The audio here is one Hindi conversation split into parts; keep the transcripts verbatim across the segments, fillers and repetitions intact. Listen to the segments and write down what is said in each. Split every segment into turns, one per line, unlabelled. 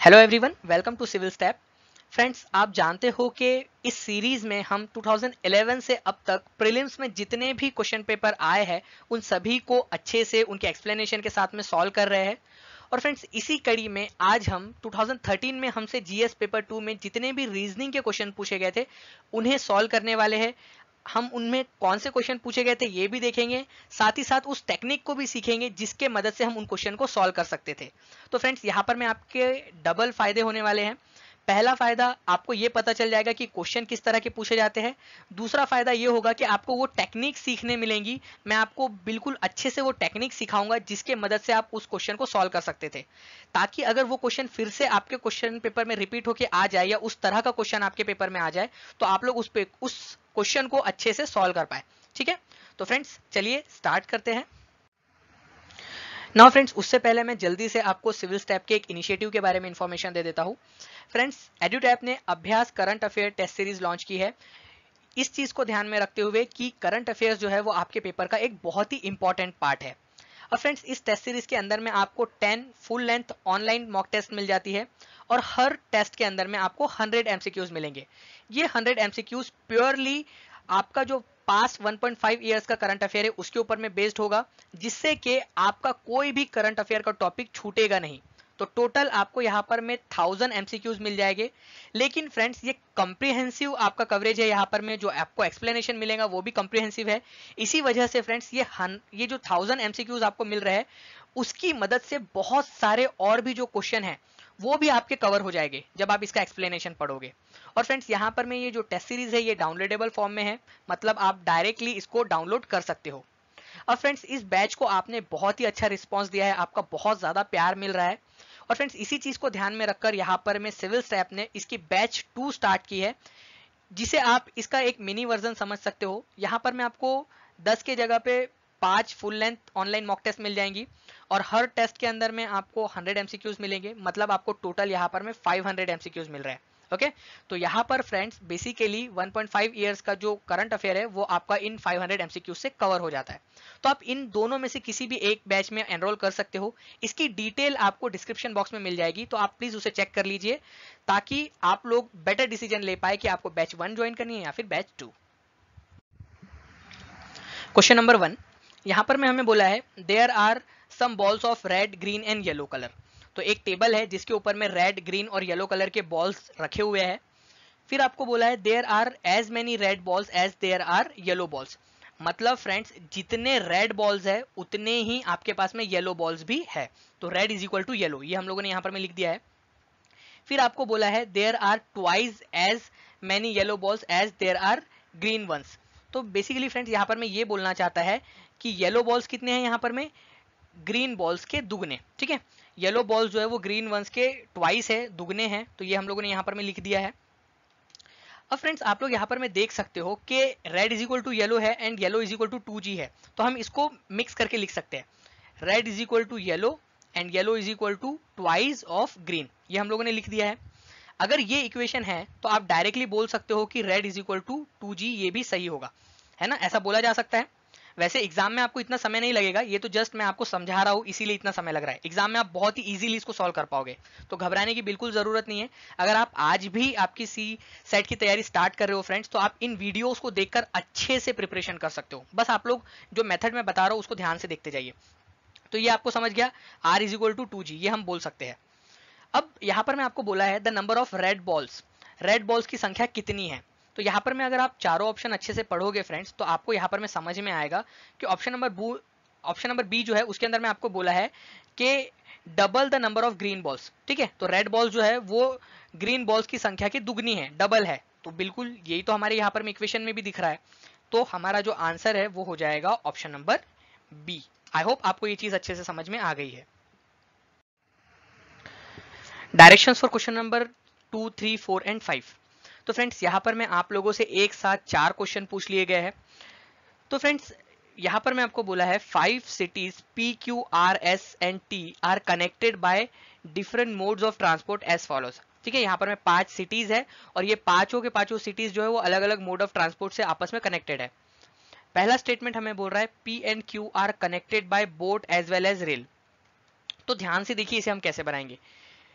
Hello everyone, welcome to civil step. Friends, आप जानते हो कि इस सीरीज में हम दो हज़ार ग्यारह से अब तक प्रीलिम्स में जितने भी क्वेश्चन पेपर आए हैं उन सभी को अच्छे से उनके एक्सप्लेनेशन के साथ में सॉल्व कर रहे हैं। और फ्रेंड्स, इसी कड़ी में आज हम दो हज़ार तेरह में हमसे जीएस पेपर टू में जितने भी रीजनिंग के क्वेश्चन पूछे गए थे उन्हें सॉल्व करने वाले हैं। हम उनमें कौन से क्वेश्चन पूछे गए थे ये भी देखेंगे, साथ ही साथ उस टेक्निक को भी सीखेंगे जिसके मदद से हम उन क्वेश्चन को सॉल्व कर सकते थे। तो फ्रेंड्स, यहाँ पर मैं आपके डबल फायदे होने वाले हैं। पहला फायदा, आपको ये पता चल जाएगा कि क्वेश्चन किस तरह के पूछे जाते हैं। दूसरा फायदा ये होगा कि आपको वो टेक्निक सीखने मिलेंगी। मैं आपको बिल्कुल अच्छे से वो टेक्निक सिखाऊंगा जिसके मदद से आप उस क्वेश्चन को सॉल्व कर सकते थे, ताकि अगर वो क्वेश्चन फिर से आपके क्वेश्चन पेपर में रिपीट होके आ जाए या उस तरह का क्वेश्चन आपके पेपर में आ जाए तो आप लोग उस पे उस क्वेश्चन को अच्छे से सॉल्व कर पाए। ठीक है, तो फ्रेंड्स चलिए स्टार्ट करते हैं। नाउ फ्रेंड्स, उससे पहले मैं जल्दी से आपको सिविल स्टैप के एक इनिशिएटिव के बारे में इंफॉर्मेशन दे देता हूं। फ्रेंड्स, एडुटैप ने अभ्यास current affair test series launch की है। इस चीज को ध्यान में रखते हुए कि करंट अफेयर्स जो है वो आपके पेपर का एक बहुत ही इंपॉर्टेंट पार्ट है। और फ्रेंड्स, इस टेस्ट सीरीज के अंदर में आपको ten full length online mock test मिल जाती है और हर टेस्ट के अंदर में आपको हंड्रेड एमसीक्यूज मिलेंगे। ये हंड्रेड एमसीक्यूज प्योरली आपका जो पास वन पॉइंट फाइव इयर्स का करंट अफेयर है उसके ऊपर में बेस्ड होगा, जिससे कि आपका कोई भी करंट अफेयर का टॉपिक छूटेगा नहीं। तो टोटल आपको यहाँ पर में थाउजेंड एमसीक्यूज मिल जाएंगे। लेकिन फ्रेंड्स, ये कॉम्प्रिहेंसिव आपका कवरेज है। यहाँ पर में जो आपको एक्सप्लेनेशन मिलेगा वो भी कॉम्प्रिहेंसिव है। इसी वजह से फ्रेंड्स, ये हन, ये जो थाउजेंड एमसीक्यूज आपको मिल रहे हैं उसकी मदद से बहुत सारे और भी जो क्वेश्चन है वो भी आपके कवर हो जाएंगे जब आप इसका एक्सप्लेनेशन पढ़ोगे। और फ्रेंड्स, यहाँ पर में ये जो टेस्ट सीरीज है ये डाउनलोडेबल फॉर्म में है, मतलब आप डायरेक्टली इसको डाउनलोड कर सकते हो। और फ्रेंड्स, इस बैच को आपने बहुत ही अच्छा रिस्पांस दिया है, आपका बहुत ज्यादा प्यार मिल रहा है। और फ्रेंड्स, इसी चीज को ध्यान में रखकर यहाँ पर में सिविल स्टैप ने इसकी बैच टू स्टार्ट की है, जिसे आप इसका एक मिनी वर्जन समझ सकते हो। यहाँ पर मैं आपको दस के जगह पे पांच full length online mock test मिल जाएंगी और हर टेस्ट के अंदर में आपको हंड्रेड एमसीक्यूज मिलेंगे, मतलब आपको टोटल यहाँ पर में फाइव हंड्रेड एमसीक्यूज मिल रहा है। ओके, तो यहाँ पर friends basically one point five years का जो करंट अफेयर है वो आपका इन फाइव हंड्रेड एमसीक्यूज से कवर हो जाता है। तो आप इन दोनों में से किसी भी एक बैच में एनरोल कर सकते हो। इसकी डिटेल आपको डिस्क्रिप्शन बॉक्स में मिल जाएगी, तो आप प्लीज उसे चेक कर लीजिए ताकि आप लोग बेटर डिसीजन ले पाए कि आपको बैच वन ज्वाइन करनी है या फिर batch two. Question number one, यहाँ पर मैं हमें बोला है there are some balls of red, green and yellow colour. तो एक टेबल है जिसके ऊपर में रेड, ग्रीन और येलो कलर के बॉल्स रखे हुए हैं। फिर आपको बोला है there are as many red balls as there are yellow balls. मतलब फ्रेंड्स, जितने रेड बॉल्स है उतने ही आपके पास में येलो बॉल्स भी है। तो red is equal to yellow, ये हम लोगों ने यहाँ पर में लिख दिया है। फिर आपको बोला है there are twice as many yellow balls as there are green ones. तो बेसिकली फ्रेंड्स, यहाँ पर मैं ये बोलना चाहता है कि येलो बॉल्स कितने हैं यहाँ पर में, ग्रीन बॉल्स के दुगने। ठीक है, येलो बॉल्स जो है वो ग्रीन वंस के ट्वाइस है, दुगने हैं। तो ये हम लोगों ने यहाँ पर में लिख दिया है। अब फ्रेंड्स, आप लोग यहाँ पर में देख सकते हो कि red is equal to yellow है and yellow is equal to two G है। तो हम इसको मिक्स करके लिख सकते हैं, red is equal to yellow and yellow is equal to twice of green. ये हम लोगों ने लिख दिया है। अगर ये इक्वेशन है तो आप डायरेक्टली बोल सकते हो कि red is equal to two G, ये भी सही होगा, है ना, ऐसा बोला जा सकता है। वैसे एग्जाम में आपको इतना समय नहीं लगेगा, ये तो जस्ट मैं आपको समझा रहा हूँ इसीलिए इतना समय लग रहा है। एग्जाम में आप बहुत ही इजीली इसको सॉल्व कर पाओगे, तो घबराने की बिल्कुल जरूरत नहीं है। अगर आप आज भी आपकी सी सेट की तैयारी स्टार्ट कर रहे हो फ्रेंड्स, तो आप इन वीडियोस को देखकर अच्छे से प्रिपरेशन कर सकते हो। बस आप लोग जो मेथड में बता रहा हूँ उसको ध्यान से देखते जाइए। तो ये आपको समझ गया, R is equal to two G, ये हम बोल सकते हैं। अब यहाँ पर मैं आपको बोला है the number of red balls, red balls की संख्या कितनी है। तो यहाँ पर में अगर आप चारों ऑप्शन अच्छे से पढ़ोगे फ्रेंड्स, तो आपको यहाँ पर में समझ में आएगा कि ऑप्शन नंबर बू ऑप्शन नंबर बी जो है उसके अंदर में आपको बोला है कि double the number of green balls. ठीक है, तो रेड बॉल्स जो है वो ग्रीन बॉल्स की संख्या की दुगनी है, डबल है। तो बिल्कुल यही तो हमारे यहाँ पर में इक्वेशन में भी दिख रहा है। तो हमारा जो आंसर है वो हो जाएगा option number B. I hope आपको ये चीज अच्छे से समझ में आ गई है। Directions for question number two, three, four and five. तो फ्रेंड्स, यहाँ पर मैं आप लोगों से एक साथ चार क्वेश्चन पूछ लिए गए हैं। तो फ्रेंड्स, यहाँ पर मैं आपको बोला है five cities P, Q, R, S and T are connected by different modes of transport as follows. ठीक है, यहाँ पर मैं पांच सिटीज है और ये पांचों के पांचों सिटीज जो है वो अलग अलग मोड ऑफ ट्रांसपोर्ट से आपस में कनेक्टेड है। पहला स्टेटमेंट हमें बोल रहा है P and Q are connected by boat as well as rail. तो ध्यान से देखिए इसे हम कैसे बनाएंगे।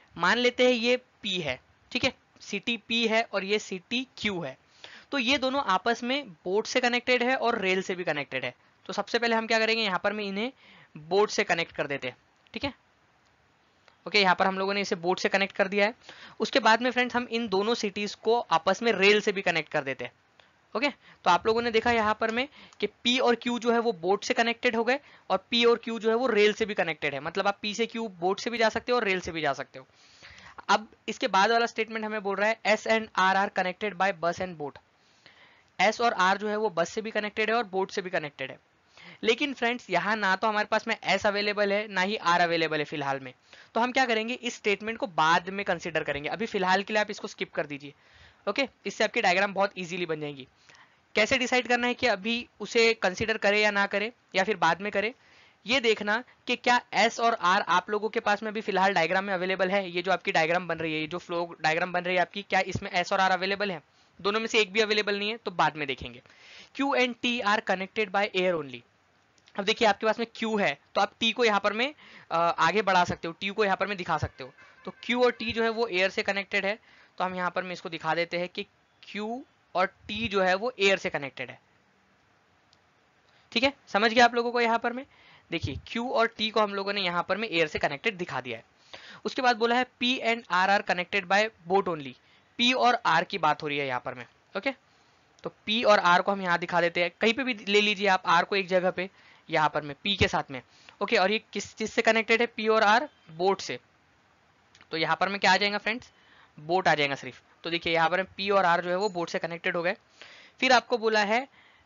मान लेते हैं ये P है, ठीक है, सिटी P है और ये सिटी Q है, तो ये दोनों आपस में बोर्ड से कनेक्टेड है और रेल से भी कनेक्टेड है। तो सबसे पहले हम क्या करेंगे, यहाँ पर मैं इन्हें बोर्ड से कनेक्ट कर देते हैं, ठीक है। ओके, यहाँ पर हम लोगों ने इसे बोर्ड से कनेक्ट कर दिया है। उसके बाद में फ्रेंड्स हम इन दोनों सिटीज को आपस में रेल से भी कनेक्ट कर देते हैं। ओके, तो आप लोगों ने देखा यहाँ पर में कि P और Q जो है वो बोर्ड से कनेक्टेड हो गए और P और Q जो है वो रेल से भी कनेक्टेड है। मतलब आप P से Q बोर्ड से भी जा सकते हो और रेल से भी जा सकते हो। अब इसके बाद वाला स्टेटमेंट हमें बोल रहा है S and R are connected by bus and boat. S और R जो है वो बस से भी कनेक्टेड है और बोट से भी कनेक्टेड है। लेकिन फ्रेंड्स यहाँ ना तो हमारे पास में S अवेलेबल है ना ही R अवेलेबल है फिलहाल में। तो हम क्या करेंगे, इस स्टेटमेंट को बाद में कंसीडर करेंगे। अभी फिलहाल के लिए आप इसको स्किप कर दीजिए। ओके, इससे आपकी डायग्राम बहुत इजीली बन जाएगी। कैसे डिसाइड करना है कि अभी उसे कंसीडर करे या ना करे या फिर बाद में करे, ये देखना कि क्या S और R आप लोगों के पास में अभी फिलहाल डायग्राम में अवेलेबल है। ये जो आपकी डायग्राम बन रही है, ये जो फ्लो डायग्राम बन रही है आपकी, क्या इसमें S और R अवेलेबल है? दोनों में से एक भी अवेलेबल नहीं है तो बाद में देखेंगे। Q and T are connected by air only. अब देखिए आपके पास में Q है तो आप T को यहाँ पर में आगे बढ़ा सकते हो, T को यहाँ पर में दिखा सकते हो। तो Q और T जो है वो एयर से कनेक्टेड है, तो हम यहाँ पर में इसको दिखा देते हैं कि Q और T जो है वो एयर से कनेक्टेड है। ठीक है, समझ गया आप लोगों को। यहाँ पर में देखिए Q और T को हम लोगों ने यहाँ पर में एयर से कनेक्टेड दिखा दिया है। उसके बाद बोला है P and R are connected by boat only. P और R की बात हो रही है यहाँ पर में। ओके, तो P और R को हम यहाँ दिखा देते हैं, कहीं पे भी ले लीजिए आप R को एक जगह पे, यहाँ पर में P के साथ में। ओके, और ये किस चीज से कनेक्टेड है, P और R बोट से। तो यहाँ पर में क्या आ जाएगा फ्रेंड्स, बोट आ जाएगा सिर्फ। तो देखिए यहाँ पर P और R जो है वो बोट से कनेक्टेड हो गए। फिर आपको बोला है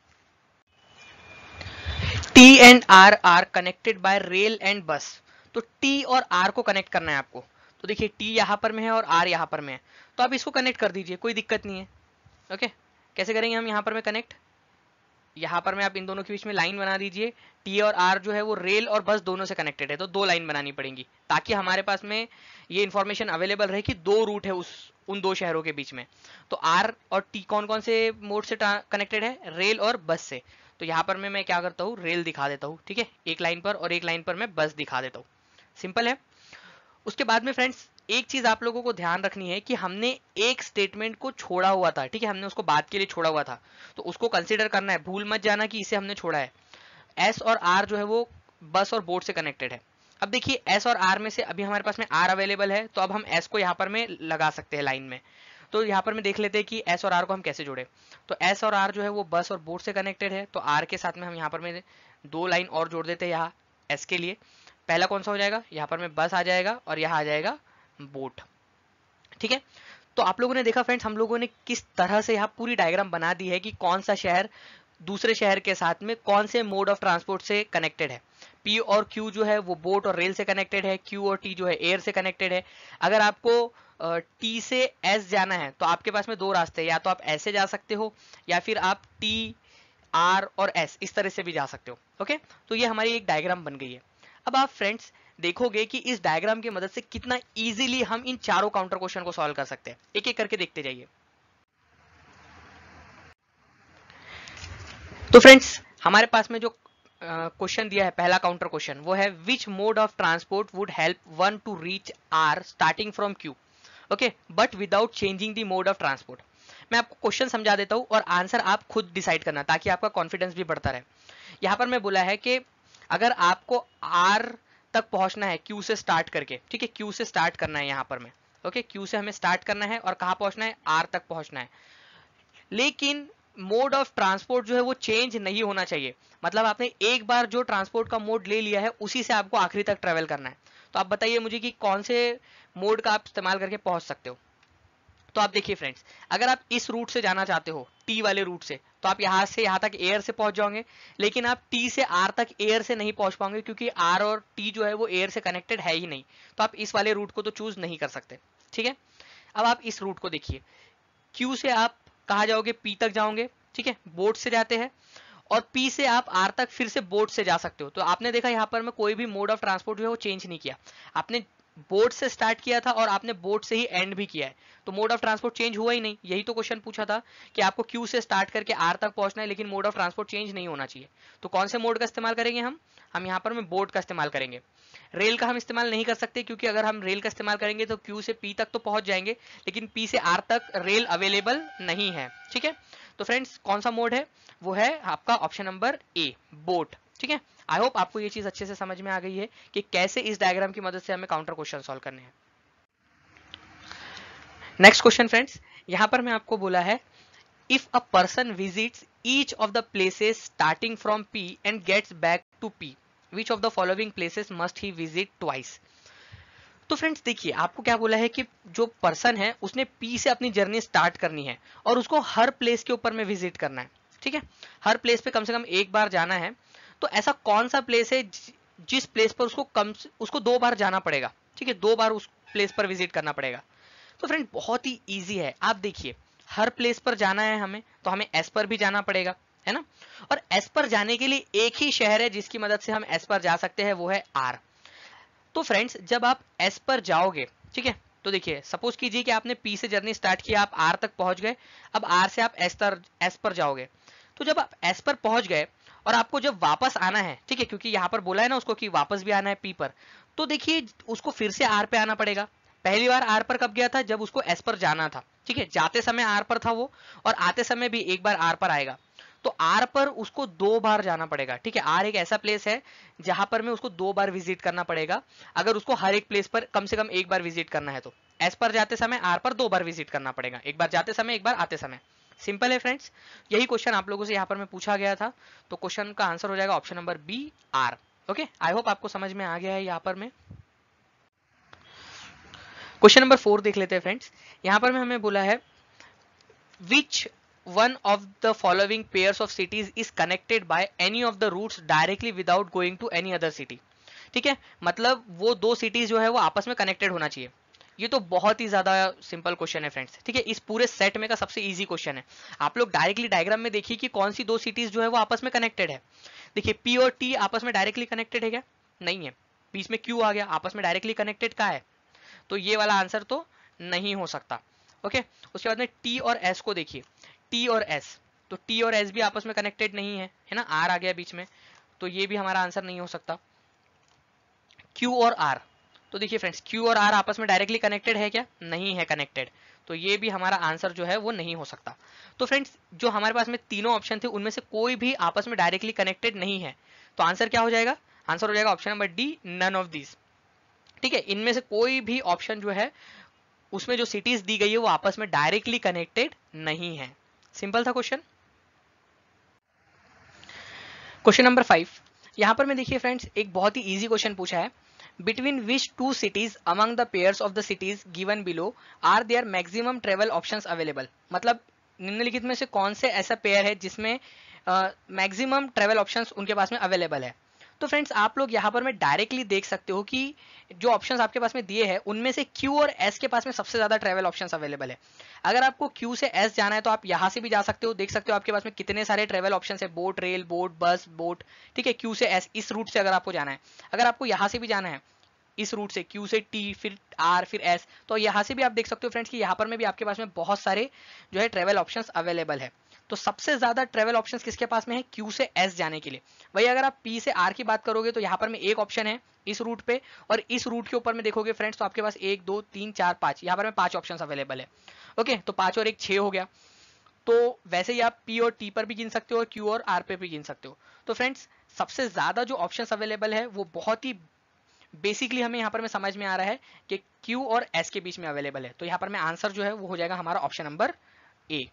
T and R are connected by rail and bus. तो T और R को कनेक्ट करना है आपको। तो देखिए T यहाँ पर में है और R यहाँ पर में है, तो आप इसको कनेक्ट कर दीजिए, कोई दिक्कत नहीं है। ओके, कैसे करेंगे हम यहाँ पर में कनेक्ट, यहाँ पर में आप इन दोनों के बीच में लाइन बना दीजिए। T और R जो है वो रेल और बस दोनों से कनेक्टेड है, तो दो लाइन बनानी पड़ेंगी ताकि हमारे पास में ये इन्फॉर्मेशन अवेलेबल रहे कि दो रूट है उस उन दो शहरों के बीच में। तो R और T कौन कौन से मोड से कनेक्टेड है, रेल और बस से। तो यहाँ पर मैं मैं क्या करता हूँ, रेल दिखा देता हूँ, ठीक है, एक लाइन पर, और एक लाइन पर मैं बस दिखा देता हूँ। सिंपल है। उसके बाद में फ्रेंड्स एक चीज आप लोगों को ध्यान रखनी है कि हमने एक स्टेटमेंट को छोड़ा हुआ था, ठीक है, हमने उसको बाद के लिए छोड़ा हुआ था, तो उसको कंसीडर करना है। भूल मत जाना कि इसे हमने छोड़ा है। S और R जो है वो बस और बोट से कनेक्टेड है। अब देखिए S और R में से अभी हमारे पास में R अवेलेबल है, तो अब हम S को यहाँ पर में लगा सकते हैं लाइन में। तो यहाँ पर में देख लेते हैं कि S और R को हम कैसे जोड़े। तो S और R जो है वो बस और बोट से कनेक्टेड है, तो R के साथ में हम यहाँ पर में दो लाइन और जोड़ देते हैं यहाँ S के लिए। पहला कौन सा हो जाएगा, यहाँ पर में बस आ जाएगा और यहाँ आ जाएगा बोट। ठीक है, तो आप लोगों ने देखा फ्रेंड्स हम लोगों ने किस तरह से यहाँ पूरी डायग्राम बना दी है कि कौन सा शहर दूसरे शहर के साथ में कौन से मोड ऑफ ट्रांसपोर्ट से कनेक्टेड है। P और Q जो है वो बोट और रेल से कनेक्टेड है, Q और T जो है एयर से कनेक्टेड है। अगर आपको T से S जाना है तो आपके पास में दो रास्ते हैं, या तो आप ऐसे जा सकते हो या फिर आप T R और S इस तरह से भी जा सकते हो। ओके, तो ये हमारी एक डायग्राम बन गई है। अब आप फ्रेंड्स देखोगे कि इस डायग्राम की मदद से कितना इजीली हम इन चारों काउंटर क्वेश्चन को सॉल्व कर सकते हैं। एक एक करके देखते जाइए। तो फ्रेंड्स हमारे पास में जो क्वेश्चन uh, दिया है, पहला काउंटर क्वेश्चन वो है which mode of transport would help one to reach R starting from Q, okay, but without changing the mode of transport. मैं आपको क्वेश्चन समझा देता हूं और आंसर आप खुद डिसाइड करना ताकि आपका कॉन्फिडेंस भी बढ़ता रहे। यहां पर मैं बोला है कि अगर आपको आर तक पहुंचना है क्यू से स्टार्ट करके, ठीक है, क्यू से स्टार्ट करना है यहाँ पर में, ओके, क्यू से हमें स्टार्ट करना है और कहाँ पहुंचना है, आर तक पहुंचना है। लेकिन मोड ऑफ ट्रांसपोर्ट जो है वो चेंज नहीं होना चाहिए। मतलब आपने एक बार जो ट्रांसपोर्ट का मोड ले लिया है उसी से आपको आखिरी तक ट्रेवल करना है। तो आप बताइए मुझे कि कौन से मोड का आप इस्तेमाल करके पहुंच सकते हो। तो आप देखिए फ्रेंड्स, अगर आप इस रूट से जाना चाहते हो, टी वाले रूट से, तो आप यहाँ से यहाँ तक एयर से पहुंच जाओगे। लेकिन आप टी से आर तक एयर से नहीं पहुंच पाओगे क्योंकि आर और टी जो है वो एयर से कनेक्टेड है ही नहीं। तो आप इस वाले रूट को तो चूज नहीं कर सकते। ठीक है, अब आप इस रूट को देखिए, क्यू से आप कहाँ जाओगे, पी तक जाओगे, ठीक है, बोट से जाते हैं, और पी से आप आर तक फिर से बोट से जा सकते हो। तो आपने देखा यहाँ पर मैं कोई भी मोड ऑफ ट्रांसपोर्ट जो है वो चेंज नहीं किया। आपने बोट से स्टार्ट किया था और आपने बोट से ही एंड भी किया है, तो मोड ऑफ ट्रांसपोर्ट चेंज हुआ ही नहीं। यही तो क्वेश्चन पूछा था कि आपको क्यू से स्टार्ट करके आर तक पहुंचना है, लेकिन मोड ऑफ ट्रांसपोर्ट चेंज नहीं होना चाहिए। तो कौन से मोड का इस्तेमाल करेंगे हम हम यहाँ पर में बोट का इस्तेमाल करेंगे। रेल का हम इस्तेमाल नहीं कर सकते, क्योंकि अगर हम रेल का इस्तेमाल करेंगे तो क्यू से पी तक तो पहुंच जाएंगे, लेकिन पी से आर तक रेल अवेलेबल नहीं है। ठीक है, तो फ्रेंड्स कौन सा मोड है, वो है आपका ऑप्शन नंबर ए, बोट। ठीक है, आई होप आपको ये चीज अच्छे से समझ में आ गई है कि कैसे इस डायग्राम की मदद से हमें काउंटर क्वेश्चन सॉल्व करने हैं। नेक्स्ट क्वेश्चन फ्रेंड्स, यहां पर मैं आपको बोला है, if a person visits each of the places starting from P and gets back to P, which of the following places must he visit twice. तो फ्रेंड्स देखिए, आपको क्या बोला है कि जो पर्सन है उसने पी से अपनी जर्नी स्टार्ट करनी है और उसको हर प्लेस के ऊपर में विजिट करना है। ठीक है, हर प्लेस पे कम से कम एक बार जाना है। तो ऐसा कौन सा प्लेस है जिस प्लेस पर उसको कम उसको दो बार जाना पड़ेगा। ठीक है, दो बार उस प्लेस पर विजिट करना पड़ेगा। तो फ्रेंड बहुत ही इजी है, आप देखिए, हर प्लेस पर जाना है हमें, तो हमें एस पर भी जाना पड़ेगा, है ना। और एस पर जाने के लिए एक ही शहर है जिसकी मदद से हम एस पर जा सकते हैं, वो है आर। तो फ्रेंड्स जब आप एस पर जाओगे, ठीक है, तो देखिए सपोज कीजिए कि आपने पी से जर्नी स्टार्ट किया, आप आर तक पहुंच गए। अब आर से आप एस तर एस पर जाओगे। तो जब आप एस पर पहुंच गए और आपको जब वापस आना है, ठीक है, क्योंकि यहाँ पर बोला है ना उसको कि वापस भी आना है पी पर, तो देखिए उसको फिर से आर पे आना पड़ेगा। पहली बार आर पर कब गया था, जब उसको एस पर जाना था। ठीक है, जाते समय आर पर था वो, और आते समय भी एक बार आर पर आएगा। तो आर पर उसको दो बार जाना पड़ेगा। ठीक है, आर एक ऐसा प्लेस है जहां पर में उसको दो बार विजिट करना पड़ेगा, अगर उसको हर एक प्लेस पर कम से कम एक बार विजिट करना है। तो एस पर जाते समय आर पर दो बार विजिट करना पड़ेगा, एक बार जाते समय, एक बार आते समय। सिंपल है फ्रेंड्स, यही क्वेश्चन आप लोगों से यहाँ पर में पूछा गया था। तो क्वेश्चन का आंसर हो जाएगा option number B, R. Okay, I hope आपको समझ में आ गया है। यहाँ पर में क्वेश्चन नंबर फोर देख लेते हैं फ्रेंड्स। यहाँ पर में हमें बोला है, विच one of the following pairs of cities is connected by any of the routes directly without going to any other city। ठीक है, मतलब वो दो सिटीज जो है वो आपस में कनेक्टेड होना चाहिए। ये तो बहुत ही ज्यादा सिंपल क्वेश्चन है फ्रेंड्स। ठीक है, इस पूरे सेट में का सबसे इजी क्वेश्चन है। आप लोग डायरेक्टली डायग्राम में देखिए कि कौन सी दो सिटीज जो है वो आपस में कनेक्टेड है। देखिए पी और टी आपस में डायरेक्टली कनेक्टेड है क्या, नहीं है। बीच में क्यू आ गया, आपस में डायरेक्टली कनेक्टेड का है, तो ये वाला आंसर तो नहीं हो सकता। ओके, उसके बाद में टी और एस को देखिए, टी और एस, तो टी और एस भी आपस में कनेक्टेड नहीं है, है ना, आर आ गया बीच में, तो ये भी हमारा आंसर नहीं हो सकता। क्यू और आर, तो देखिए फ्रेंड्स क्यू और आर आपस में डायरेक्टली कनेक्टेड है क्या, नहीं है कनेक्टेड, तो ये भी हमारा आंसर जो है वो नहीं हो सकता। तो फ्रेंड्स जो हमारे पास में तीनों ऑप्शन थे उनमें से कोई भी आपस में डायरेक्टली कनेक्टेड नहीं है, तो आंसर क्या हो जाएगा, आंसर हो जाएगा option number D, none of this. ठीक है, इनमें से कोई भी ऑप्शन जो है उसमें जो सिटीज दी गई है वो आपस में डायरेक्टली कनेक्टेड नहीं है। सिंपल था क्वेश्चन। क्वेश्चन नंबर फाइव, यहां पर मैं देखिए फ्रेंड्स एक बहुत ही इजी क्वेश्चन पूछा है, between which two cities among the pairs of the cities given below are there maximum travel options available. मतलब निम्नलिखित में से कौन से ऐसा पेयर है जिसमें मैक्सिमम ट्रेवल ऑप्शंस उनके पास में अवेलेबल है। तो फ्रेंड्स आप लोग यहाँ पर में डायरेक्टली देख सकते हो कि जो ऑप्शंस आपके पास में दिए हैं उनमें से Q और S के पास में सबसे ज्यादा ट्रैवल ऑप्शंस अवेलेबल है। अगर आपको Q से S जाना है तो आप यहाँ से भी जा सकते हो, देख सकते हो आपके पास में कितने सारे ट्रैवल ऑप्शंस है, boat, rail, boat, bus, boat. ठीक है, Q से S इस रूट से अगर आपको जाना है, अगर आपको यहाँ से भी जाना है इस रूट से, Q से T फिर R फिर S, तो यहाँ से भी आप देख सकते हो फ्रेंड्स कि यहाँ पर में भी आपके पास में बहुत सारे जो है ट्रैवल ऑप्शंस अवेलेबल है। तो सबसे ज्यादा ट्रैवल ऑप्शंस किसके पास में है, Q से S जाने के लिए। वही अगर आप P से R की बात करोगे तो यहाँ पर में एक ऑप्शन है इस रूट पे, और इस रूट के ऊपर में देखोगे फ्रेंड्स तो आपके पास एक दो तीन चार पांच, यहाँ पर में पांच ऑप्शंस अवेलेबल है। ओके, तो पांच और एक छह हो गया। तो वैसे ही आप P और T पर भी गिन सकते हो और Q और R पे भी गिन सकते हो। तो फ्रेंड्स सबसे ज्यादा जो ऑप्शंस अवेलेबल है वो बहुत ही बेसिकली हमें यहाँ पर में समझ में आ रहा है कि Q और S के बीच में अवेलेबल है। तो यहाँ पर में आंसर जो है वो हो जाएगा हमारा option number A.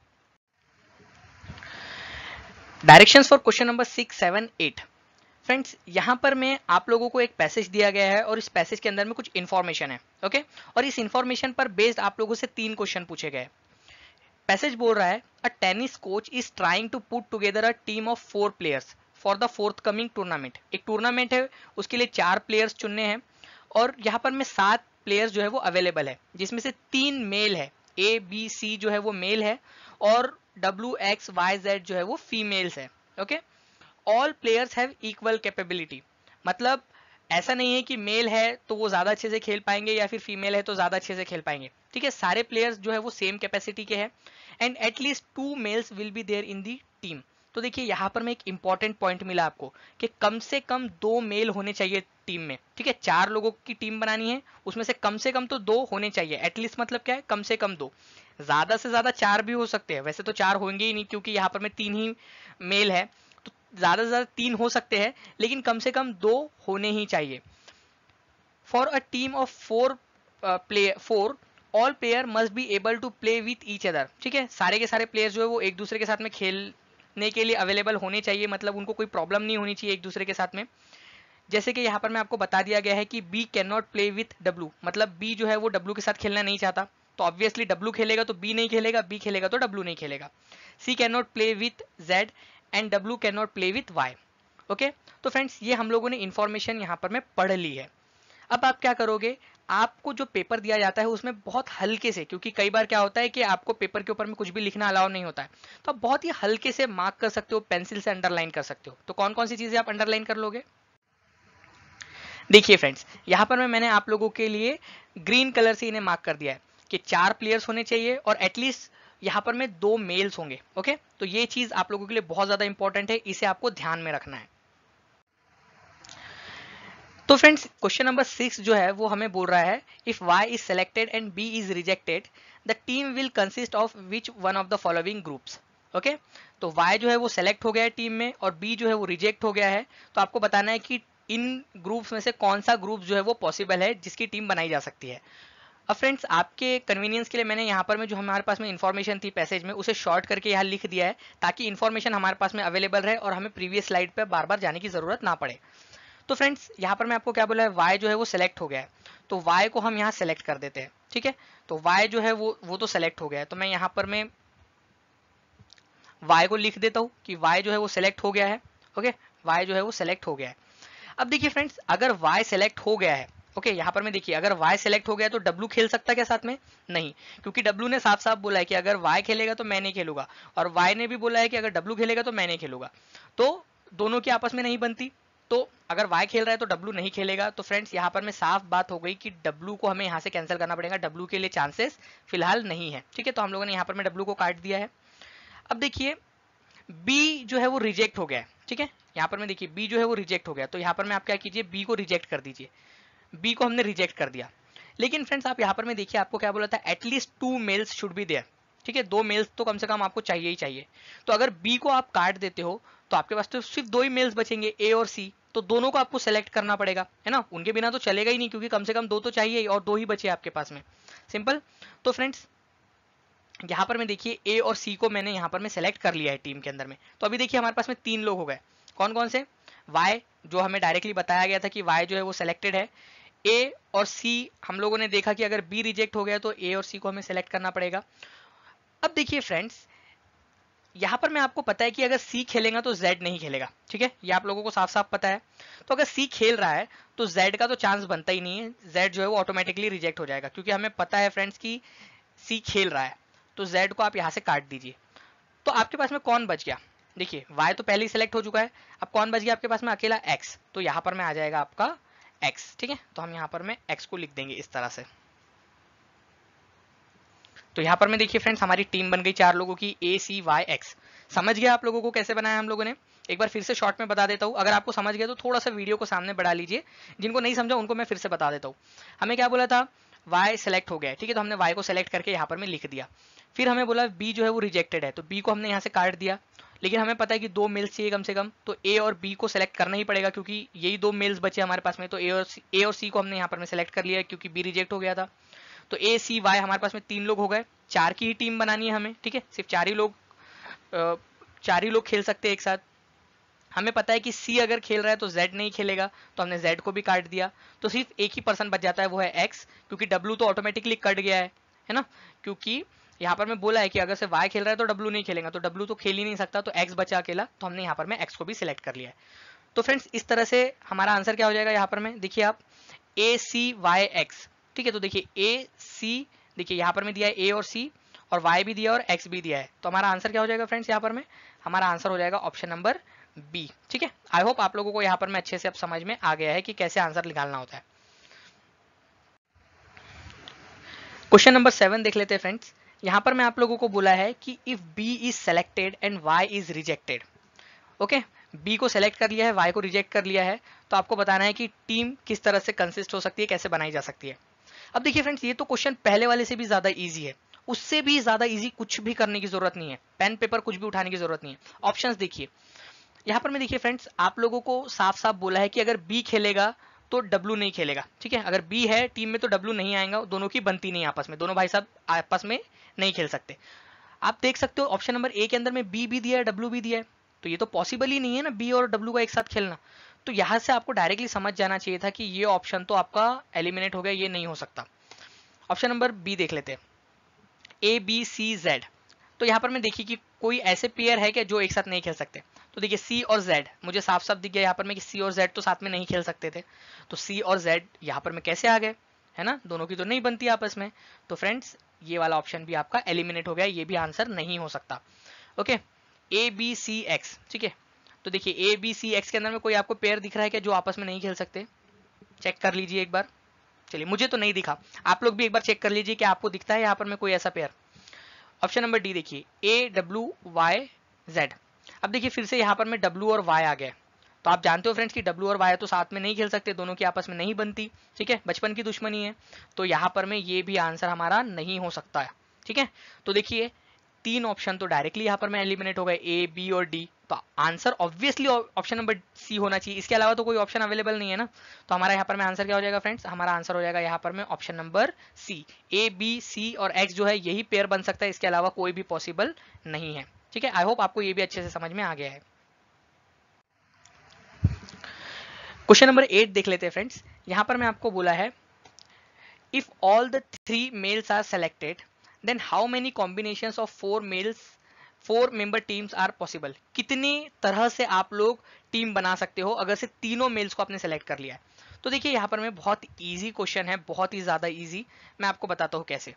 Directions for question number six seven eight. Friends यहाँ पर मैं आप लोगों को एक पैसेज दिया गया है और इस पैसेज के अंदर में कुछ इन्फॉर्मेशन है। ओके, और इस इन्फॉर्मेशन पर बेस्ड आप लोगों से तीन क्वेश्चन पूछे गए। पैसेज बोल रहा है, a tennis coach is trying to put together a team of four players for the fourth coming tournament. एक टूर्नामेंट है, उसके लिए चार प्लेयर्स चुनने हैं और यहाँ पर में सात प्लेयर्स जो है वो अवेलेबल है, जिसमें से तीन मेल है, ए बी सी जो है वो मेल है और डब्ल्यू एक्स वाई जेड जो है वो फीमेल्स है। Okay, all players have equal capability, मतलब ऐसा नहीं है कि मेल है तो वो ज्यादा अच्छे से खेल पाएंगे या फिर फीमेल है तो ज्यादा अच्छे से खेल पाएंगे, ठीक है। सारे प्लेयर्स जो है वो सेम कैपेसिटी के हैं and at least two males will be there in the team. तो देखिए यहाँ पर मैं एक इंपॉर्टेंट पॉइंट मिला आपको कि कम से कम दो मेल होने चाहिए टीम में, ठीक है। चार लोगों की टीम बनानी है, उसमें से कम से कम तो दो होने चाहिए। एटलीस्ट मतलब क्या है, कम से कम दो, ज्यादा से ज्यादा चार भी हो सकते हैं। वैसे तो चार होंगे ही नहीं क्योंकि यहाँ पर मैं तीन ही मेल है, तो ज्यादा से ज्यादा तीन हो सकते हैं, लेकिन कम से कम दो होने ही चाहिए। For a team of four player four all player must be able to play with each other, ठीक है। सारे के सारे प्लेयर्स जो है वो एक दूसरे के साथ में खेलने के लिए अवेलेबल होने चाहिए, मतलब उनको कोई प्रॉब्लम नहीं होनी चाहिए एक दूसरे के साथ में। जैसे कि यहाँ पर मैं आपको बता दिया गया है कि B can not play with W, मतलब बी जो है वो डब्ल्यू के साथ खेलना नहीं चाहता, तो ऑब्वियसली डब्ल्यू खेलेगा तो बी नहीं खेलेगा, बी खेलेगा तो डब्ल्यू नहीं खेलेगा। C can not play with Z and W can not play with Y. Okay, तो फ्रेंड्स ये हम लोगों ने इंफॉर्मेशन यहाँ पर मैं पढ़ ली है। अब आप क्या करोगे, आपको जो पेपर दिया जाता है उसमें बहुत हल्के से, क्योंकि कई बार क्या होता है कि आपको पेपर के ऊपर में कुछ भी लिखना अलाउ नहीं होता है, तो आप बहुत ही हल्के से मार्क कर सकते हो, पेंसिल से अंडरलाइन कर सकते हो। तो कौन कौन सी चीजें आप अंडरलाइन कर लोगे? देखिए फ्रेंड्स, यहाँ पर मैं मैंने आप लोगों के लिए ग्रीन कलर से इन्हें मार्क कर दिया है कि चार प्लेयर्स होने चाहिए और एटलीस्ट यहाँ पर में दो मेल्स होंगे। ओके, तो ये चीज आप लोगों के लिए बहुत ज्यादा इंपॉर्टेंट है, इसे आपको ध्यान में रखना है। तो फ्रेंड्स क्वेश्चन नंबर सिक्स जो है वो हमें बोल रहा है, if y is selected and b is rejected the team will consist of which one of the following groups. Okay, तो y जो है वो सेलेक्ट हो गया है टीम में और b जो है वो रिजेक्ट हो गया है, तो आपको बताना है कि इन ग्रुप्स में से कौन सा ग्रुप जो है वो पॉसिबल है जिसकी टीम बनाई जा सकती है। अब फ्रेंड्स आपके कन्वीनियंस के लिए मैंने यहाँ पर में जो हमारे पास में इन्फॉर्मेशन थी पैसेज में उसे शॉर्ट करके यहाँ लिख दिया है, ताकि इन्फॉर्मेशन हमारे पास में अवेलेबल रहे और हमें प्रीवियस स्लाइड पर बार बार जाने की जरूरत ना पड़े। तो फ्रेंड्स यहाँ पर मैं आपको क्या बोला है, y जो है वो सेलेक्ट हो गया है, तो y को हम यहाँ सेलेक्ट कर देते हैं, ठीक है। तो y जो है वो वो तो सेलेक्ट हो गया है, तो मैं यहाँ पर मैं y को लिख देता हूँ कि y जो है वो सेलेक्ट हो गया है। ओके, y जो है वो सेलेक्ट हो गया है। अब देखिए फ्रेंड्स, अगर y सेलेक्ट हो गया है, ओके, यहाँ पर मैं देखिए अगर y सेलेक्ट हो गया है तो w खेल सकता है क्या साथ में? नहीं, क्योंकि w ने साफ साफ बोला है कि अगर y खेलेगा तो मैं नहीं खेलूंगा, और y ने भी बोला है कि अगर w खेलेगा तो मैं नहीं खेलूंगा, तो दोनों की आपस में नहीं बनती। तो अगर y खेल रहा है तो w नहीं खेलेगा, तो फ्रेंड्स यहाँ पर में साफ बात हो गई कि w को हमें यहाँ से कैंसिल करना पड़ेगा, w के लिए चांसेस फिलहाल नहीं है, ठीक है। तो हम लोगों ने यहाँ पर में w को काट दिया है। अब देखिए b जो है वो रिजेक्ट हो गया है, ठीक है। यहाँ पर में देखिए b जो है वो रिजेक्ट हो गया, तो यहाँ पर में आप क्या कीजिए, b को रिजेक्ट कर दीजिए। b को हमने रिजेक्ट कर दिया, लेकिन फ्रेंड्स आप यहाँ पर में देखिए आपको क्या बोला था, at least two males should be there, ठीक है। दो मेल्स तो कम से कम आपको चाहिए ही चाहिए। तो अगर b को आप काट देते हो तो आपके पास तो सिर्फ दो ही मेल्स बचेंगे, a और c, तो दोनों को आपको सेलेक्ट करना पड़ेगा, है ना। उनके बिना तो चलेगा ही नहीं, क्योंकि कम से कम दो तो चाहिए और दो ही बचे आपके पास में, सिंपल। तो फ्रेंड्स यहाँ पर मैं देखिए a और c को मैंने यहाँ पर मैं सेलेक्ट कर लिया है टीम के अंदर में। तो अभी देखिए हमारे पास में तीन लोग हो गए, कौन कौन से? y जो हमें डायरेक्टली बताया गया था कि y जो है वो सेलेक्टेड है, a और c हम लोगों ने देखा कि अगर b रिजेक्ट हो गया तो a और c को हमें सेलेक्ट करना पड़ेगा। अब देखिए फ्रेंड्स यहाँ पर मैं आपको पता है कि अगर C खेलेगा तो Z नहीं खेलेगा, ठीक है, ये आप लोगों को साफ साफ पता है। तो अगर C खेल रहा है तो Z का तो चांस बनता ही नहीं है, Z जो है वो ऑटोमेटिकली रिजेक्ट हो जाएगा, क्योंकि हमें पता है फ्रेंड्स कि C खेल रहा है। तो Z को आप यहाँ से काट दीजिए। तो आपके पास में कौन बच गया? देखिए Y तो पहले ही सिलेक्ट हो चुका है, अब कौन बच गया आपके पास में? अकेला X। तो यहाँ पर में आ जाएगा आपका X, ठीक है। तो हम यहाँ पर में X को लिख देंगे इस तरह से। तो यहाँ पर में देखिए फ्रेंड्स हमारी टीम बन गई चार लोगों की, ए सी वाई एक्स। समझ गया आप लोगों को कैसे बनाया हम लोगों ने? एक बार फिर से शॉर्ट में बता देता हूँ, अगर आपको समझ गया तो थोड़ा सा वीडियो को सामने बढ़ा लीजिए, जिनको नहीं समझा उनको मैं फिर से बता देता हूँ। हमें क्या बोला था, y सेलेक्ट हो गया है, ठीक है, तो हमने y को सेलेक्ट करके यहाँ पर में लिख दिया। फिर हमें बोला b जो है वो रिजेक्टेड है, तो b को हमने यहाँ से काट दिया, लेकिन हमें पता है कि दो मेल्स चाहिए कम से कम, तो a और b को सेलेक्ट करना ही पड़ेगा, क्योंकि यही दो मेल्स बचे हमारे पास में। तो a और c, a और c को हमने यहाँ पर में सेलेक्ट कर लिया, क्योंकि b रिजेक्ट हो गया था। तो ए सी वाई हमारे पास में तीन लोग हो गए, चार की ही टीम बनानी है हमें, ठीक है, सिर्फ चार ही लोग चार ही लोग खेल सकते हैं एक साथ। हमें पता है कि सी अगर खेल रहा है तो जेड नहीं खेलेगा, तो हमने जेड को भी काट दिया। तो सिर्फ एक ही पर्सन बच जाता है, वो है एक्स, क्योंकि डब्ल्यू तो ऑटोमेटिकली कट गया है, है ना, क्योंकि यहाँ पर मैं बोला है कि अगर से वाई खेल रहा है तो डब्ल्यू नहीं खेलेगा, तो डब्ल्यू तो खेल ही नहीं सकता, तो एक्स बचा अकेला, तो हमने यहाँ पर मैं एक्स को भी सिलेक्ट कर लिया है। तो फ्रेंड्स इस तरह से हमारा आंसर क्या हो जाएगा, यहाँ पर में देखिए आप ए सी वाई एक्स, ठीक है। तो देखिए ए सी, देखिए यहाँ पर में दिया है ए और सी, और y भी दिया और x भी दिया है, तो हमारा आंसर क्या हो जाएगा फ्रेंड्स, यहाँ पर में हमारा आंसर हो जाएगा ऑप्शन नंबर बी। ठीक है, आई होप आप लोगों को यहाँ पर मैं अच्छे से अब समझ में आ गया है कि कैसे आंसर निकालना होता है। क्वेश्चन नंबर सेवन देख लेते हैं फ्रेंड्स। यहाँ पर मैं आप लोगों को बोला है कि if B is selected and Y is rejected. Okay, B को सेलेक्ट कर लिया है, वाई को रिजेक्ट कर लिया है, तो आपको बताना है कि टीम किस तरह से कंसिस्ट हो सकती है, कैसे बनाई जा सकती है। अब देखिए फ्रेंड्स, ये तो क्वेश्चन पहले वाले से भी ज्यादा इजी है, उससे भी ज्यादा इजी कुछ भी करने की जरूरत नहीं है, पेन पेपर कुछ भी उठाने की जरूरत नहीं है। ऑप्शंस देखिए, यहाँ पर मैं देखिए फ्रेंड्स आप लोगों को साफ साफ बोला है कि अगर बी खेलेगा तो डब्लू नहीं खेलेगा। ठीक है, अगर बी है टीम में तो डब्लू नहीं आएगा, दोनों की बनती नहीं आपस में, दोनों भाई साहब आपस में नहीं खेल सकते। आप देख सकते हो ऑप्शन नंबर ए के अंदर में बी भी दिया है, डब्लू भी दिया है, तो ये तो पॉसिबल ही नहीं है ना बी और डब्लू का एक साथ खेलना। तो यहां से आपको डायरेक्टली समझ जाना चाहिए था कि ये ऑप्शन तो आपका एलिमिनेट हो गया, ये नहीं हो सकता। ऑप्शन नंबर बी देख लेते हैं, ए बी सी जेड। तो यहाँ पर मैं देखिए कि कोई ऐसे पेयर है क्या जो एक साथ नहीं खेल सकते। तो देखिए सी और जेड मुझे साफ साफ दिख गया यहाँ पर मैं कि सी और जेड तो साथ में नहीं खेल सकते थे, तो सी और जेड यहाँ पर मैं कैसे आ गए, है ना, दोनों की तो नहीं बनती आपस में। तो फ्रेंड्स ये वाला ऑप्शन भी आपका एलिमिनेट हो गया, ये भी आंसर नहीं हो सकता। Okay, A B C X. ठीक है, तो देखिए ए बी सी एक्स के अंदर में कोई आपको पेयर दिख रहा है क्या जो आपस में नहीं खेल सकते, चेक कर लीजिए एक बार। चलिए मुझे तो नहीं दिखा, आप लोग भी एक बार चेक कर लीजिए कि आपको दिखता है यहाँ पर में कोई ऐसा पेयर। ऑप्शन नंबर डी देखिए, ए डब्ल्यू वाई जेड। अब देखिए फिर से यहाँ पर में डब्ल्यू और वाई आ गया, तो आप जानते हो फ्रेंड्स कि डब्ल्यू और वाई तो साथ में नहीं खेल सकते, दोनों की आपस में नहीं बनती। ठीक है, बचपन की दुश्मनी है, तो यहाँ पर में ये भी आंसर हमारा नहीं हो सकता है। ठीक है, तो देखिए तीन ऑप्शन तो डायरेक्टली यहाँ पर में एलिमिनेट हो गए, ए बी और डी, तो answer obviously option number C होना चाहिए, इसके अलावा तो कोई ऑप्शन अवेलेबल नहीं है ना। तो हमारा यहाँ पर में आंसर क्या हो जाएगा फ्रेंड्स, हमारा आंसर हो जाएगा यहाँ पर में option number C, A B C और एक्स जो है यही पेयर बन सकता है, इसके अलावा कोई भी पॉसिबल नहीं है। ठीक है, आई होप आपको ये भी अच्छे से समझ में आ गया है। क्वेश्चन नंबर एट देख लेते हैं फ्रेंड्स। यहाँ पर मैं आपको बोला है if all the three males are selected then how many combinations of four males four member teams are possible. कितनी तरह से आप लोग टीम बना सकते हो अगर से तीनों मेल्स को आपने सेलेक्ट कर लिया है। तो देखिए यहाँ पर मैं बहुत इजी क्वेश्चन है, बहुत ही ज्यादा इजी, मैं आपको बताता हूँ कैसे।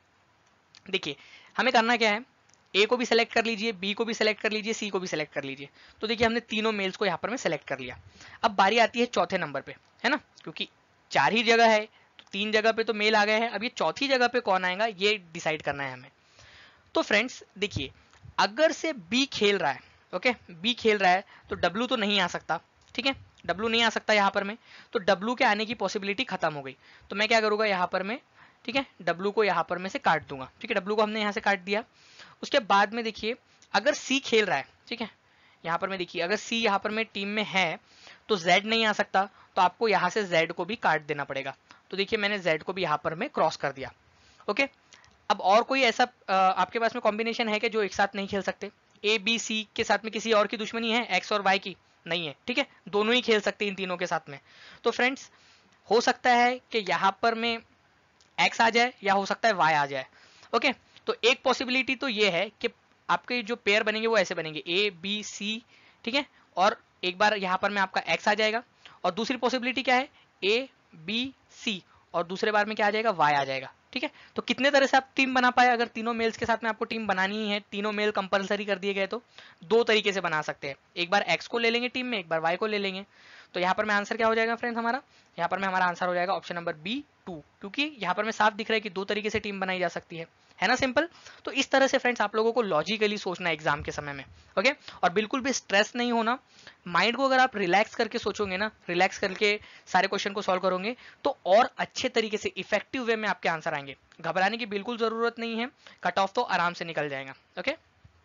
देखिए हमें करना क्या है, ए को भी सिलेक्ट कर लीजिए, बी को भी सिलेक्ट कर लीजिए, सी को भी सिलेक्ट कर लीजिए। तो देखिए हमने तीनों मेल्स को यहाँ पर में सिलेक्ट कर लिया। अब बारी आती है चौथे नंबर पे, है ना, क्योंकि चार ही जगह है तो तीन जगह पे तो मेल आ गए हैं, अब ये चौथी जगह पे कौन आएगा ये डिसाइड करना है हमें। तो फ्रेंड्स देखिए अगर से बी खेल रहा है, ओके बी खेल रहा है तो डब्ल्यू तो नहीं आ सकता। ठीक है, डब्ल्यू नहीं आ सकता यहाँ पर में, तो डब्ल्यू के आने की पॉसिबिलिटी खत्म हो गई। तो मैं क्या करूंगा यहाँ पर में, ठीक है, डब्ल्यू को यहाँ पर में से काट दूंगा। ठीक है, डब्ल्यू को हमने यहाँ से काट दिया। उसके बाद में देखिए अगर सी खेल रहा है, ठीक है, यहाँ पर में देखिए अगर सी यहाँ पर में टीम में है तो जेड नहीं आ सकता, तो आपको यहाँ से जेड को भी काट देना पड़ेगा। तो देखिए मैंने जेड को भी यहाँ पर में क्रॉस कर दिया। ओके, अब और कोई ऐसा आपके पास में कॉम्बिनेशन है कि जो एक साथ नहीं खेल सकते, ए बी सी के साथ में किसी और की दुश्मनी है, एक्स और वाई की नहीं है। ठीक है, दोनों ही खेल सकते हैं इन तीनों के साथ में। तो फ्रेंड्स हो सकता है कि यहाँ पर में एक्स आ जाए या हो सकता है वाई आ जाए। ओके, तो एक पॉसिबिलिटी तो ये है कि आपके जो पेयर बनेंगे वो ऐसे बनेंगे ए बी सी, ठीक है, और एक बार यहाँ पर में आपका एक्स आ जाएगा, और दूसरी पॉसिबिलिटी क्या है ए बी सी, और दूसरे बार में क्या आ जाएगा वाई आ जाएगा। ठीक है, तो कितने तरह से आप टीम बना पाए, अगर तीनों मेल्स के साथ में आपको टीम बनानी ही है, तीनों मेल कंपलसरी कर दिए गए, तो दो तरीके से बना सकते हैं, एक बार एक्स को ले लेंगे टीम में, एक बार वाई को ले लेंगे। तो यहाँ पर में आंसर क्या हो जाएगा फ्रेंड्स हमारा, यहाँ पर में हमारा आंसर हो जाएगा ऑप्शन नंबर बी टू, क्योंकि यहाँ पर में साफ दिख रहा है कि दो तरीके से टीम बनाई जा सकती है, है ना सिंपल। तो इस तरह से फ्रेंड्स आप लोगों को लॉजिकली सोचना है एग्जाम के समय में। ओके, और बिल्कुल भी स्ट्रेस नहीं होना, माइंड को अगर आप रिलैक्स करके सोचोगे ना, रिलैक्स करके सारे क्वेश्चन को सॉल्व करोगे तो और अच्छे तरीके से इफेक्टिव वे में आपके आंसर आएंगे। घबराने की बिल्कुल जरूरत नहीं है, कट ऑफ तो आराम से निकल जाएगा। Okay,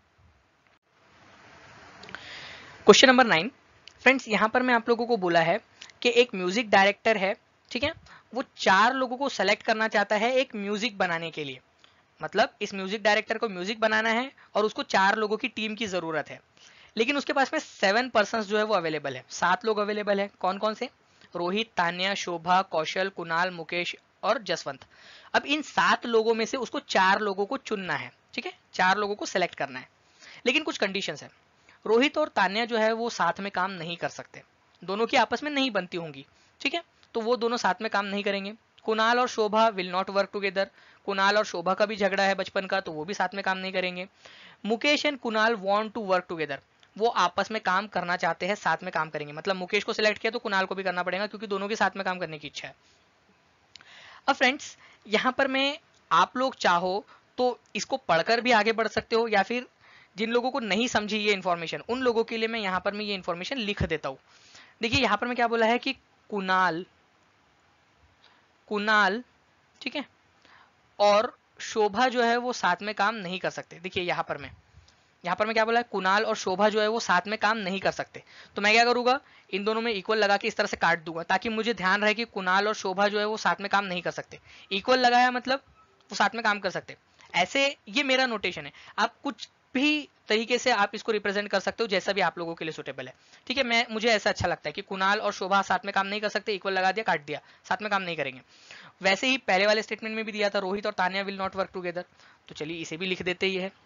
question number nine friends, यहां पर मैं आप लोगों को बोला है कि एक म्यूजिक डायरेक्टर है, ठीक है, वो चार लोगों को सेलेक्ट करना चाहता है एक म्यूजिक बनाने के लिए। मतलब इस म्यूजिक डायरेक्टर को म्यूजिक बनाना है और उसको चार लोगों की टीम की जरूरत है, लेकिन उसके पास में सेवन पर्सन जो है वो अवेलेबल है, सात लोग अवेलेबल है। कौन कौन से, रोहित, तान्या, शोभा, कौशल, कुणाल, मुकेश और जसवंत। अब इन सात लोगों में से उसको चार लोगों को चुनना है, ठीक है, चार लोगों को सेलेक्ट करना है, लेकिन कुछ कंडीशंस है। रोहित और तान्या जो है वो साथ में काम नहीं कर सकते, दोनों की आपस में नहीं बनती होंगी, ठीक है, तो वो दोनों साथ में काम नहीं करेंगे। कुणाल और Shobha will not work together, Kunal और शोभा का भी झगड़ा है बचपन का, तो वो भी साथ में काम नहीं करेंगे। Mukesh and Kunal want to work together, वो आपस में काम करना चाहते हैं, साथ में काम करेंगे। मतलब मुकेश को सिलेक्ट किया तो कुणाल को भी करना पड़ेगा, क्योंकि दोनों के साथ में काम करने की इच्छा है। अब फ्रेंड्स यहाँ पर मैं, आप लोग चाहो तो इसको पढ़कर भी आगे बढ़ सकते हो, या फिर जिन लोगों को नहीं समझी ये इन्फॉर्मेशन, उन लोगों के लिए मैं यहाँ पर मैं ये इन्फॉर्मेशन लिख देता हूँ। देखिए यहाँ पर मैं क्या बोला है कि कुणाल कुणाल ठीक है, और शोभा जो है वो साथ में काम नहीं कर सकते। देखिए यहाँ पर मैं यहाँ पर मैं क्या बोला है, कुणाल और शोभा जो है वो साथ में काम नहीं कर सकते। तो मैं क्या करूंगा, इन दोनों में इक्वल लगा के इस तरह से काट दूंगा, ताकि मुझे ध्यान रहे कि कुणाल और शोभा जो है वो साथ में काम नहीं कर सकते। इक्वल लगाया मतलब वो साथ में काम कर सकते। ऐसे ये मेरा नोटेशन है। आप कुछ भी तरीके से आप इसको रिप्रेजेंट कर सकते हो, जैसा भी आप लोगों के लिए सुटेबल है। ठीक है, मैं मुझे ऐसा अच्छा लगता है कि कुणाल और शोभा साथ में काम नहीं कर सकते, इक्वल लगा दिया, काट दिया, साथ में काम नहीं करेंगे। वैसे ही पहले वाले स्टेटमेंट में भी दिया था, रोहित और Tanya will not work together. तो चलिए इसे भी लिख देते ही है,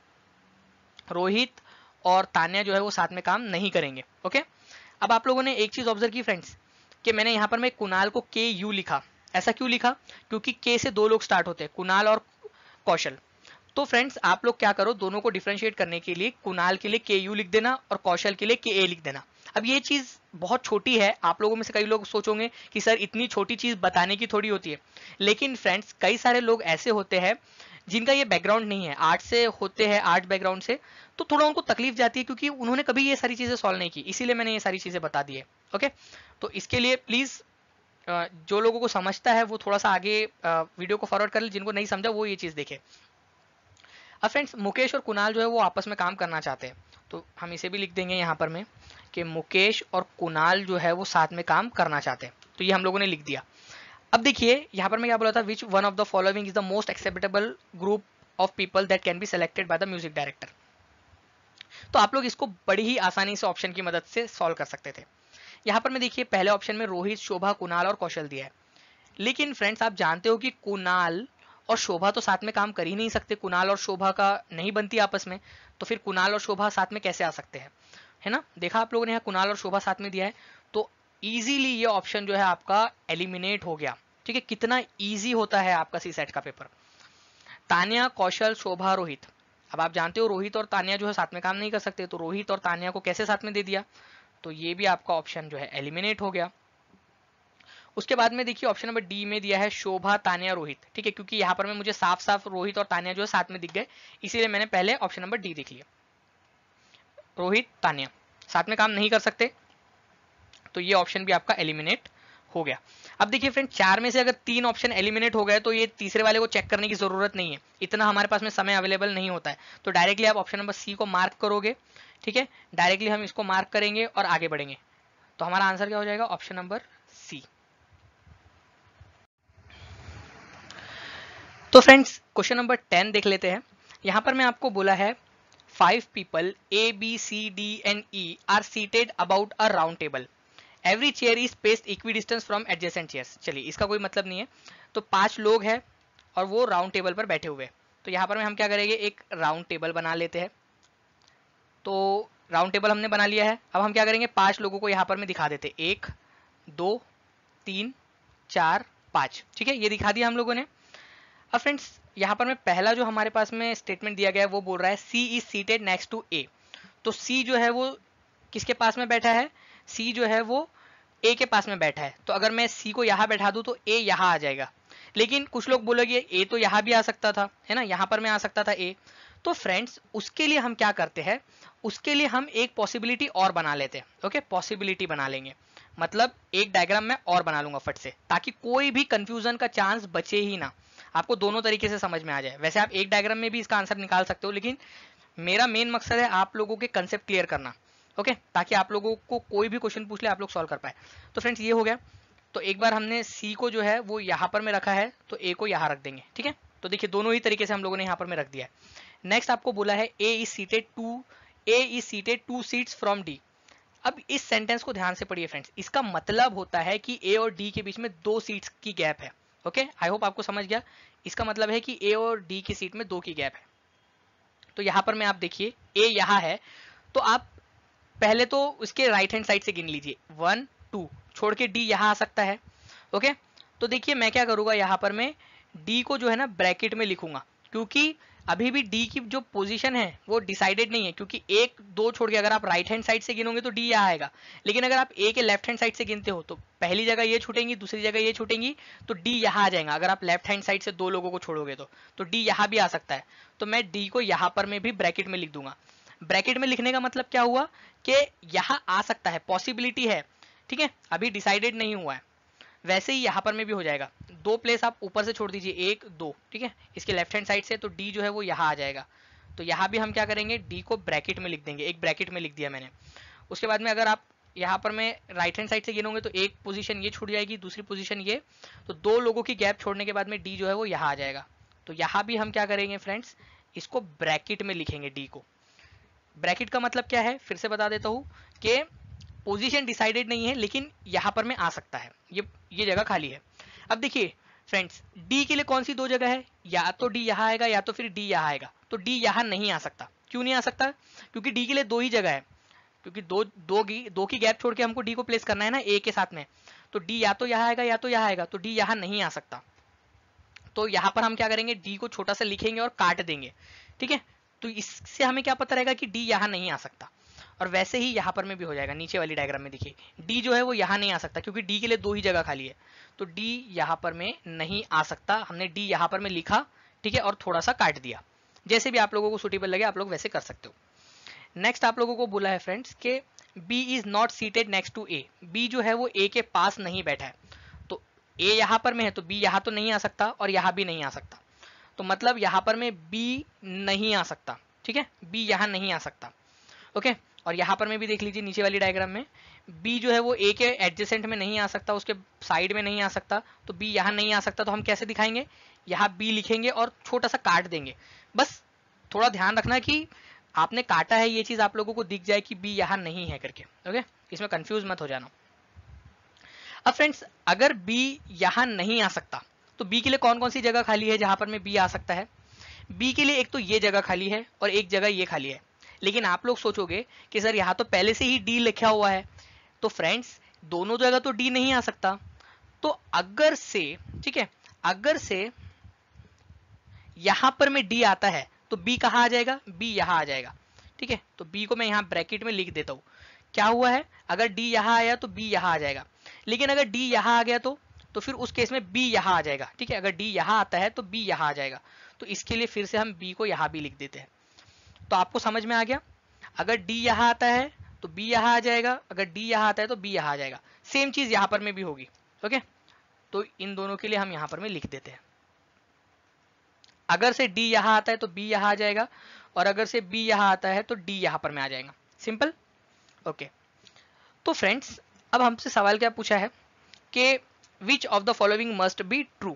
रोहित और तान्या जो है वो साथ में काम नहीं करेंगे। ओके, अब आप लोगों ने एक चीज ऑब्जर्व की फ्रेंड्स, कि मैंने यहाँ पर मैं कुणाल को के यू लिखा। ऐसा क्यों लिखा, क्योंकि के से दो लोग स्टार्ट होते हैं, कुणाल और कौशल। तो फ्रेंड्स आप लोग क्या करो, दोनों को डिफरेंशिएट करने के लिए कुणाल के लिए के यू लिख देना और कौशल के लिए के ए लिख देना। अब ये चीज बहुत छोटी है, आप लोगों में से कई लोग सोचोगे कि सर इतनी छोटी चीज बताने की थोड़ी होती है, लेकिन फ्रेंड्स कई सारे लोग ऐसे होते हैं जिनका ये बैकग्राउंड नहीं है, आर्ट से होते हैं, आर्ट बैकग्राउंड से, तो थोड़ा उनको तकलीफ जाती है, क्योंकि उन्होंने कभी ये सारी चीजें सॉल्व नहीं की, इसीलिए मैंने ये सारी चीजें बता दी है। ओके, तो इसके लिए प्लीज जो लोगों को समझता है वो थोड़ा सा आगे वीडियो को फॉरवर्ड कर ले, जिनको नहीं समझा वो ये चीज देखे। अब फ्रेंड्स मुकेश और कुणाल जो है वो आपस में काम करना चाहते हैं, तो हम इसे भी लिख देंगे यहाँ पर में कि मुकेश और कुणाल जो है वो साथ में काम करना चाहते हैं। तो ये हम लोगों ने लिख दिया। अब देखिए यहाँ पर मैं क्या बोला था, which one of the following is the most acceptable group of people that can be selected by the music director. तो आप लोग इसको बड़ी ही आसानी से ऑप्शन की मदद से सॉल्व कर सकते थे। यहाँ पर मैं देखिए पहले ऑप्शन में रोहित, शोभा, कुणाल और कौशल दिया है, लेकिन फ्रेंड्स आप जानते हो कि कुणाल और शोभा तो साथ में काम कर ही नहीं सकते, कुणाल और शोभा का नहीं बनती आपस में, तो फिर कुणाल और शोभा साथ में कैसे आ सकते हैं, है ना। देखा आप लोगों ने यहाँ कुणाल और शोभा साथ में दिया है, तो इजीली ये ऑप्शन जो है आपका एलिमिनेट हो गया। ठीक है, कितना इजी होता है आपका सी सेट का पेपर। तान्या, कौशल, शोभा, रोहित। अब आप जानते हो रोहित और तान्या जो है साथ में काम नहीं कर सकते, तो रोहित और तान्या को कैसे साथ में दे दिया, तो ये भी आपका ऑप्शन जो है एलिमिनेट हो गया। उसके बाद में देखिए ऑप्शन नंबर डी में दिया है शोभा, तान्या, रोहित। ठीक है, क्योंकि यहाँ पर में मुझे साफ साफ रोहित और तान्या जो है साथ में दिख गए, इसीलिए मैंने पहले ऑप्शन नंबर डी देख लिया। रोहित, तान्या साथ में काम नहीं कर सकते, तो ये ऑप्शन भी आपका एलिमिनेट हो गया। अब देखिए फ्रेंड, चार में से अगर तीन ऑप्शन एलिमिनेट हो गए तो ये तीसरे वाले को चेक करने की जरूरत नहीं है, इतना हमारे पास में समय अवेलेबल नहीं होता है, तो डायरेक्टली आप ऑप्शन नंबर सी को मार्क करोगे। ठीक है, डायरेक्टली हम इसको मार्क करेंगे और आगे बढ़ेंगे, तो हमारा आंसर क्या हो जाएगा, ऑप्शन नंबर सी। तो फ्रेंड्स क्वेश्चन नंबर टेन देख लेते हैं। यहां पर मैं आपको बोला है five people A B C D and E are seated about a round table, every chair is spaced equidistance from adjacent chairs. चलिए इसका कोई मतलब नहीं है, तो पांच लोग हैं और वो राउंड टेबल पर बैठे हुए हैं, तो यहाँ पर हम क्या करेंगे, एक राउंड टेबल बना लेते हैं। तो राउंड टेबल हमने बना लिया है, अब हम क्या करेंगे, पांच लोगों को यहाँ पर में दिखा देते, एक, दो, तीन, चार, पांच। ठीक है, ये दिखा दिया हम लोगों ने। अब फ्रेंड्स यहाँ पर में पहला जो हमारे पास में स्टेटमेंट दिया गया है वो बोल रहा है C is seated next to A. तो सी जो है वो किसके पास में बैठा है, सी जो है वो ए के पास में बैठा है, तो अगर मैं सी को यहाँ बैठा दूं तो ए यहाँ आ जाएगा। लेकिन कुछ लोग बोलोगे ए तो यहाँ भी आ सकता था, है ना, यहाँ पर मैं आ सकता था ए। तो फ्रेंड्स उसके लिए हम क्या करते हैं, उसके लिए हम एक पॉसिबिलिटी और बना लेते हैं। ओके, पॉसिबिलिटी बना लेंगे, मतलब एक डायग्राम में और बना लूंगा फट से, ताकि कोई भी कंफ्यूजन का चांस बचे ही ना, आपको दोनों तरीके से समझ में आ जाए। वैसे आप एक डायग्राम में भी इसका आंसर निकाल सकते हो, लेकिन मेरा मेन मकसद है आप लोगों के कंसेप्ट क्लियर करना। ओके, ताकि आप लोगों को कोई भी क्वेश्चन पूछ ले आप लोग सॉल्व कर पाए। तो फ्रेंड्स ये हो गया। तो एक बार हमने सी को जो है वो यहाँ पर में रखा है, तो ए को यहाँ रख देंगे। ठीक है, तो देखिए दोनों ही तरीके से हम लोगों ने यहाँ पर में रख दिया है। नेक्स्ट आपको बोला है A is seated two A is seated two seats from D. अब इस सेंटेंस को ध्यान से पढ़िए फ्रेंड्स, इसका मतलब होता है कि ए और डी के बीच में दो सीट्स की गैप है। ओके, आई होप आपको समझ गया। इसका मतलब है कि ए और डी की सीट में दो की गैप है। तो यहाँ पर में आप देखिए ए यहाँ है, तो आप पहले तो उसके राइट हैंड साइड से गिन लीजिए, वन टू, छोड़ के डी यहाँ आ सकता है। ओके, तो देखिए मैं क्या करूंगा, यहाँ पर मैं डी को जो है ना ब्रैकेट में लिखूंगा, क्योंकि अभी भी डी की जो पोजीशन है वो डिसाइडेड नहीं है, क्योंकि एक दो छोड़ के अगर आप राइट हैंड साइड से गिनोगे तो डी यहाँ आएगा, लेकिन अगर आप ए के लेफ्ट हैंड साइड से गिनते हो तो पहली जगह ये छूटेंगी, दूसरी जगह ये छूटेंगी, तो डी यहाँ आ जाएगा। अगर आप लेफ्ट हैंड साइड से दो लोगों को छोड़ोगे तो तो डी यहाँ भी आ सकता है। तो मैं डी को यहाँ पर में भी ब्रैकेट में लिख दूंगा। ब्रैकेट में लिखने का मतलब क्या हुआ कि यहाँ आ सकता है, पॉसिबिलिटी है, ठीक है, अभी डिसाइडेड नहीं हुआ है। वैसे ही यहाँ पर में भी हो जाएगा, दो प्लेस आप ऊपर से छोड़ दीजिए, एक दो, ठीक है, इसके लेफ्ट हैंड साइड से, तो डी जो है वो यहाँ आ जाएगा। तो यहाँ भी हम क्या करेंगे, डी को ब्रैकेट में लिख देंगे, एक ब्रैकेट में लिख दिया मैंने। उसके बाद में अगर आप यहाँ पर में राइट हैंड साइड से गिनोगे तो एक पोजीशन ये छूट जाएगी, दूसरी पोजीशन ये, तो दो लोगों की गैप छोड़ने के बाद में डी जो है वो यहाँ आ जाएगा। तो यहाँ भी हम क्या करेंगे फ्रेंड्स, इसको ब्रैकेट में लिखेंगे डी को। ब्रैकेट का मतलब क्या है, फिर से बता देता हूँ कि पोजीशन डिसाइडेड नहीं है, लेकिन यहाँ पर में आ सकता है, ये ये जगह खाली है। अब देखिए फ्रेंड्स, डी के लिए कौन सी दो जगह है, या तो डी यहाँ आएगा या तो फिर डी यहाँ आएगा। तो डी यहाँ नहीं आ सकता। क्यों नहीं आ सकता, क्योंकि डी के लिए दो ही जगह है, क्योंकि दो दो की दो की गैप छोड़ के हमको डी को प्लेस करना है ना ए के साथ में। तो डी या तो यहाँ आएगा या तो यहाँ आएगा, तो डी यहाँ नहीं आ सकता। तो यहाँ पर हम क्या करेंगे, डी को छोटा सा लिखेंगे और काट देंगे, ठीक है। तो इससे हमें क्या पता रहेगा कि डी यहाँ नहीं आ सकता। और वैसे ही यहाँ पर में भी हो जाएगा, नीचे वाली डायग्राम में देखिए डी जो है वो यहाँ नहीं आ सकता, क्योंकि डी के लिए दो ही जगह खाली है। तो डी यहाँ पर में नहीं आ सकता, हमने डी यहाँ पर में लिखा, ठीक है, और थोड़ा सा काट दिया। जैसे भी आप लोगों को सुटेबल लगे आप लोग वैसे कर सकते हो। नेक्स्ट आप लोगों को बोला है फ्रेंड्स कि B is not seated next to A, B जो है वो ए के पास नहीं बैठा है। तो ए यहाँ पर में है तो बी यहाँ तो नहीं आ सकता और यहाँ भी नहीं आ सकता। तो मतलब यहाँ पर में बी नहीं आ सकता, ठीक है, बी यहाँ नहीं आ सकता, ओके। और यहाँ पर में भी देख लीजिए नीचे वाली डायग्राम में, बी जो है वो ए के एडजेसेंट में नहीं आ सकता, उसके साइड में नहीं आ सकता, तो बी यहाँ नहीं आ सकता। तो हम कैसे दिखाएंगे, यहाँ बी लिखेंगे और छोटा सा काट देंगे। बस थोड़ा ध्यान रखना कि आपने काटा है ये चीज आप लोगों को दिख जाए कि बी यहाँ नहीं है करके, ओके, इसमें कंफ्यूज मत हो जाना। अब फ्रेंड्स, अगर बी यहाँ नहीं आ सकता तो बी के लिए कौन कौन सी जगह खाली है जहां पर में बी आ सकता है। बी के लिए एक तो ये जगह खाली है और एक जगह ये खाली है। लेकिन आप लोग सोचोगे कि सर यहाँ तो पहले से ही डी लिखा हुआ है, तो फ्रेंड्स दोनों जगह तो डी नहीं आ सकता। तो अगर से, ठीक है, अगर से यहां पर में डी आता है तो बी कहाँ आ जाएगा, बी यहाँ आ जाएगा, ठीक है। तो बी को मैं यहाँ ब्रैकेट में लिख देता हूँ। क्या हुआ है, अगर डी यहाँ आया तो बी यहाँ आ जाएगा, लेकिन अगर डी यहाँ आ गया तो तो फिर उस केस में बी यहाँ आ जाएगा, ठीक है। अगर डी यहाँ आता है तो बी यहाँ आ जाएगा। तो इसके लिए फिर से हम बी को यहाँ भी लिख देते हैं। तो आपको समझ में आ गया, अगर डी यहाँ आता है तो बी यहाँ आ जाएगा, अगर डी यहाँ आता है तो बी यहाँ आ जाएगा। सेम चीज यहाँ पर में भी होगी, ओके। तो इन दोनों के लिए हम यहाँ पर में लिख देते हैं। अगर से डी यहाँ आता है तो बी यहाँ आ जाएगा, और अगर से बी यहाँ आता है तो डी यहाँ पर में आ जाएगा। Simple, okay. तो फ्रेंड्स, अब हमसे सवाल क्या पूछा है कि which of the following must be true.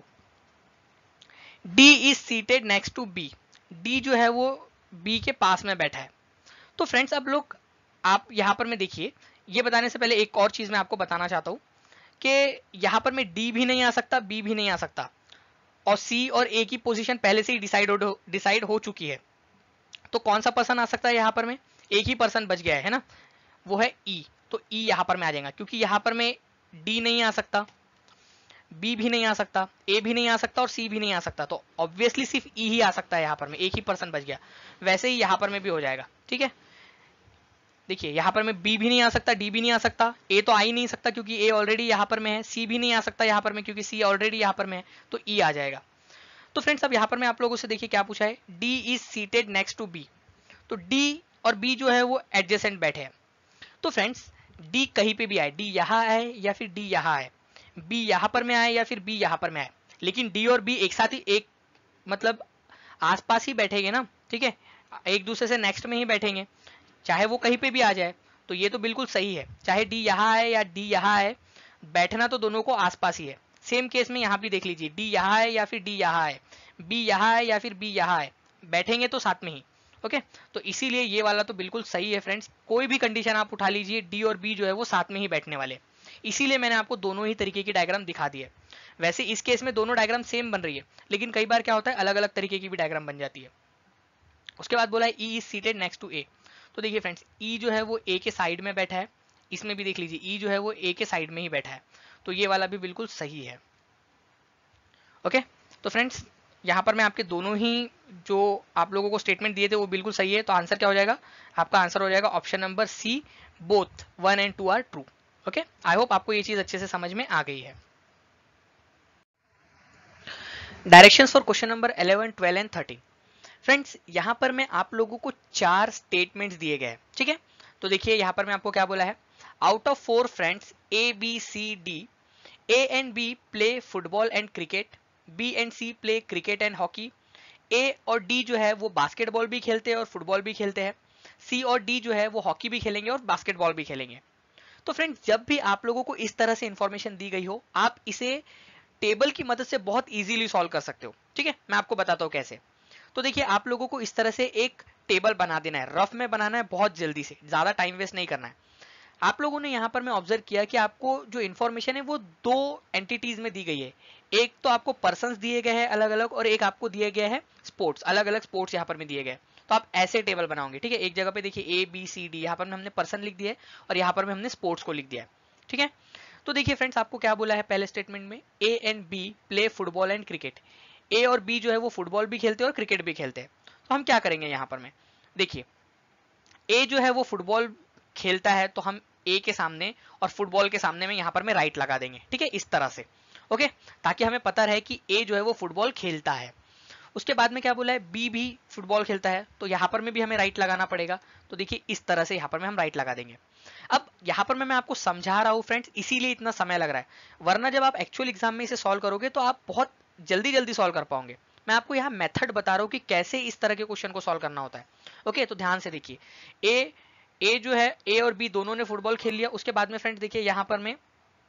D is seated next to B, D जो है वो बी के पास में बैठा है। तो फ्रेंड्स, अब लोग आप यहां पर में देखिए, ये बताने से पहले एक और चीज मैं आपको बताना चाहता हूं कि यहां पर में डी भी नहीं आ सकता, बी भी नहीं आ सकता, और सी और ए की पोजीशन पहले से ही डिसाइड हो डिसाइड हो चुकी है। तो कौन सा पर्सन आ सकता है यहाँ पर में, एक ही पर्सन बच गया है ना, वो है ई। तो ई यहाँ पर में आ जाएगा, क्योंकि यहाँ पर में डी नहीं आ सकता, बी भी नहीं आ सकता, ए भी नहीं आ सकता और सी भी नहीं आ सकता। तो ऑब्वियसली सिर्फ ई ही आ सकता है, यहाँ पर में एक ही पर्सन बच गया। वैसे ही यहाँ पर में भी हो जाएगा, ठीक है। देखिए यहाँ पर में बी भी नहीं आ सकता, डी भी नहीं आ सकता, ए तो आ ही नहीं सकता क्योंकि ए ऑलरेडी यहाँ पर में है, सी भी नहीं आ सकता यहाँ पर में क्योंकि सी ऑलरेडी यहाँ पर में है, तो ई आ जाएगा। तो फ्रेंड्स, अब यहाँ पर मैं आप लोगों से देखिए क्या पूछा है, D is seated next to B. तो डी और बी जो है वो एडजेसेंट बैठे हैं। तो फ्रेंड्स, डी कहीं पे भी आए, डी यहाँ आए या फिर डी यहाँ आए, बी यहाँ पर में आए या फिर बी यहाँ पर में आए, लेकिन डी और बी एक साथ ही, एक मतलब आसपास ही बैठेंगे ना, ठीक है, एक दूसरे से नेक्स्ट में ही बैठेंगे, चाहे वो कहीं पे भी आ जाए। तो ये तो बिल्कुल सही है, चाहे डी यहाँ आए या डी यहाँ आए, बैठना तो दोनों को आसपास ही है। सेम केस में यहाँ भी देख लीजिए, डी यहाँ आए या फिर डी यहाँ आए, बी यहाँ आए या फिर बी यहाँ आए, बैठेंगे तो साथ में ही, ओके। तो इसीलिए ये वाला तो बिल्कुल सही है फ्रेंड्स। कोई भी कंडीशन आप उठा लीजिए, डी और बी जो है वो साथ में ही बैठने वाले, इसीलिए मैंने आपको दोनों ही तरीके की डायग्राम दिखा दी है। वैसे इस केस में दोनों डायग्राम सेम बन रही है, लेकिन कई बार क्या होता है, अलग अलग तरीके की भी डायग्राम बन जाती है। उसके बाद बोला है E is seated next to A. तो देखिए फ्रेंड्स, ई जो है वो ए के साइड में बैठा है, इसमें भी देख लीजिए ई जो है वो ए के साइड में ही बैठा है, तो ये वाला भी बिल्कुल सही है, ओके। तो फ्रेंड्स, यहाँ पर मैं आपके दोनों ही जो आप लोगों को स्टेटमेंट दिए थे वो बिल्कुल सही है, तो आंसर क्या हो जाएगा, आपका आंसर हो जाएगा option number C, both one and two are true. Okay, I hope आपको ये चीज अच्छे से समझ में आ गई है। Directions for question number eleven, twelve and thirteen. Friends यहाँ पर मैं आप लोगों को चार स्टेटमेंट्स दिए गए हैं, ठीक है। तो देखिए यहाँ पर मैं आपको क्या बोला है, out of four friends A B C D, A and B play football and cricket, B and C play cricket and hockey, A और डी जो है वो बास्केटबॉल भी खेलते हैं और फुटबॉल भी खेलते हैं, सी और डी जो है वो हॉकी भी खेलेंगे और बास्केटबॉल भी खेलेंगे। तो फ्रेंड्स जब भी आप लोगों को इस तरह से इंफॉर्मेशन दी गई हो, आप इसे टेबल की मदद से बहुत इजीली सॉल्व कर सकते हो, ठीक है। मैं आपको बताता हूँ कैसे। तो देखिए आप लोगों को इस तरह से एक टेबल बना देना है, रफ में बनाना है, बहुत जल्दी से, ज्यादा टाइम वेस्ट नहीं करना है। आप लोगों ने यहाँ पर मैं ऑब्जर्व किया कि आपको जो इन्फॉर्मेशन है वो दो एंटिटीज में दी गई है। एक तो आपको पर्संस दिए गए हैं अलग अलग, और एक आपको दिए गए हैं स्पोर्ट्स, अलग अलग स्पोर्ट्स यहाँ पर में दिए गए। तो आप ऐसे टेबल बनाओगे, ठीक है। एक जगह पे देखिए ए बी सी डी, यहाँ पर हमने पर्सन लिख दिया है और यहाँ पर में हमने स्पोर्ट्स को लिख दिया है, ठीक है। तो देखिए फ्रेंड्स आपको क्या बोला है पहले स्टेटमेंट में, A and B play football and cricket. A और बी जो है वो फुटबॉल भी खेलते हैं और क्रिकेट भी खेलते हैं। तो हम क्या करेंगे यहाँ पर में, देखिए ए जो है वो फुटबॉल खेलता है, तो हम ए के सामने और फुटबॉल के सामने में यहाँ पर में राइट लगा देंगे, ठीक है, इस तरह से। ओके, ताकि हमें पता रहे कि ए जो है वो फुटबॉल खेलता है। उसके बाद में क्या बोला है, बी भी फुटबॉल खेलता है, तो यहाँ पर में भी हमें राइट लगाना पड़ेगा। तो देखिए इस तरह से यहाँ पर में हम राइट लगा देंगे। अब यहाँ पर मैं, मैं आपको समझा रहा हूँ फ्रेंड्स, इसीलिए इतना समय लग रहा है, वरना जब आप एक्चुअल एग्जाम में इसे सॉल्व करोगे तो आप बहुत जल्दी जल्दी सॉल्व कर पाओगे। मैं आपको यहाँ मेथड बता रहा हूँ कि कैसे इस तरह के क्वेश्चन को सॉल्व करना होता है। ओके, तो ध्यान से देखिए, ए ए जो है, ए और बी दोनों ने फुटबॉल खेल लिया। उसके बाद में फ्रेंड्स देखिए यहाँ पर में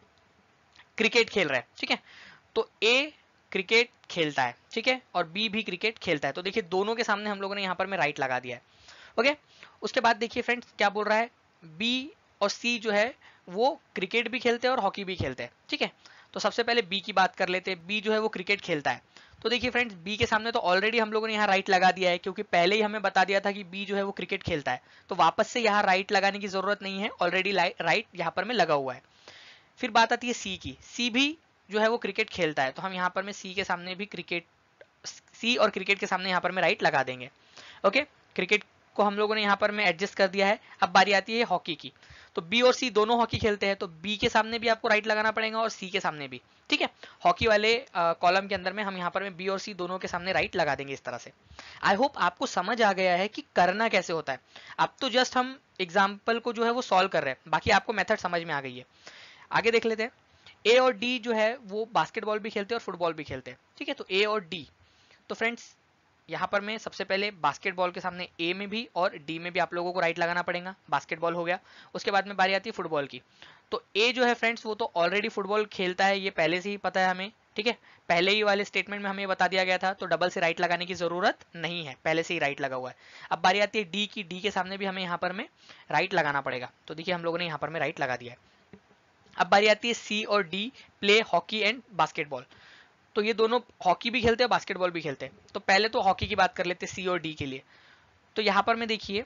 क्रिकेट खेल रहा है, ठीक है। तो ए क्रिकेट खेलता है, ठीक है, और बी भी क्रिकेट खेलता है। तो देखिए दोनों के सामने हम लोगों ने यहाँ पर में राइट लगा दिया है। ओके, उसके बाद देखिए फ्रेंड्स क्या बोल रहा है, बी और सी जो है वो क्रिकेट भी खेलते हैं और हॉकी भी खेलते हैं, ठीक है। तो सबसे पहले बी की बात कर लेते हैं। बी जो है वो क्रिकेट खेलता है, तो देखिए फ्रेंड्स बी के सामने तो ऑलरेडी हम लोगों ने यहाँ राइट लगा दिया है, क्योंकि पहले ही हमें बता दिया था कि बी जो है वो क्रिकेट खेलता है। तो वापस से यहाँ राइट लगाने की जरूरत नहीं है, ऑलरेडी राइट यहाँ पर में लगा हुआ है। फिर बात आती है सी की, सी भी जो है वो क्रिकेट खेलता है, तो हम यहाँ पर में सी के सामने भी क्रिकेट, सी और क्रिकेट के सामने यहाँ पर में राइट लगा देंगे। ओके, क्रिकेट को हम लोगों ने यहाँ पर में एडजस्ट कर दिया है। अब बारी आती है हॉकी की, तो बी और सी दोनों हॉकी खेलते हैं, तो बी के सामने भी आपको राइट लगाना पड़ेगा और सी के सामने भी, ठीक है। हॉकी वाले कॉलम के अंदर में हम यहाँ पर में बी और सी दोनों के सामने राइट लगा देंगे इस तरह से। आई होप आपको समझ आ गया है कि करना कैसे होता है। अब तो जस्ट हम एग्जाम्पल को जो है वो सॉल्व कर रहे हैं, बाकी आपको मेथड समझ में आ गई है। आगे देख लेते हैं, ए और डी जो है वो बास्केटबॉल भी खेलते हैं और फुटबॉल भी खेलते हैं, ठीक है। तो ए और डी, तो फ्रेंड्स यहाँ पर मैं सबसे पहले बास्केटबॉल के सामने ए में भी और डी में भी आप लोगों को राइट लगाना पड़ेगा, बास्केटबॉल हो गया। उसके बाद में बारी आती है फुटबॉल की, तो ए जो है फ्रेंड्स वो तो ऑलरेडी फुटबॉल खेलता है, ये पहले से ही पता है हमें, ठीक है। पहले ही वाले स्टेटमेंट में हमें बता दिया गया था, तो डबल से राइट लगाने की जरूरत नहीं है, पहले से ही राइट लगा हुआ है। अब बारी आती है डी की, डी के सामने भी हमें यहाँ पर में राइट लगाना पड़ेगा, तो देखिए हम लोगों ने यहाँ पर में राइट लगा दिया है। अब बारी आती है सी और D play hockey and basketball, तो ये दोनों हॉकी भी खेलते हैं बास्केटबॉल भी खेलते हैं। तो पहले तो हॉकी की बात कर लेते हैं सी और डी के लिए, तो यहाँ पर में देखिए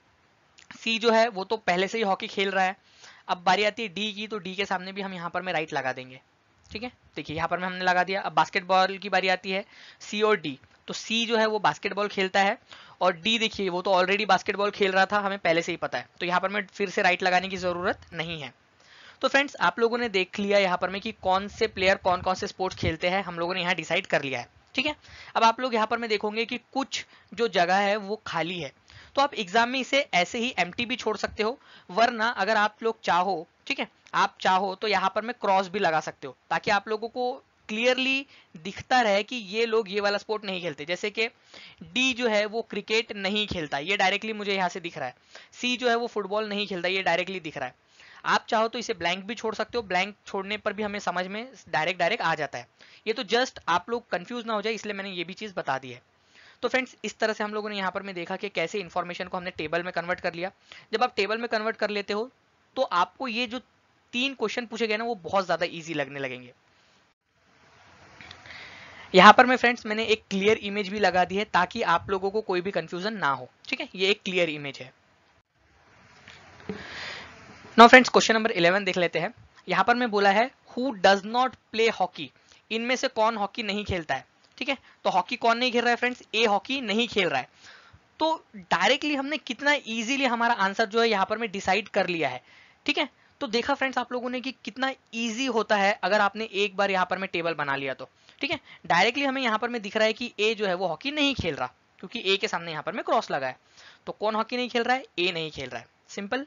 सी जो है वो तो पहले से ही हॉकी खेल रहा है। अब बारी आती है डी की, तो डी के सामने भी हम यहाँ पर में राइट लगा देंगे, ठीक है। देखिए यहाँ पर में हमने लगा दिया। अब बास्केटबॉल की बारी आती है सी और डी, तो सी जो है वो बास्केटबॉल खेलता है और डी देखिए वो तो ऑलरेडी बास्केटबॉल खेल रहा था, हमें पहले से ही पता है, तो यहाँ पर में फिर से राइट लगाने की जरूरत नहीं है। तो फ्रेंड्स आप लोगों ने देख लिया यहाँ पर में कि कौन से प्लेयर कौन कौन से स्पोर्ट्स खेलते हैं, हम लोगों ने यहाँ डिसाइड कर लिया है, ठीक है। अब आप लोग यहाँ पर में देखोगे कि कुछ जो जगह है वो खाली है, तो आप एग्जाम में इसे ऐसे ही एम्प्टी भी छोड़ सकते हो, वरना अगर आप लोग चाहो, ठीक है, आप चाहो तो यहाँ पर में क्रॉस भी लगा सकते हो, ताकि आप लोगों को क्लियरली दिखता रहे कि ये लोग ये वाला स्पोर्ट नहीं खेलते। जैसे कि डी जो है वो क्रिकेट नहीं खेलता, ये डायरेक्टली मुझे यहाँ से दिख रहा है। सी जो है वो फुटबॉल नहीं खेलता, ये डायरेक्टली दिख रहा है। आप चाहो तो इसे ब्लैंक भी छोड़ सकते हो, ब्लैंक छोड़ने पर भी हमें समझ में डायरेक्ट डायरेक्ट आ जाता है। ये तो जस्ट आप लोग कंफ्यूज ना हो जाए इसलिए मैंने ये भी चीज बता दी है। तो फ्रेंड्स इस तरह से हम लोगों ने यहाँ पर में देखा कि कैसे इन्फॉर्मेशन को हमने टेबल में कन्वर्ट कर लिया। जब आप टेबल में कन्वर्ट कर लेते हो तो आपको ये जो तीन क्वेश्चन पूछे गए ना वो बहुत ज्यादा ईजी लगने लगेंगे। यहाँ पर मैं फ्रेंड्स मैंने एक क्लियर इमेज भी लगा दी है ताकि आप लोगों को कोई भी कंफ्यूजन ना हो, ठीक है। ये एक क्लियर इमेज है। Now friends question number eleven देख लेते हैं। यहाँ पर मैं बोला है who does not play hockey, इनमें से कौन हॉकी नहीं खेलता है, ठीक है, तो हॉकी कौन नहीं खेल रहा है फ्रेंड्स, ए हॉकी नहीं खेल रहा है। तो डायरेक्टली हमने कितना इजीली हमारा आंसर जो है यहाँ पर मैं डिसाइड कर लिया है। ठीक है, तो देखा फ्रेंड्स आप लोगों ने कि कितना इजी होता है अगर आपने एक बार यहाँ पर मैं टेबल बना लिया तो। ठीक है, डायरेक्टली हमें यहाँ पर मैं दिख रहा है कि ए जो है वो हॉकी नहीं खेल रहा, क्योंकि ए के सामने यहाँ पर मैं क्रॉस लगा है। तो कौन हॉकी नहीं खेल रहा है, ए नहीं खेल रहा है, simple.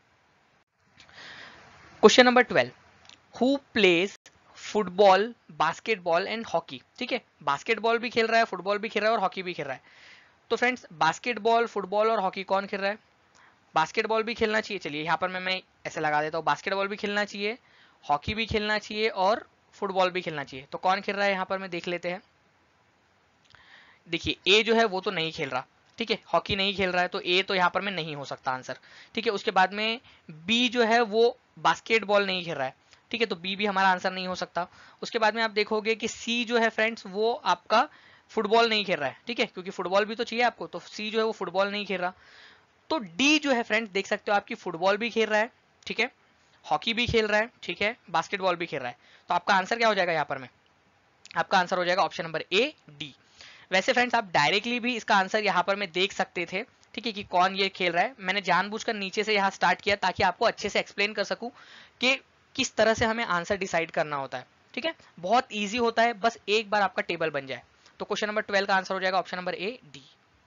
Question number twelve, who plays football, basketball and hockey. ठीक है, बास्केटबॉल भी खेल रहा है, फुटबॉल भी खेल रहा है और हॉकी भी खेल रहा है। तो फ्रेंड्स बास्केटबॉल, फुटबॉल और हॉकी कौन खेल रहा है, बास्केटबॉल भी खेलना चाहिए, चलिए यहाँ पर मैं मैं ऐसे लगा देता हूँ, बास्केटबॉल भी खेलना चाहिए, हॉकी भी खेलना चाहिए और फुटबॉल भी खेलना चाहिए। तो कौन खेल रहा है यहाँ पर मैं देख लेते हैं। देखिए ए जो है वो तो नहीं खेल रहा, ठीक है, हॉकी नहीं खेल रहा है, तो ए तो यहाँ पर में नहीं हो सकता आंसर। ठीक है, उसके बाद में बी जो है वो बास्केटबॉल नहीं खेल रहा है, ठीक है, तो बी भी हमारा आंसर नहीं हो सकता। उसके बाद में आप देखोगे कि सी जो है फ्रेंड्स वो आपका फुटबॉल नहीं खेल रहा है, ठीक है, क्योंकि फुटबॉल भी तो चाहिए आपको, तो सी जो है वो फुटबॉल नहीं खेल रहा। तो डी जो है फ्रेंड्स देख सकते हो आपकी फुटबॉल भी खेल रहा है, ठीक है, हॉकी भी खेल रहा है, ठीक है, बास्केटबॉल भी खेल रहा है। तो आपका आंसर क्या हो जाएगा यहाँ पर में, आपका आंसर हो जाएगा ऑप्शन नंबर ए डी। वैसे फ्रेंड्स आप डायरेक्टली भी इसका आंसर यहाँ पर में देख सकते थे, ठीक है, कि कौन ये खेल रहा है। मैंने जानबूझकर नीचे से यहाँ स्टार्ट किया ताकि आपको अच्छे से एक्सप्लेन कर सकूं कि किस तरह से हमें आंसर डिसाइड करना होता है। ठीक है, बहुत ईजी होता है, बस एक बार आपका टेबल बन जाए। तो क्वेश्चन नंबर ट्वेल्व का आंसर हो जाएगा option number A D.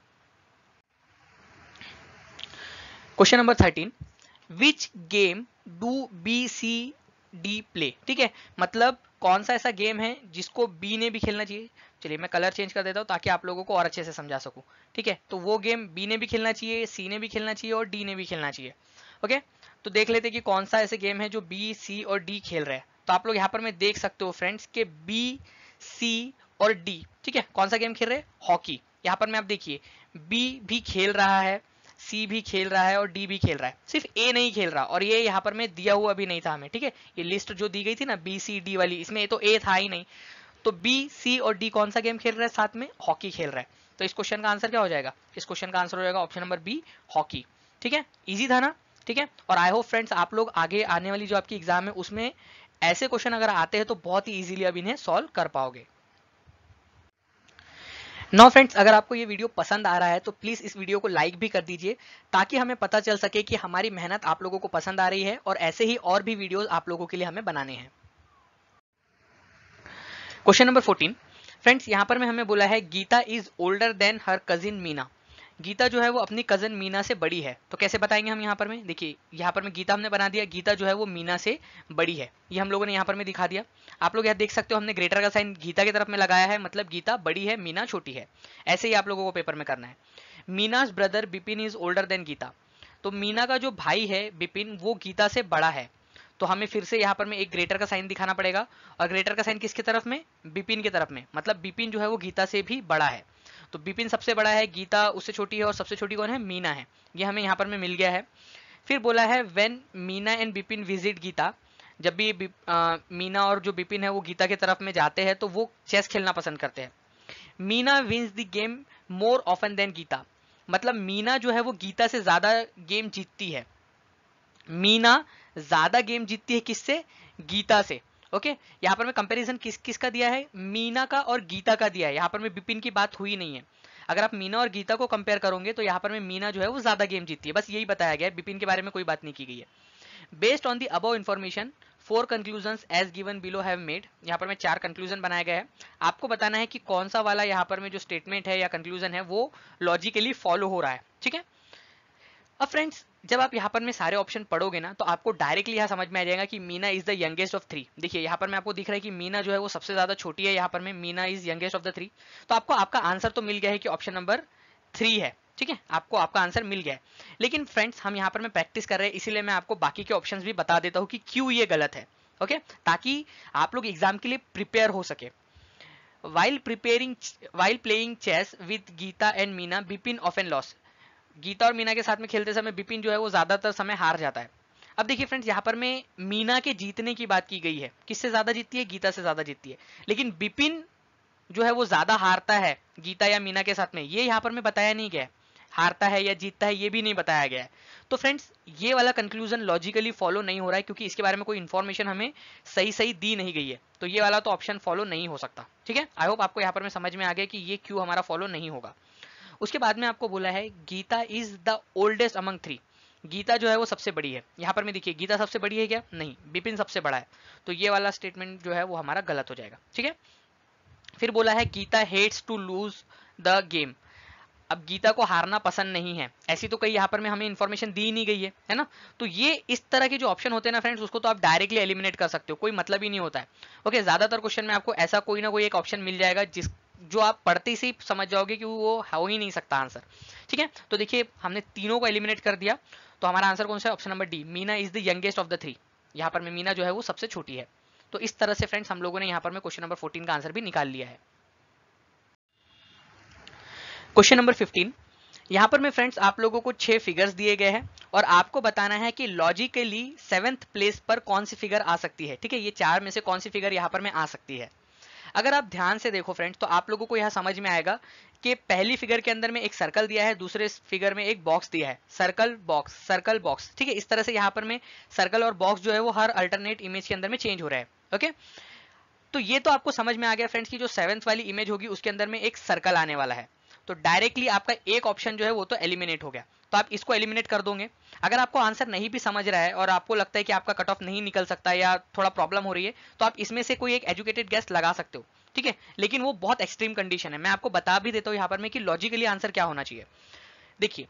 Question number thirteen, which game do B C D play. ठीक है, मतलब कौन सा ऐसा गेम है जिसको बी ने भी खेलना चाहिए। चलिए मैं कलर चेंज कर देता हूं ताकि आप लोगों को और अच्छे से समझा सकूं। ठीक है, तो वो गेम बी ने भी खेलना चाहिए, सी ने भी खेलना चाहिए और डी ने भी खेलना चाहिए। ओके, तो देख लेते हैं कि कौन सा ऐसे गेम है जो बी, सी और डी खेल रहे हैं। तो आप लोग यहाँ पर मैं देख सकते हो फ्रेंड्स के बी, सी और डी, ठीक है, कौन सा गेम खेल रहे हैं, हॉकी। यहाँ पर मैं आप देखिए बी भी खेल रहा है, सी भी खेल रहा है और डी भी खेल रहा है, सिर्फ ए नहीं खेल रहा, और ये यहाँ पर मैं दिया हुआ भी नहीं था हमें। ठीक है, ये लिस्ट जो दी गई थी ना बी सी डी वाली, इसमें तो ए था ही नहीं। तो बी, सी और डी कौन सा गेम खेल रहा है, साथ में हॉकी खेल रहा है। तो इस क्वेश्चन का आंसर क्या हो जाएगा, इस क्वेश्चन का आंसर हो जाएगा ऑप्शन नंबर बी हॉकी। ठीक है, इजी था ना। ठीक है, और आई होप फ्रेंड्स आप लोग आगे आने वाली जो आपकी एग्जाम है उसमें ऐसे क्वेश्चन अगर आते हैं तो बहुत ही इजीली अब इन्हें सॉल्व कर पाओगे। नो फ्रेंड्स, अगर आपको ये वीडियो पसंद आ रहा है तो प्लीज इस वीडियो को लाइक भी कर दीजिए ताकि हमें पता चल सके कि हमारी मेहनत आप लोगों को पसंद आ रही है, और ऐसे ही और भी वीडियोस आप लोगों के लिए हमें बनाने हैं। क्वेश्चन नंबर फोर्टीन, फ्रेंड्स यहाँ पर में हमें बोला है Geeta is older than her cousin Meena. Geeta जो है वो अपनी कजन मीना से बड़ी है, तो कैसे बताएंगे हम यहाँ पर में। देखिए यहाँ पर में गीता हमने बना दिया, गीता जो है वो मीना से बड़ी है, ये हम लोगों ने यहाँ पर में दिखा दिया। आप लोग यहाँ देख सकते हो हमने ग्रेटर का साइन गीता की तरफ में लगाया है, मतलब गीता बड़ी है, मीना छोटी है। ऐसे ही आप लोगों को पेपर में करना है। Meena's brother Bipin is older than Geeta, तो मीना का जो भाई है बिपिन वो गीता से बड़ा है, तो हमें फिर से यहाँ पर में एक ग्रेटर का साइन दिखाना पड़ेगा, और ग्रेटर का साइन किसकी तरफ में, बिपिन की तरफ में, मतलब बिपिन जो है वो गीता से भी बड़ा है। तो बिपिन सबसे बड़ा है, गीता उससे छोटी है, और सबसे छोटी कौन है, मीना है। ये हमें यहाँ पर में मिल गया है। फिर बोला है when Meena and Bipin visit Geeta, जब भी आ, मीना और जो बिपिन है वो गीता की तरफ में जाते हैं तो वो चेस खेलना पसंद करते हैं। Meena wins the game more often than Geeta, मतलब मीना जो है वो गीता से ज्यादा गेम जीतती है। मीना ज्यादा गेम जीतती है किससे, गीता से। ओके, यहाँ पर मैं कंपैरिजन किस किस का दिया है, मीना का और गीता का दिया है। यहाँ पर में बिपिन की बात हुई नहीं है। अगर आप मीना और गीता को कंपेयर करोगे तो यहाँ पर में मीना जो है वो ज्यादा गेम जीतती है, बस यही बताया गया है, बिपिन के बारे में कोई बात नहीं की गई है। Based on the above information four conclusions as given below have made, यहाँ पर में चार कंक्लूजन बनाया गया है। आपको बताना है कि कौन सा वाला यहाँ पर में जो स्टेटमेंट है या कंक्लूजन है वो लॉजिकली फॉलो हो रहा है। ठीक है, अब फ्रेंड्स जब आप यहाँ पर में सारे ऑप्शन पढ़ोगे ना तो आपको डायरेक्टली यहाँ समझ में आ जाएगा कि Meena is the youngest of three. देखिए यहाँ पर मैं आपको दिख रहा है कि मीना जो है वो सबसे ज्यादा छोटी है, यहाँ पर में Meena is youngest of the three. तो आपको आपका आंसर तो मिल गया है कि ऑप्शन नंबर थ्री है। ठीक है, आपको आपका आंसर मिल गया है। लेकिन फ्रेंड्स हम यहाँ पर में प्रैक्टिस कर रहे हैं, इसीलिए मैं आपको बाकी के ऑप्शन भी बता देता हूँ कि क्यों ये गलत है। ओके, ताकि आप लोग एग्जाम के लिए प्रिपेयर हो सके। While preparing while playing chess with Geeta and Meena Bipin often loss, Geeta और मीना के साथ में खेलते समय बिपिन जो है वो ज्यादातर समय हार जाता है। अब देखिए फ्रेंड्स यहाँ पर में मीना के जीतने की बात की गई है, किससे ज्यादा जीतती है, गीता से ज्यादा जीतती है। लेकिन बिपिन जो है वो ज्यादा हारता है गीता या मीना के साथ में, ये यहाँ पर में बताया नहीं गया है। हारता है या जीतता है ये भी नहीं बताया गया है। तो फ्रेंड्स ये वाला कंक्लूजन लॉजिकली फॉलो नहीं हो रहा है, क्योंकि इसके बारे में कोई इन्फॉर्मेशन हमें सही सही दी नहीं गई है। तो ये वाला तो ऑप्शन फॉलो नहीं हो सकता। ठीक है, आई होप आपको यहाँ पर में समझ में आ गया कि ये क्यों हमारा फॉलो नहीं होगा। उसके बाद में आपको बोला है Geeta is the oldest among three. Geeta जो है वो सबसे बड़ी है। यहाँ पर में देखिए गीता सबसे बड़ी है क्या? नहीं, बिपिन सबसे बड़ा है। तो ये वाला स्टेटमेंट जो है वो हमारा गलत हो जाएगा। ठीक है, फिर बोला है Geeta hates to lose the game. अब गीता को हारना पसंद नहीं है, ऐसी तो कई यहाँ पर में हमें इंफॉर्मेशन दी नहीं गई है, है ना। तो ये इस तरह के जो ऑप्शन होते हैं ना फ्रेंड्स, उसको तो आप डायरेक्टली एलिमिनेट कर सकते हो, कोई मतलब ही नहीं होता है। ओके, ज्यादातर क्वेश्चन में आपको ऐसा कोई ना कोई एक ऑप्शन मिल जाएगा जिस जो आप पढ़ते से ही समझ जाओगे कि वो हो ही नहीं सकता आंसर। ठीक है, तो देखिए हमने तीनों को एलिमिनेट कर दिया, तो हमारा आंसर कौन सा है? Option number D, Meena is the youngest of the three. यहाँ पर में मीना जो है वो सबसे छोटी है। तो इस तरह से फ्रेंड्स हम लोगों ने यहाँ पर में क्वेश्चन नंबर फोर्टीन का आंसर भी निकाल लिया है। क्वेश्चन नंबर फिफ्टीन, यहाँ पर में फ्रेंड्स आप लोगों को छह फिगर्स दिए गए हैं और आपको बताना है कि लॉजिकली सेवेंथ प्लेस पर कौन सी फिगर आ सकती है। ठीक है, ये चार में से कौन सी फिगर यहाँ पर में आ सकती है। अगर आप ध्यान से देखो फ्रेंड्स तो आप लोगों को यह समझ में आएगा कि पहली फिगर के अंदर में एक सर्कल दिया है, दूसरे फिगर में एक बॉक्स दिया है, सर्कल बॉक्स सर्कल बॉक्स। ठीक है, इस तरह से यहाँ पर में सर्कल और बॉक्स जो है वो हर अल्टरनेट इमेज के अंदर में चेंज हो रहा है। ओके, तो ये तो आपको समझ में आ गया फ्रेंड्स की जो सेवेंथ वाली इमेज होगी उसके अंदर में एक सर्कल आने वाला है। तो डायरेक्टली आपका एक ऑप्शन जो है वो तो एलिमिनेट हो गया, तो आप इसको एलिमिनेट कर दोगे। अगर आपको आंसर नहीं भी समझ रहा है और आपको लगता है कि आपका कट ऑफ नहीं निकल सकता या थोड़ा प्रॉब्लम हो रही है, तो आप इसमें से कोई एक एजुकेटेड गेस लगा सकते हो। ठीक है, लेकिन वो बहुत एक्सट्रीम कंडीशन है। मैं आपको बता भी देता हूँ यहाँ पर में कि लॉजिकली आंसर क्या होना चाहिए। देखिए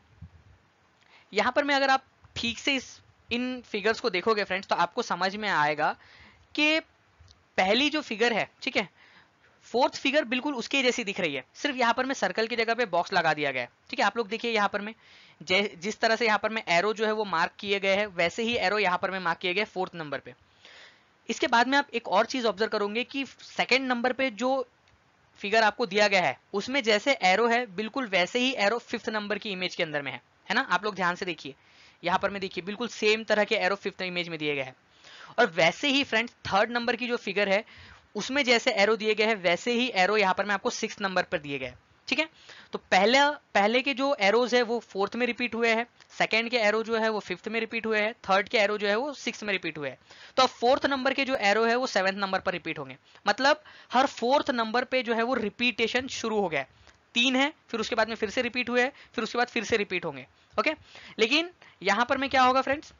यहाँ पर में अगर आप ठीक से इस इन फिगर्स को देखोगे फ्रेंड्स तो आपको समझ में आएगा कि पहली जो फिगर है, ठीक है, फोर्थ फिगर बिल्कुल उसके जैसी दिख रही है, सिर्फ यहाँ पर में सर्कल की जगह पे बॉक्स लगा दिया गया है। ठीक है, आप लोग देखिए यहाँ पर में जिस तरह से यहाँ पर में एरो जो है वो मार्क किए गए हैं, वैसे ही एरो यहाँ पर में मार्क किए गए फोर्थ नंबर पे। इसके बाद में आप एक और चीज ऑब्जर्व करोगे कि सेकेंड नंबर पे जो फिगर आपको दिया गया है उसमें जैसे एरो है बिल्कुल वैसे ही एरो फिफ्थ नंबर की इमेज के अंदर में है, है ना। आप लोग ध्यान से देखिए यहाँ पर में देखिए बिल्कुल सेम तरह के एरो फिफ्थ इमेज में दिए गए हैं। और वैसे ही फ्रेंड्स थर्ड नंबर की जो फिगर है उसमें जैसे एरो दिए गए हैं वैसे ही एरो यहाँ पर मैं आपको सिक्स नंबर पर दिए गए हैं। ठीक है, तो पहले पहले के जो एरोज है वो फोर्थ में रिपीट हुए हैं, सेकंड के एरो जो है वो फिफ्थ में रिपीट हुए हैं, थर्ड के एरो जो है वो सिक्स में रिपीट हुए हैं। तो अब फोर्थ नंबर के जो एरो है वो सेवेंथ नंबर पर रिपीट होंगे, मतलब हर फोर्थ नंबर पे जो है वो रिपीटेशन शुरू हो गया। तीन है, फिर उसके बाद में फिर से रिपीट हुए, फिर उसके बाद फिर से रिपीट होंगे। ओके, लेकिन यहां पर में क्या होगा फ्रेंड्स,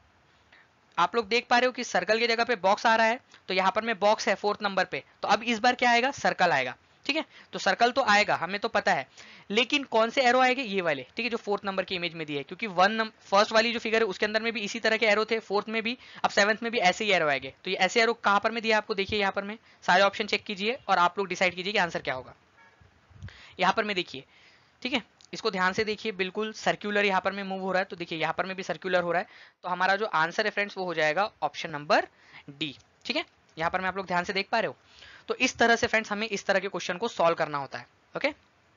आप लोग देख पा रहे हो कि सर्कल की जगह पे बॉक्स आ रहा है, तो यहाँ पर में बॉक्स है फोर्थ नंबर पे, तो अब इस बार क्या आएगा? सर्कल आएगा। ठीक है, तो सर्कल तो आएगा हमें तो पता है, लेकिन कौन से एरो आएंगे? ये वाले। ठीक है, जो फोर्थ नंबर की इमेज में दी है, क्योंकि वन फर्स्ट वाली जो फिगर है उसके अंदर में भी इसी तरह के एरो थे, फोर्थ में भी, अब सेवंथ में भी ऐसे ही एरो आएंगे। तो ये ऐसे एरो कहाँ पर में दिया आपको? देखिए यहाँ पर में सारे ऑप्शन चेक कीजिए और आप लोग डिसाइड कीजिए कि आंसर क्या होगा। यहाँ पर में देखिए, ठीक है, इसको ध्यान से देखिए, बिल्कुल सर्कुलर यहाँ पर में मूव हो रहा है, तो देखिए यहाँ पर में भी सर्कुलर हो रहा है। तो हमारा जो आंसर है फ्रेंड्स वो हो जाएगा ऑप्शन नंबर डी। ठीक है, यहाँ पर में आप लोग ध्यान से देख पा रहे हो। तो इस तरह से फ्रेंड्स हमें इस तरह के क्वेश्चन को सॉल्व करना होता है। ओके,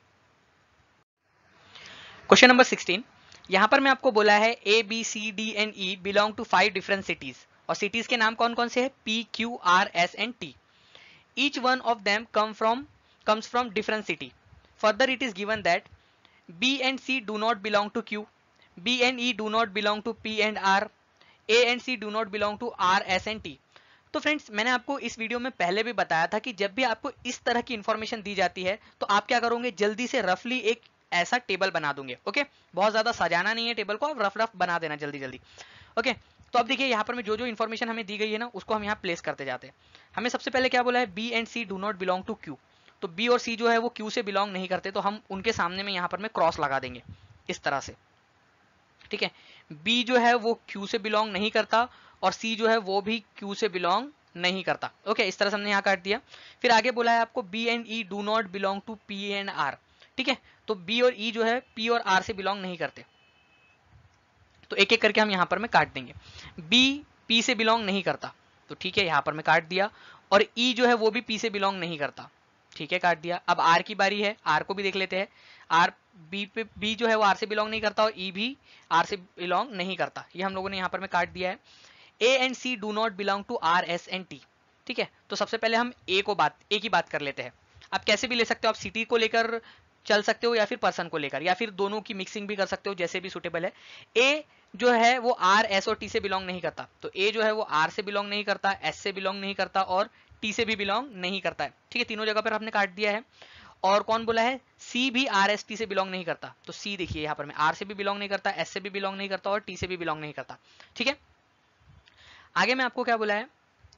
क्वेश्चन नंबर सिक्सटीन, यहाँ पर मैं आपको बोला है A B C D and E belong to five different cities, और सिटीज के नाम कौन कौन से है? P Q R S and T. Each one of them come from comes from different city. Further it is given that B and C do not belong to Q, B and E do not belong to P and R, A and C do not belong to R, S and T। तो फ्रेंड्स मैंने आपको इस वीडियो में पहले भी बताया था कि जब भी आपको इस तरह की इंफॉर्मेशन दी जाती है तो आप क्या करोगे? जल्दी से रफली एक ऐसा टेबल बना दोगे। ओके, बहुत ज्यादा सजाना नहीं है टेबल को, आप रफ रफ बना देना जल्दी जल्दी। ओके, तो अब देखिए यहाँ पर में जो जो इन्फॉर्मेशन हमें दी गई है ना उसको हम यहाँ प्लेस करते जाते हैं। हमें सबसे पहले क्या बोला है? B and C do not belong to Q. तो बी और सी जो है वो क्यू से बिलोंग नहीं करते, तो हम उनके सामने में यहाँ पर में क्रॉस लगा देंगे इस तरह से। ठीक है, बी जो है वो क्यू से बिलोंग नहीं करता और सी जो है वो भी क्यू से बिलोंग नहीं करता। ओके, इस तरह से हमने यहाँ काट दिया। फिर आगे बोला है आपको B and E do not belong to P and R. ठीक है, तो बी और ई जो है पी और आर से बिलोंग नहीं करते, तो एक एक करके हम यहाँ पर में काट देंगे। बी पी से बिलोंग नहीं करता, तो ठीक है यहाँ पर में काट दिया। और ई जो है वो भी पी से बिलोंग नहीं करता, ठीक है काट दिया। अब आर की बारी है, आर को भी देख लेते हैं। आर बी पे बी जो है वो आर से बिलोंग नहीं करता और ई भी आर से बिलोंग नहीं करता, ये हम लोगों ने यहाँ पर में काट दिया है। A and C do not belong to R S and T. ठीक है, तो सबसे पहले हम ए को बात ए की बात कर लेते हैं। आप कैसे भी ले सकते हो, आप सिटी को लेकर चल सकते हो या फिर पर्सन को लेकर, या फिर दोनों की मिक्सिंग भी कर सकते हो, जैसे भी सुटेबल है। ए जो है वो आर, एस और टी से बिलोंग नहीं करता, तो ए जो है वो आर से बिलोंग नहीं करता, एस से बिलोंग नहीं करता और टी से भी बिलोंग नहीं करता है। ठीक है, तीनों जगह पर आपने काट दिया है। और कौन बोला है, सी भी आर एस टी से बिलोंग नहीं करता, तो सी देखिए यहाँ पर में आर से भी बिलोंग नहीं करता, एस से भी बिलोंग नहीं करता और टी से भी बिलोंग नहीं करता। ठीक है, आगे मैं आपको क्या बोला है,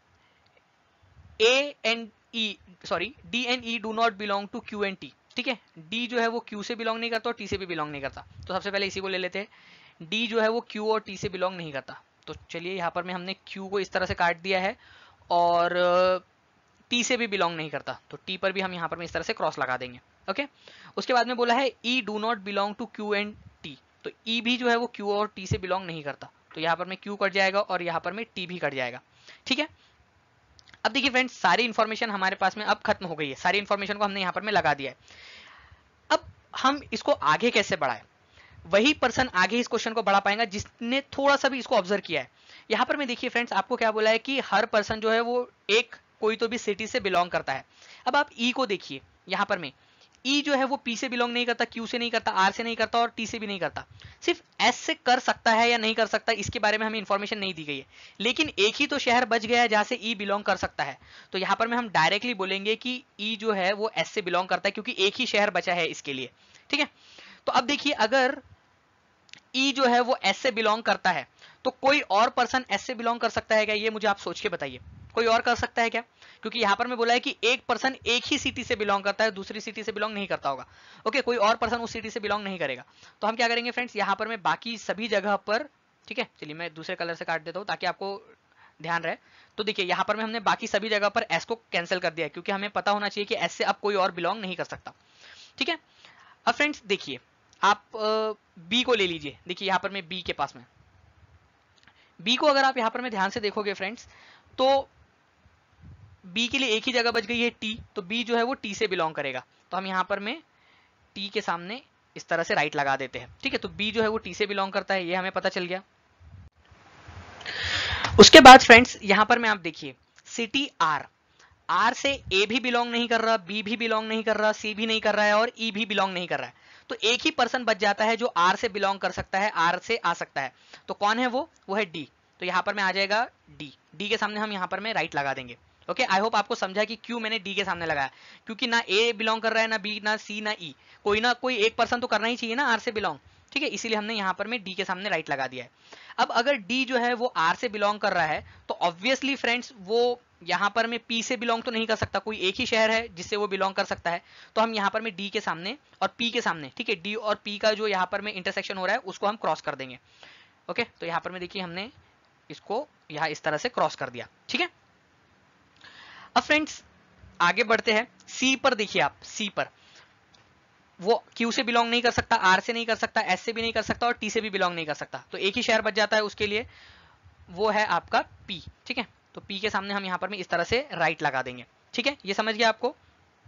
A and E sorry D and E do not belong to Q and T. ठीक है, डी जो है वो क्यू से बिलोंग नहीं करता और टी से भी बिलोंग नहीं करता, तो सबसे पहले इसी को ले लेते हैं। डी जो है वो क्यू और टी से बिलोंग नहीं करता, तो चलिए यहाँ पर में हमने क्यू को इस तरह से काट दिया है, और टी से भी बिलोंग नहीं करता, तो टी पर भी हम यहाँ पर में इस तरह से क्रॉस लगा देंगे। ओके, उसके बाद में बोला है E do not belong to Q and T, तो ई भी जो है वो क्यू और टी से बिलोंग नहीं करता, तो यहाँ पर में क्यू कट जाएगा और यहाँ पर में टी भी कट जाएगा। ठीक है, अब देखिए फ्रेंड्स, सारी इंफॉर्मेशन हमारे पास में अब खत्म हो गई है, सारी इंफॉर्मेशन को हमने यहाँ पर में लगा दिया है। अब हम इसको आगे कैसे बढ़ाएं, वही पर्सन आगे इस क्वेश्चन को बढ़ा पाएगा जिसने थोड़ा सा भी इसको ऑब्जर्व किया है। यहाँ पर मैं देखिए फ्रेंड्स, आपको क्या बोला है कि हर पर्सन जो है वो एक कोई तो भी सिटी से बिलोंग करता है। अब आप ई को देखिए, यहाँ पर में ई जो है वो पी से बिलोंग नहीं करता, क्यू से नहीं करता, आर से नहीं करता और टी से भी नहीं करता, सिर्फ एस से कर सकता है या नहीं कर सकता इसके बारे में हमें इंफॉर्मेशन नहीं दी गई है। लेकिन एक ही तो शहर बच गया है जहां से ई बिलोंग कर सकता है, तो यहाँ पर में हम डायरेक्टली बोलेंगे कि ई जो है वो एस से बिलोंग करता है, क्योंकि एक ही शहर बचा है इसके लिए। ठीक है, तो अब देखिए, अगर ई जो है वो एस से बिलोंग करता है तो कोई और पर्सन एस से बिलोंग कर सकता है क्या, ये मुझे आप सोच के बताइए, कोई और कर सकता है क्या? क्योंकि यहाँ पर मैं बोला है कि एक पर्सन एक ही सिटी से बिलोंग करता है, दूसरी सिटी से बिलोंग नहीं करता होगा। ओके, कोई और पर्सन उस सिटी से बिलोंग नहीं करेगा, तो हम क्या करेंगे फ्रेंड्स, यहाँ पर मैं बाकी सभी जगह पर, ठीक है, चलिए मैं दूसरे कलर से काट देता हूँ ताकि आपको ध्यान रहे। तो देखिए यहाँ पर में हमने बाकी सभी जगह पर एस को कैंसिल कर दिया है, क्योंकि हमें पता होना चाहिए कि एस से अब कोई और बिलोंग नहीं कर सकता। ठीक है, अब फ्रेंड्स देखिए, आप बी को ले लीजिए। देखिए यहाँ पर मैं बी के पास में, बी को अगर आप यहाँ पर में ध्यान से देखोगे फ्रेंड्स, तो बी के लिए एक ही जगह बच गई है टी, तो बी जो है वो टी से बिलोंग करेगा, तो हम यहाँ पर में टी के सामने इस तरह से राइट लगा देते हैं। ठीक है, तो बी जो है वो टी से बिलोंग करता है, ये हमें पता चल गया। उसके बाद फ्रेंड्स यहाँ पर में आप देखिए, सिटी आर, आर से ए भी बिलोंग नहीं कर रहा, बी भी बिलोंग नहीं कर रहा, सी भी नहीं कर रहा है और ई भी बिलोंग नहीं कर रहा है, तो एक ही पर्सन बच जाता है जो आर से बिलोंग कर सकता है, आर से आ सकता है, तो कौन है वो वो है डी। तो यहाँ पर में आ जाएगा डी, डी के सामने हम यहाँ पर में राइट लगा देंगे। ओके, आई होप आपको समझा कि क्यों मैंने डी के सामने लगाया, क्योंकि ना ए बिलोंग कर रहा है, ना बी, ना सी, ना ई, कोई ना कोई एक पर्सन तो करना ही चाहिए ना आर से बिलोंग। ठीक है, इसीलिए हमने यहाँ पर में डी के सामने राइट लगा दिया है। अब अगर डी जो है वो आर से बिलोंग कर रहा है, तो ऑब्वियसली फ्रेंड्स वो यहाँ पर में पी से बिलोंग तो नहीं कर सकता, कोई एक ही शहर है जिससे वो बिलोंग कर सकता है, तो हम यहाँ पर में डी के सामने और पी के सामने, ठीक है, डी और पी का जो यहाँ पर में इंटरसेक्शन हो रहा है उसको हम क्रॉस कर देंगे। ओके, तो यहाँ पर में देखिए हमने इसको यहाँ इस तरह से क्रॉस कर दिया। ठीक है, अब फ्रेंड्स आगे बढ़ते हैं, सी पर देखिए आप, सी पर वो क्यू से बिलोंग नहीं कर सकता, आर से नहीं कर सकता, एस से भी नहीं कर सकता और टी से भी बिलोंग नहीं कर सकता, तो एक ही शहर बच जाता है उसके लिए, वो है आपका पी। ठीक है, तो पी के सामने हम यहाँ पर में इस तरह से राइट लगा देंगे। ठीक है, ये समझ गया आपको।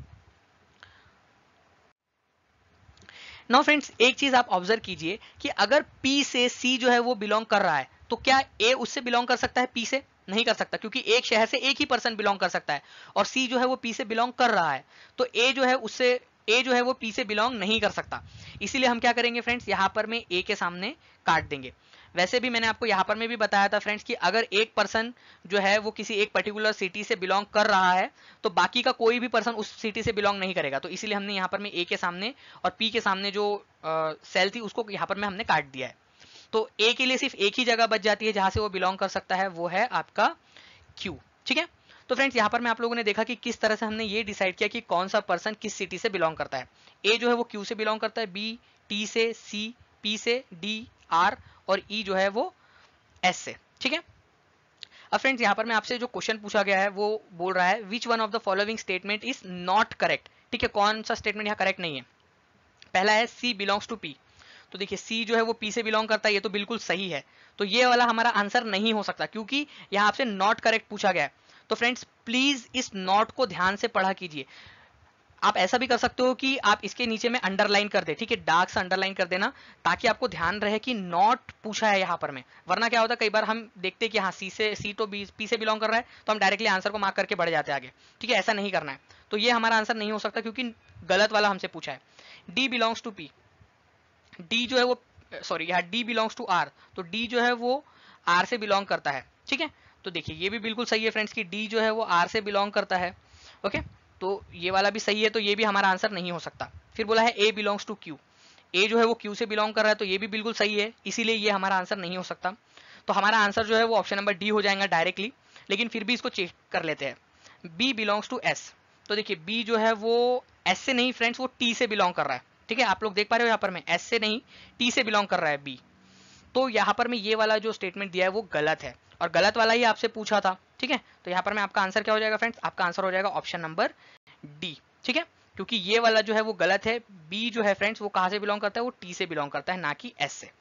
नाउ फ्रेंड्स एक चीज आप ऑब्जर्व कीजिए कि अगर पी से सी जो है वो बिलोंग कर रहा है, तो क्या ए उससे बिलोंग कर सकता है, पी से? नहीं कर सकता, क्योंकि एक शहर से एक ही पर्सन बिलोंग कर सकता है और सी जो है वो पी से बिलोंग कर रहा है, तो ए जो है उससे ए जो है वो पी से बिलोंग नहीं कर सकता। इसीलिए हम क्या करेंगे फ्रेंड्स, यहाँ पर में ए के सामने काट देंगे। वैसे भी मैंने आपको यहाँ पर में भी बताया था फ्रेंड्स कि अगर एक पर्सन जो है वो किसी एक पर्टिकुलर सिटी से बिलोंग कर रहा है, तो बाकी का कोई भी पर्सन उस सिटी से बिलोंग नहीं करेगा, तो इसीलिए हमने यहाँ पर में ए के सामने और पी के सामने जो सेल थी उसको यहाँ पर में हमने काट दिया है। तो ए के लिए सिर्फ एक ही जगह बच जाती है जहां से वो बिलोंग कर सकता है, वो है आपका क्यू। ठीक है, तो फ्रेंड्स यहाँ पर में आप लोगों ने देखा कि किस तरह से हमने ये डिसाइड किया कि कौन सा पर्सन किस सिटी से बिलोंग करता है। ए जो है वो क्यू से बिलोंग करता है, बी टी से, सी पी से, डी आर और ई जो है वो एस से। ठीक है, अब फ्रेंड्स यहाँ पर मैं आपसे जो क्वेश्चन पूछा गया है वो बोल रहा है which one of the following statement is not correct. ठीक है, कौन सा स्टेटमेंट यहाँ करेक्ट नहीं है? पहला है सी बिलोंग्स टू पी, तो देखिए सी जो है वो पी से बिलोंग करता है, ये तो बिल्कुल सही है, तो ये वाला हमारा आंसर नहीं हो सकता क्योंकि यहाँ आपसे नॉट करेक्ट पूछा गया है। तो फ्रेंड्स प्लीज इस नॉट को ध्यान से पढ़ा कीजिए। आप ऐसा भी कर सकते हो कि आप इसके नीचे में अंडरलाइन कर दे, ठीक है, डार्क से अंडरलाइन कर देना, ताकि आपको ध्यान रहे कि नॉट पूछा है यहाँ पर में। वरना क्या होता है, कई बार हम देखते हैं कि हाँ सी से सी तो बी पी से बिलोंग कर रहा है, तो हम डायरेक्टली आंसर को मार्क करके बढ़ जाते हैं आगे, ठीक है, ऐसा नहीं करना है। तो ये हमारा आंसर नहीं हो सकता क्योंकि गलत वाला हमसे पूछा है। D belongs to P, D जो है वो सॉरी यहाँ डी बिलोंग्स टू आर, तो डी जो है वो आर से बिलोंग करता है, ठीक है। तो देखिए ये भी बिल्कुल सही है फ्रेंड्स कि डी जो है वो आर से बिलोंग करता है, ओके। तो ये वाला भी सही है, तो ये भी हमारा आंसर नहीं हो सकता। फिर बोला है A belongs to Q, A जो है वो क्यू से बिलोंग कर रहा है, तो ये भी बिल्कुल सही है, इसीलिए ये हमारा आंसर नहीं हो सकता। तो हमारा आंसर जो है वो ऑप्शन नंबर डी हो जाएगा डायरेक्टली, लेकिन फिर भी इसको चेक कर लेते हैं। बी बिलोंग्स टू एस, तो देखिए बी जो है वो एस से नहीं फ्रेंड्स, वो टी से बिलोंग कर रहा है, ठीक है, आप लोग देख पा रहे हो यहाँ पर में एस से नहीं टी से बिलोंग कर रहा है बी। तो यहाँ पर में ये वाला जो स्टेटमेंट दिया है वो गलत है, और गलत वाला ही आपसे पूछा था, ठीक है। तो यहाँ पर में आपका आंसर क्या हो जाएगा फ्रेंड्स, आपका आंसर हो जाएगा ऑप्शन नंबर डी, ठीक है, क्योंकि ये वाला जो है वो गलत है। बी जो है फ्रेंड्स वो कहाँ से बिलोंग करता है, वो टी से बिलोंग करता है, ना कि एस से।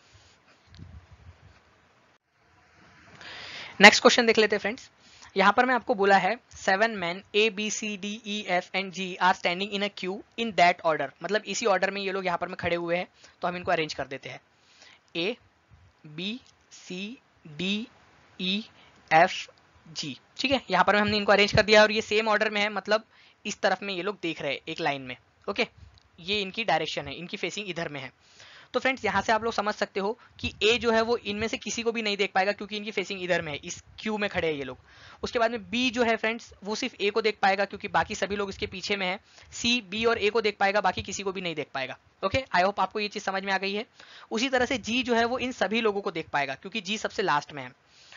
नेक्स्ट क्वेश्चन देख लेते हैं फ्रेंड्स। यहाँ पर मैं आपको बोला है seven man A B C D E F and G are standing in a queue in that order, मतलब इसी ऑर्डर में ये लोग यहाँ पर में खड़े हुए हैं, तो हम इनको अरेंज कर देते हैं। A B C D E F G, ठीक है, यहाँ पर हमने इनको अरेंज कर दिया और ये सेम ऑर्डर में है, मतलब इस तरफ में ये लोग देख रहे हैं एक लाइन में, ओके, ये इनकी डायरेक्शन है, इनकी फेसिंग इधर में है। तो फ्रेंड्स यहाँ से आप लोग समझ सकते हो कि ए जो है वो इनमें से किसी को भी नहीं देख पाएगा क्योंकि इनकी फेसिंग इधर में है, इस क्यू में खड़े हैं ये लोग। उसके बाद में बी जो है फ्रेंड्स वो सिर्फ ए को देख पाएगा क्योंकि बाकी सभी लोग इसके पीछे में है। सी बी और ए को देख पाएगा, बाकी किसी को भी नहीं देख पाएगा, ओके। आई होप आपको ये चीज समझ में आ गई है। उसी तरह से जी जो है वो इन सभी लोगों को देख पाएगा क्योंकि जी सबसे लास्ट में है।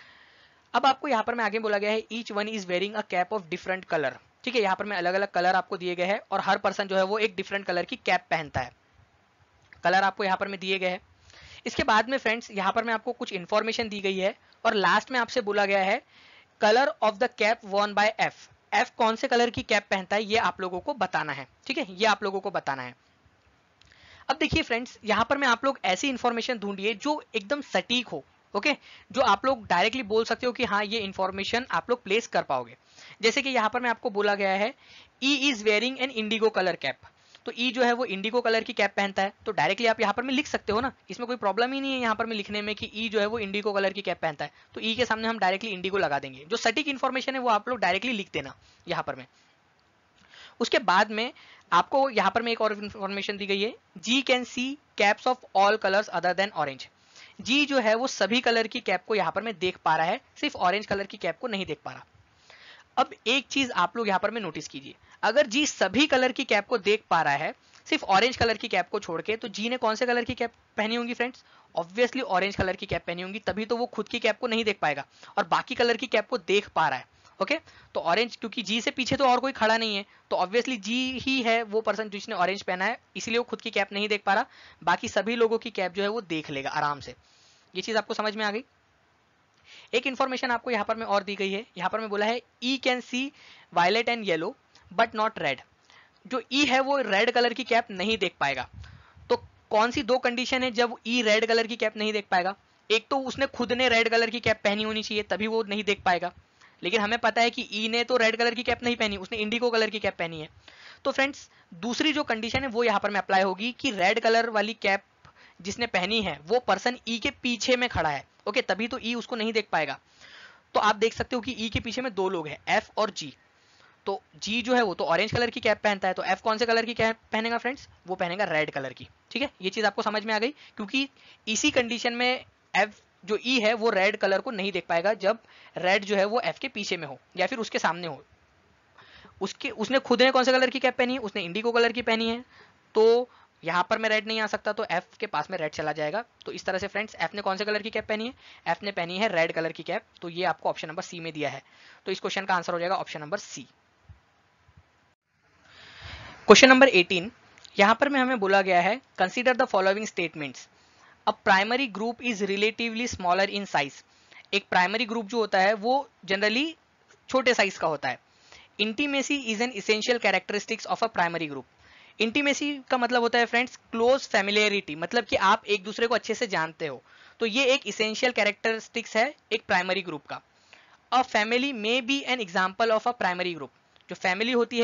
अब आपको यहाँ पर में आगे बोला गया है each one is wearing a cap of different colour, ठीक है, यहाँ पर में अलग अलग कलर आपको दिए गए हैं और हर पर्सन जो है वो एक डिफरेंट कलर की कैप पहनता है, कलर आपको यहाँ पर में दिए गए हैं। इसके बाद में फ्रेंड्स यहाँ पर में आपको कुछ इंफॉर्मेशन दी गई है और लास्ट में आपसे बोला गया है colour of the cap worn by F, F कौन से कलर की कैप पहनता है ये आप लोगों को बताना है, ठीक है, ये आप लोगों को बताना है। अब देखिए फ्रेंड्स यहाँ पर में आप लोग ऐसी इंफॉर्मेशन ढूंढिए जो एकदम सटीक हो, ओके okay? जो आप लोग डायरेक्टली बोल सकते हो कि हाँ ये इंफॉर्मेशन आप लोग प्लेस कर पाओगे। जैसे कि यहाँ पर मैं आपको बोला गया है E is wearing an indigo colour cap, तो ई जो है वो इंडिगो कलर की कैप पहनता है, तो डायरेक्टली आप यहाँ पर में लिख सकते हो ना, इसमें कोई प्रॉब्लम ही नहीं है यहाँ पर में लिखने में कि ई जो है वो इंडिगो कलर की कैप पहनता है, तो ई के सामने हम डायरेक्टली इंडिगो लगा देंगे। जो सटीक इन्फॉर्मेशन है वो आप लोग डायरेक्टली लिख देना यहाँ पर में। उसके बाद में आपको यहाँ पर में एक और इन्फॉर्मेशन दी गई है G can see caps of all colours other than orange, G जो है वो सभी कलर की कैप को यहाँ पर में देख पा रहा है, सिर्फ ऑरेंज कलर की कैप को नहीं देख पा रहा। अब एक चीज आप लोग यहाँ पर में नोटिस कीजिए, अगर जी सभी कलर की कैप को देख पा रहा है सिर्फ ऑरेंज कलर की कैप को छोड़ के, तो जी ने कौन से कलर की कैप पहनी होंगी फ्रेंड्स, ऑब्वियसली ऑरेंज कलर की कैप पहनी होंगी, तभी तो वो खुद की कैप को नहीं देख पाएगा और बाकी कलर की कैप को देख पा रहा है, ओके। तो ऑरेंज, क्योंकि जी से पीछे तो और कोई खड़ा नहीं है, तो ऑब्वियसली जी ही है वो पर्सन जिसने ऑरेंज पहना है, इसलिए वो खुद की कैप नहीं देख पा रहा, बाकी सभी लोगों की कैप जो है वो देख लेगा आराम से। ये चीज आपको समझ में आ गई। एक इंफॉर्मेशन आपको यहाँ पर में और दी गई है, यहाँ पर में बोला है E can see violet and yellow but not red, जो ई है वो रेड कलर की कैप नहीं देख पाएगा। तो कौन सी दो कंडीशन है जब ई रेड कलर की कैप नहीं देख पाएगा, एक तो उसने खुद ने रेड कलर की कैप पहनी होनी चाहिए तभी वो नहीं देख पाएगा, लेकिन हमें पता है कि ई ने तो रेड कलर की कैप नहीं पहनी, उसने इंडिगो कलर की कैप पहनी है। तो फ्रेंड्स दूसरी जो कंडीशन है वो यहाँ पर में अप्लाई होगी कि रेड कलर वाली कैप जिसने पहनी है वो पर्सन ई के पीछे में खड़ा है, ओके, तभी तो ई उसको नहीं देख पाएगा। तो आप देख सकते हो कि ई के पीछे में दो लोग हैं, एफ और जी। तो जी जो है वो तो ऑरेंज कलर की कैप पहनता है, तो एफ कौन से कलर की कैप पहनेगा फ्रेंड्स, वो पहनेगा रेड कलर की, ठीक है। ये चीज आपको समझ में आ गई, क्योंकि इसी कंडीशन में एफ जो ई है वो रेड कलर को नहीं देख पाएगा जब रेड जो है वो एफ के पीछे में हो या फिर उसके सामने हो। उसके उसने खुद ने कौन से कलर की कैप पहनी है, उसने इंडिगो कलर की पहनी है, तो यहाँ पर में रेड नहीं आ सकता, तो एफ के पास में रेड चला जाएगा। तो इस तरह से फ्रेंड्स एफ ने कौन से कलर की कैप पहनी है, एफ ने पहनी है रेड कलर की कैप, तो ये आपको ऑप्शन नंबर सी में दिया है, तो इस क्वेश्चन का आंसर हो जाएगा option number C. Question number eighteen, यहाँ पर में हमें बोला गया है consider the following statements, a primary group is relatively smaller in size, एक प्राइमरी ग्रुप जो होता है वो जनरली छोटे साइज का होता है। Intimacy is an essential characteristics of a primary group, intimacy का मतलब होता है फ्रेंड्स क्लोज फैमिलियरिटी, मतलब कि आप एक दूसरे को अच्छे से जानते हो, तो ये एक इसेंशियल कैरेक्टरिस्टिक्स है एक प्राइमरी ग्रुप का। A family may be an example of a primary group, जो फैमिली होती है वो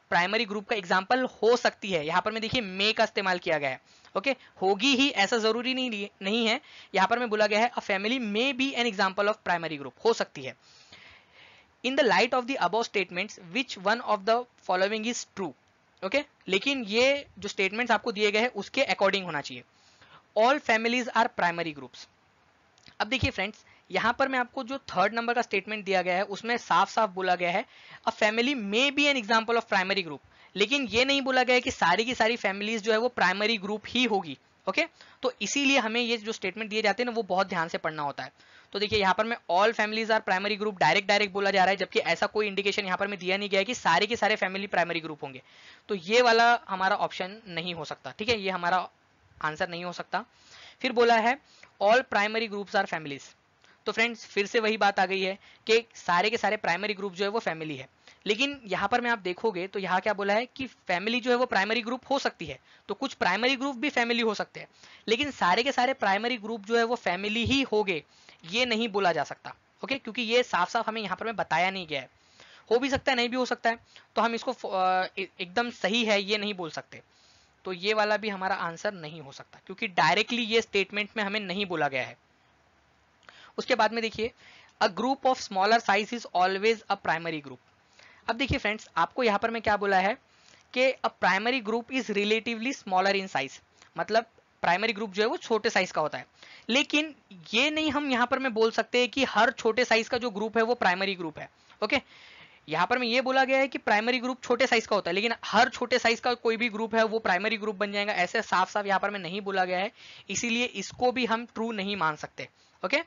प्राइमरी ग्रुप का एग्जाम्पल हो सकती है। यहाँ पर मैं देखिए मे का इस्तेमाल किया गया है, ओके okay? होगी ही ऐसा जरूरी नहीं नहीं है। यहाँ पर मैं बोला गया है a family may be an example of primary group, हो सकती है। In the light of the above statements which one of the following is true, okay. लेकिन ये जो स्टेटमेंट्स आपको दिए गए हैं उसके अकॉर्डिंग होना चाहिए। All families are primary groups. अब देखिए फ्रेंड्स, यहां पर मैं आपको जो थर्ड नंबर का स्टेटमेंट दिया गया है उसमें साफ साफ बोला गया है a family may be an example of primary group, लेकिन ये नहीं बोला गया है कि सारी की सारी फैमिलीज जो है वो प्राइमरी ग्रुप ही होगी, ओके। तो इसीलिए हमें ये जो स्टेटमेंट दिए जाते हैं ना वो बहुत ध्यान से पढ़ना होता है। तो देखिए यहाँ पर मैं all families are primary group direct direct बोला जा रहा है, जबकि ऐसा कोई इंडिकेशन यहाँ पर मैं दिया नहीं गया है कि सारे के सारे फैमिली प्राइमरी ग्रुप होंगे। तो ये वाला हमारा ऑप्शन नहीं हो सकता, ठीक है, ये हमारा आंसर नहीं हो सकता। फिर बोला है all primary groups are families. तो फ्रेंड्स फिर से वही बात आ गई है कि सारे के सारे प्राइमरी ग्रुप जो है वो फैमिली है, लेकिन यहाँ पर मैं आप देखोगे तो यहाँ क्या बोला है कि फैमिली जो है वो प्राइमरी ग्रुप हो सकती है। तो कुछ प्राइमरी ग्रुप भी फैमिली हो सकते हैं, लेकिन सारे के सारे प्राइमरी ग्रुप जो है वो फैमिली ही होंगे ये नहीं बोला जा सकता, ओके, क्योंकि ये साफ साफ हमें यहाँ पर में बताया नहीं गया है। हो भी सकता है, नहीं भी हो सकता है, तो हम इसको एकदम सही है ये नहीं बोल सकते। तो ये वाला भी हमारा आंसर नहीं हो सकता, क्योंकि डायरेक्टली ये स्टेटमेंट में हमें नहीं बोला गया है। उसके बाद में देखिए a group of smaller size is always a primary group. अब देखिए फ्रेंड्स, आपको यहाँ पर मैं क्या बोला है कि a primary group is relatively smaller in size, मतलब प्राइमरी ग्रुप जो है वो छोटे साइज का होता है। लेकिन ये नहीं हम यहाँ पर मैं बोल सकते कि हर छोटे साइज का जो ग्रुप है वो प्राइमरी ग्रुप है, ओके। यहाँ पर में ये बोला गया है कि प्राइमरी ग्रुप छोटे साइज का होता है, लेकिन हर छोटे साइज का कोई भी ग्रुप है वो प्राइमरी ग्रुप बन जाएगा, ऐसे साफ साफ यहाँ पर में नहीं बोला गया है, इसीलिए इसको भी हम ट्रू नहीं मान सकते, ओके।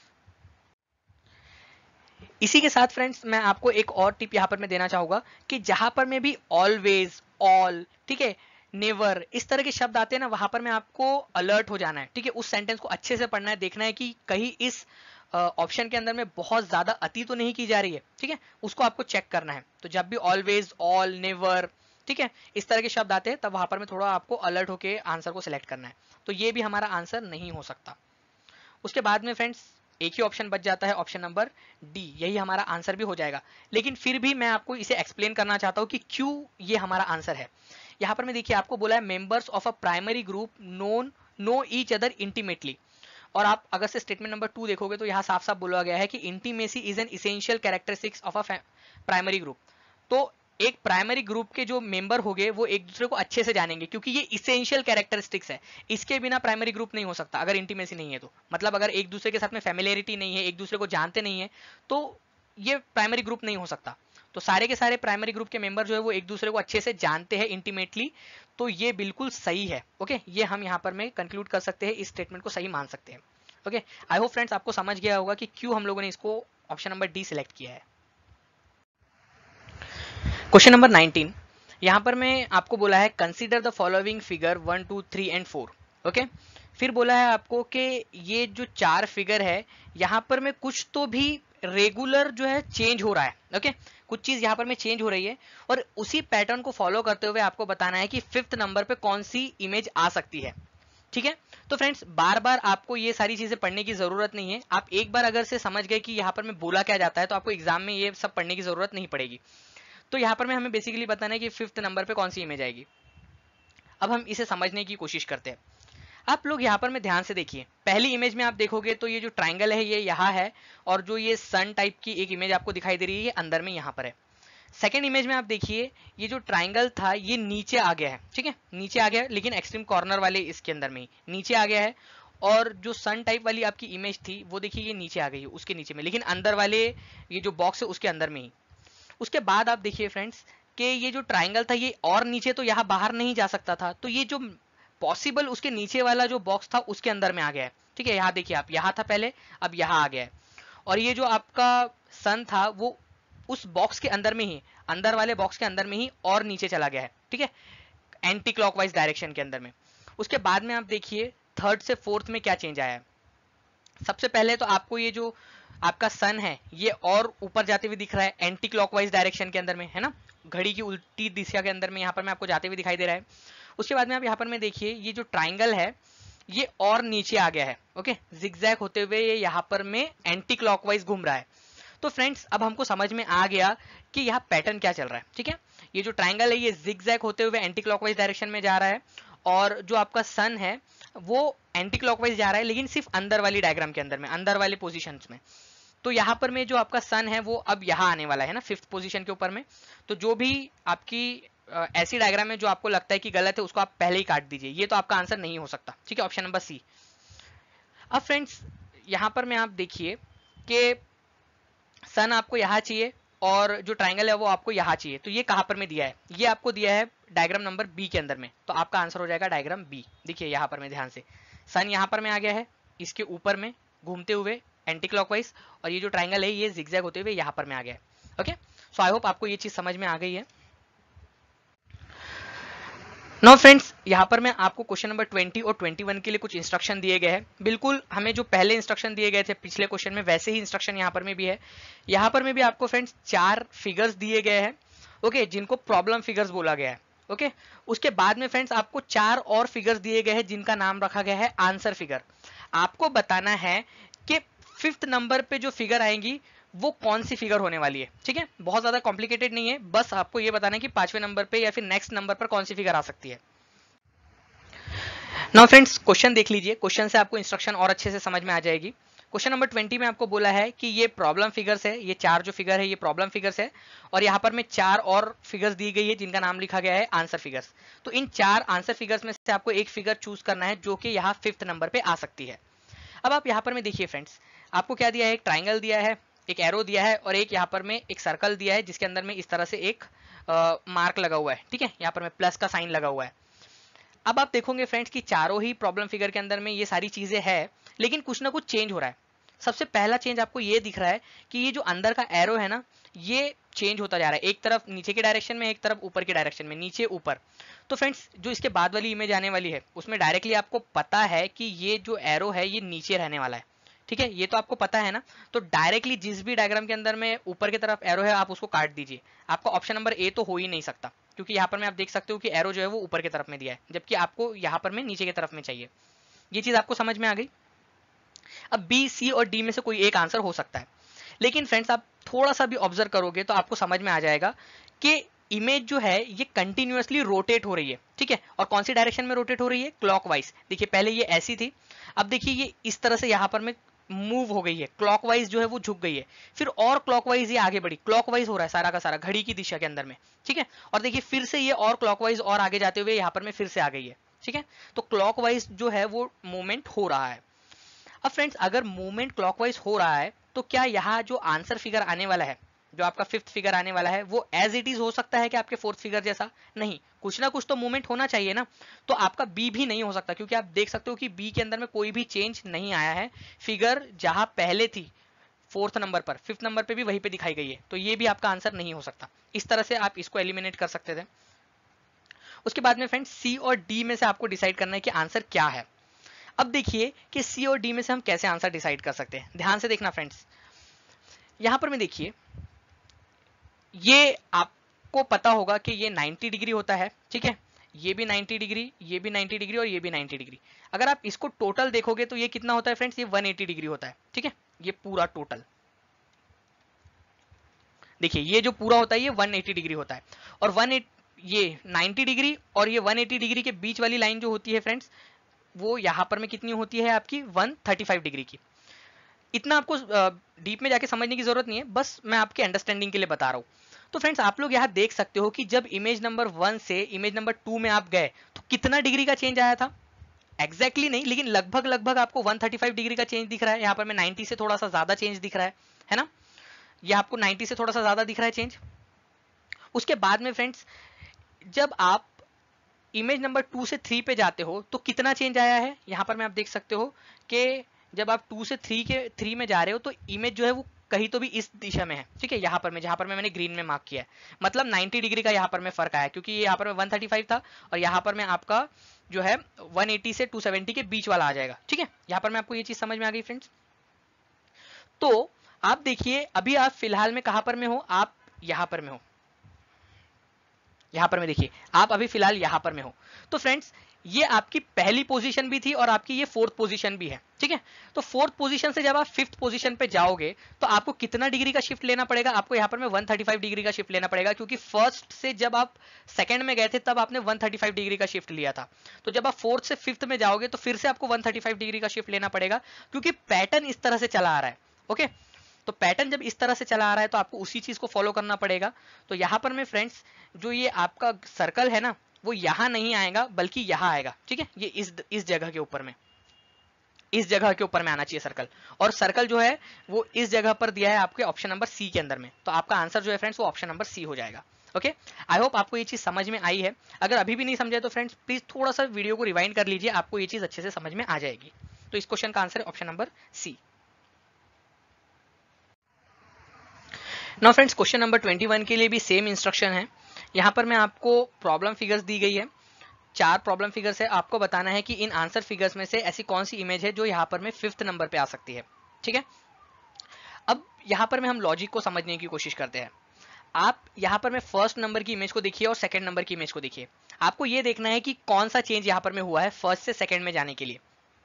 इसी के साथ फ्रेंड्स मैं आपको एक और टिप यहाँ पर मैं देना चाहूंगा कि जहां पर में भी ऑलवेज, ऑल, ठीक है, नेवर, इस तरह के शब्द आते हैं ना, वहां पर में आपको अलर्ट हो जाना है, ठीक है। उस सेंटेंस को अच्छे से पढ़ना है, देखना है कि कहीं इस ऑप्शन uh, के अंदर में बहुत ज्यादा अति तो नहीं की जा रही है, ठीक है, उसको आपको चेक करना है। तो जब भी ऑलवेज, ऑल, नेवर, ठीक है, इस तरह के शब्द आते हैं तब वहां पर में थोड़ा आपको अलर्ट होकर आंसर को सिलेक्ट करना है। तो ये भी हमारा आंसर नहीं हो सकता। उसके बाद में फ्रेंड्स एक ही ऑप्शन बच जाता है, ऑप्शन नंबर डी, यही हमारा आंसर भी हो जाएगा। लेकिन फिर भी मैं आपको इसे एक्सप्लेन करना चाहता हूं कि क्यों ये हमारा आंसर है। यहाँ पर मैं देखिए आपको बोला है members of a primary group known know each other intimately, और आप अगर से स्टेटमेंट नंबर टू देखोगे तो यहाँ साफ साफ बोला गया है कि intimacy is an essential characteristics of a primary group. तो एक प्राइमरी ग्रुप के जो मेंबर होंगे वो एक दूसरे को अच्छे से जानेंगे, क्योंकि ये इसेंशियल कैरेक्टरिस्टिक्स है, इसके बिना प्राइमरी ग्रुप नहीं हो सकता। अगर इंटीमेसी नहीं है तो मतलब अगर एक दूसरे के साथ में फैमिलियरिटी नहीं है, एक दूसरे को जानते नहीं है, तो ये प्राइमरी ग्रुप नहीं हो सकता। तो सारे के सारे प्राइमरी ग्रुप के मेंबर जो है वो एक दूसरे को अच्छे से जानते हैं इंटीमेटली, तो ये बिल्कुल सही है, ओके। ये हम यहाँ पर में कंक्लूड कर सकते हैं, इस स्टेटमेंट को सही मान सकते हैं, ओके। आई होप फ्रेंड्स आपको समझ गया होगा कि क्यों हम लोगों ने इसको ऑप्शन नंबर डी सिलेक्ट किया है। क्वेश्चन नंबर नाइनटीन, यहां पर मैं आपको बोला है consider the following figure one two three and four, okay. फिर बोला है आपको कि ये जो चार फिगर है यहां पर में कुछ तो भी रेगुलर जो है चेंज हो रहा है, ओके। कुछ चीज यहां पर में चेंज हो रही है और उसी पैटर्न को फॉलो करते हुए आपको बताना है कि फिफ्थ नंबर पे कौन सी इमेज आ सकती है, ठीक है। तो फ्रेंड्स बार बार आपको ये सारी चीजें पढ़ने की जरूरत नहीं है, आप एक बार अगर से समझ गए कि यहाँ पर में बोला क्या जाता है तो आपको एग्जाम में ये सब पढ़ने की जरूरत नहीं पड़ेगी। तो यहाँ पर में हमें बेसिकली बताना है कि फिफ्थ नंबर पे कौन सी इमेज आएगी। अब हम इसे समझने की कोशिश करते हैं। आप लोग यहाँ पर में ध्यान से देखिए, पहली इमेज में आप देखोगे तो ये जो ट्राइंगल है ये यहाँ है, और जो ये सन टाइप की एक इमेज आपको दिखाई दे रही है ये अंदर में यहाँ पर है। सेकेंड इमेज में आप देखिए ये जो ट्राइंगल था ये नीचे आ गया है, ठीक है, नीचे आ गया है, लेकिन एक्सट्रीम कॉर्नर वाले इसके अंदर में ही नीचे आ गया है। और जो सन टाइप वाली आपकी इमेज थी वो देखिए ये नीचे आ गई है उसके नीचे में, लेकिन अंदर वाले ये जो बॉक्स है उसके अंदर में ही। उसके बाद आप देखिए फ्रेंड्स कि ये जो ट्राइंगल था ये और नीचे तो यहाँ बाहर नहीं जा सकता था, तो ये जो पॉसिबल उसके नीचे वाला जो बॉक्स था उसके अंदर में आ गया है, ठीक है। यहाँ देखिए आप, यहाँ था पहले, अब यहाँ आ गया है। और ये जो आपका सन था वो उस बॉक्स के अंदर में ही, अंदर वाले बॉक्स के अंदर में ही और नीचे चला गया है, ठीक है, एंटी क्लॉकवाइज डायरेक्शन के अंदर में। उसके बाद में आप देखिए थर्ड से फोर्थ में क्या चेंज आया है। सबसे पहले तो आपको ये जो आपका सन है ये और ऊपर जाते हुए दिख रहा है एंटी क्लॉकवाइज डायरेक्शन के अंदर में, है ना, घड़ी की उल्टी दिशा के अंदर में यहाँ पर मैं आपको जाते हुए दिखाई दे रहा है। उसके बाद में आप यहाँ पर में देखिए ये जो ट्राइंगल है ये और नीचे आ गया है, ओके, जिगजैग होते हुए ये यहाँ पर में एंटी क्लॉकवाइज घूम रहा है। तो फ्रेंड्स अब हमको समझ में आ गया कि यहाँ पैटर्न क्या चल रहा है, ठीक है। ये जो ट्राइंगल है ये जिगजैग होते हुए एंटी क्लॉकवाइज डायरेक्शन में जा रहा है, और जो आपका सन है वो एंटी क्लॉकवाइज जा रहा है, लेकिन सिर्फ अंदर वाली डायग्राम के अंदर में, अंदर वाले पोजीशंस में। तो यहाँ पर में जो आपका सन है वो अब यहाँ आने वाला है ना, फिफ्थ पोजीशन के ऊपर में। तो जो भी आपकी आ, ऐसी डायग्राम है जो आपको लगता है कि गलत है, उसको आप पहले ही काट दीजिए, ये तो आपका आंसर नहीं हो सकता, ठीक है, ऑप्शन नंबर सी। अब फ्रेंड्स यहाँ पर में आप देखिए कि सन आपको यहाँ चाहिए और जो ट्राइंगल है वो आपको यहाँ चाहिए, तो ये कहाँ पर में दिया है, ये आपको दिया है डायग्राम नंबर बी के अंदर में, तो आपका आंसर हो जाएगा डायग्राम बी। देखिए यहाँ पर में ध्यान से, सन यहाँ पर में आ गया है, इसके ऊपर में घूमते हुए एंटी क्लॉकवाइज, और ये जो ट्राइंगल है ये जिगजैग होते हुए यहाँ पर में आ गया है। ओके, सो आई होप आपको ये चीज समझ में आ गई है। नाउ फ्रेंड्स यहाँ पर मैं आपको क्वेश्चन नंबर ट्वेंटी और ट्वेंटी वन के लिए कुछ इंस्ट्रक्शन दिए गए हैं, बिल्कुल हमें जो पहले इंस्ट्रक्शन दिए गए थे पिछले क्वेश्चन में वैसे ही इंस्ट्रक्शन यहाँ पर में भी है। यहाँ पर में भी आपको फ्रेंड्स चार फिगर्स दिए गए हैं, ओके, जिनको प्रॉब्लम फिगर्स बोला गया है। ओके, उसके बाद में फ्रेंड्स आपको चार और फिगर्स दिए गए हैं जिनका नाम रखा गया है आंसर फिगर। आपको बताना है कि फिफ्थ नंबर पे जो फिगर आएंगी वो कौन सी फिगर होने वाली है, ठीक है, बहुत ज्यादा कॉम्प्लिकेटेड नहीं है, बस आपको ये बताना है कि पांचवें नंबर पे या फिर नेक्स्ट नंबर पर कौन सी फिगर आ सकती है। नाउ फ्रेंड्स क्वेश्चन देख लीजिए, क्वेश्चन से आपको इंस्ट्रक्शन और अच्छे से समझ में आ जाएगी। क्वेश्चन नंबर ट्वेंटी में आपको बोला है कि ये प्रॉब्लम फिगर्स है, ये चार जो फिगर है ये प्रॉब्लम फिगर्स है, और यहाँ पर में चार और फिगर्स दी गई है जिनका नाम लिखा गया है आंसर फिगर्स। तो इन चार आंसर फिगर्स में से आपको एक फिगर चूज करना है जो कि यहाँ फिफ्थ नंबर पे आ सकती है। अब आप यहाँ पर में देखिए फ्रेंड्स, आपको क्या दिया है, एक ट्राइंगल दिया है, एक एरो दिया है, और एक यहाँ पर में एक सर्कल दिया है जिसके अंदर में इस तरह से एक आ, मार्क लगा हुआ है, ठीक है, यहाँ पर में प्लस का साइन लगा हुआ है। अब आप देखोगे फ्रेंड्स कि चारों ही प्रॉब्लम फिगर के अंदर में ये सारी चीजें हैं, लेकिन कुछ ना कुछ चेंज हो रहा है। सबसे पहला चेंज आपको ये दिख रहा है कि ये जो अंदर का एरो है ना ये चेंज होता जा रहा है, एक तरफ नीचे के डायरेक्शन में, एक तरफ ऊपर के डायरेक्शन में, नीचे ऊपर। तो फ्रेंड्स जो इसके बाद वाली इमेज आने वाली है उसमें डायरेक्टली आपको पता है कि ये जो एरो है ये नीचे रहने वाला है, ठीक है, ये तो आपको पता है ना। तो डायरेक्टली जिस भी डायग्राम के अंदर में ऊपर की तरफ एरो है आप उसको काट दीजिए। आपका ऑप्शन नंबर ए तो हो ही नहीं सकता, क्योंकि यहाँ पर में आप देख सकते हो कि एरो जो है वो ऊपर की तरफ में दिया है, जबकि आपको यहाँ पर में नीचे की तरफ में चाहिए। ये चीज आपको समझ में आ गई। अब बी, सी और डी में से कोई एक आंसर हो सकता है, लेकिन फ्रेंड्स आप थोड़ा सा भी ऑब्जर्व करोगे तो आपको समझ में आ जाएगा कि इमेज जो है ये कंटिन्यूअसली रोटेट हो रही है, ठीक है, और कौन सी डायरेक्शन में रोटेट हो रही है, क्लॉकवाइज। देखिए पहले ये ऐसी थी, अब देखिए ये इस तरह से यहाँ पर में मूव हो गई है, क्लॉकवाइज जो है वो झुक गई है, फिर और क्लॉकवाइज ये आगे बढ़ी, क्लॉकवाइज हो रहा है सारा का सारा घड़ी की दिशा के अंदर में, ठीक है, और देखिए फिर से ये और क्लॉकवाइज और आगे जाते हुए यहाँ पर में फिर से आ गई है, ठीक है। तो क्लॉकवाइज जो है वो मूवमेंट हो रहा है। अब फ्रेंड्स अगर मूवमेंट क्लॉकवाइज हो रहा है तो क्या यहाँ जो आंसर फिगर आने वाला है, जो आपका फिफ्थ फिगर आने वाला है, वो एज इट इज हो सकता है कि आपके फोर्थ फिगर जैसा? नहीं, कुछ ना कुछ तो मूवमेंट होना चाहिए ना। तो आपका बी भी नहीं हो सकता, क्योंकि आप देख सकते हो कि बी के अंदर में कोई भी चेंज नहीं आया है, फिगर जहां पहले थी फोर्थ नंबर पर, फिफ्थ नंबर पे भी वहीं पे दिखाई गई है, तो ये भी आपका आंसर नहीं हो सकता। इस तरह से आप इसको एलिमिनेट कर सकते थे। उसके बाद में फ्रेंड्स सी और डी में से आपको डिसाइड करना है कि आंसर क्या है। अब देखिए कि सी और डी में से हम कैसे आंसर डिसाइड कर सकते हैं, ध्यान से देखना फ्रेंड्स। यहां पर मैं देखिए, ये आपको पता होगा कि ये नाइंटी डिग्री होता है, ठीक है, ये भी नाइंटी डिग्री, ये भी नाइंटी डिग्री और ये भी नाइंटी डिग्री। अगर आप इसको टोटल देखोगे तो ये कितना होता है फ्रेंड्स, ये वन एटी डिग्री होता है, ठीक है, ये पूरा टोटल देखिए, ये जो पूरा होता है ये वन एटी डिग्री होता है, और वन ये नाइंटी डिग्री और ये वन एटी डिग्री के बीच वाली लाइन जो होती है फ्रेंड्स, वो यहां पर में कितनी होती है आपकी, वन थर्टी फाइव डिग्री की। इतना आपको डीप में जाके समझने की जरूरत नहीं है, बस मैं आपके अंडरस्टैंडिंग के लिए बता रहा हूं। तो फ्रेंड्स आप लोग यहाँ देख सकते हो कि जब इमेज नंबर वन से इमेज नंबर टू में आप गए तो कितना डिग्री का चेंज आया था, एग्जैक्टली exactly नहीं, लेकिन लगभग लगभग आपको वन थर्टी फाइव डिग्री का चेंज दिख रहा है। यहाँ पर मैं नाइंटी से थोड़ा सा ज्यादा चेंज दिख रहा है, है ना, ये आपको नाइंटी से थोड़ा सा ज्यादा दिख रहा है चेंज। उसके बाद में फ्रेंड्स जब आप इमेज नंबर टू से थ्री पे जाते हो तो कितना चेंज आया है, यहाँ पर मैं आप देख सकते हो कि जब आप टू से थ्री के थ्री में जा रहे हो तो इमेज जो है वो कहीं तो भी इस दिशा में है, ठीक है, यहाँ पर मैं जहाँ पर मैं मैंने ग्रीन में मार्क किया है, मतलब नाइंटी डिग्री का यहाँ पर में फर्क आया, क्योंकि यहाँ पर में वन थर्टी फाइव था और यहाँ पर में आपका जो है वन एटी से टू सेवेंटी के बीच वाला आ जाएगा, ठीक है। यहाँ पर मैं आपको ये चीज समझ में आ गई फ्रेंड्स। तो आप देखिए अभी आप फिलहाल में कहां पर में हो, आप यहां पर में हो, यहां पर में देखिए आप अभी फिलहाल यहां पर में हो। तो फ्रेंड्स ये आपकी पहली पोजीशन भी थी और आपकी ये फोर्थ पोजीशन भी है, ठीक है। ठीक है। तो फोर्थ पोजीशन से जब आप फिफ्थ पोजीशन पे जाओगे तो आपको कितना डिग्री का शिफ्ट लेना पड़ेगा, आपको यहाँ पर में वन थर्टी फाइव डिग्री का शिफ्ट लेना पड़ेगा, क्योंकि फर्स्ट से जब आप सेकंड में गए थे तब आपने वन थर्टी फाइव डिग्री का शिफ्ट लिया था। तो जब आप फोर्थ से फिफ्थ में जाओगे तो फिर से आपको वन थर्टी फाइव डिग्री का शिफ्ट लेना पड़ेगा, क्योंकि पैटर्न इस तरह से चला आ रहा है। ओके, तो पैटर्न जब इस तरह से चला आ रहा है तो आपको उसी चीज को फॉलो करना पड़ेगा। तो यहाँ पर में फ्रेंड्स जो ये आपका सर्कल है ना, वो यहाँ नहीं आएगा बल्कि यहाँ आएगा। ठीक है, ये इस इस जगह के ऊपर में, इस जगह के ऊपर में आना चाहिए सर्कल, और सर्कल जो है वो इस जगह पर दिया है आपके ऑप्शन नंबर सी के अंदर में। तो आपका आंसर जो है फ्रेंड्स वो ऑप्शन नंबर सी हो जाएगा। ओके, आई होप आपको ये चीज समझ में आई है। अगर अभी भी नहीं समझे तो फ्रेंड्स प्लीज थोड़ा सा वीडियो को रिवाइंड कर लीजिए, आपको ये चीज अच्छे से समझ में आ जाएगी। तो इस क्वेश्चन का आंसर है option number C. Now friends question number twenty one के लिए भी सेम इंस्ट्रक्शन है। यहाँ पर मैं आपको प्रॉब्लम फिगर्स दी गई है, चार प्रॉब्लम फिगर्स है। आपको बताना है कि इन आंसर फिगर्स में से ऐसी कौन सी इमेज है जो यहाँ पर में फिफ्थ नंबर पे आ सकती है। ठीक है, अब यहाँ पर में हम लॉजिक को समझने की कोशिश करते हैं। आप यहाँ पर में फर्स्ट नंबर की इमेज को देखिए और सेकंड नंबर की इमेज को देखिए। आपको ये देखना है कि कौन सा चेंज यहाँ पर में हुआ है फर्स्ट से सेकंड में जाने के लिए।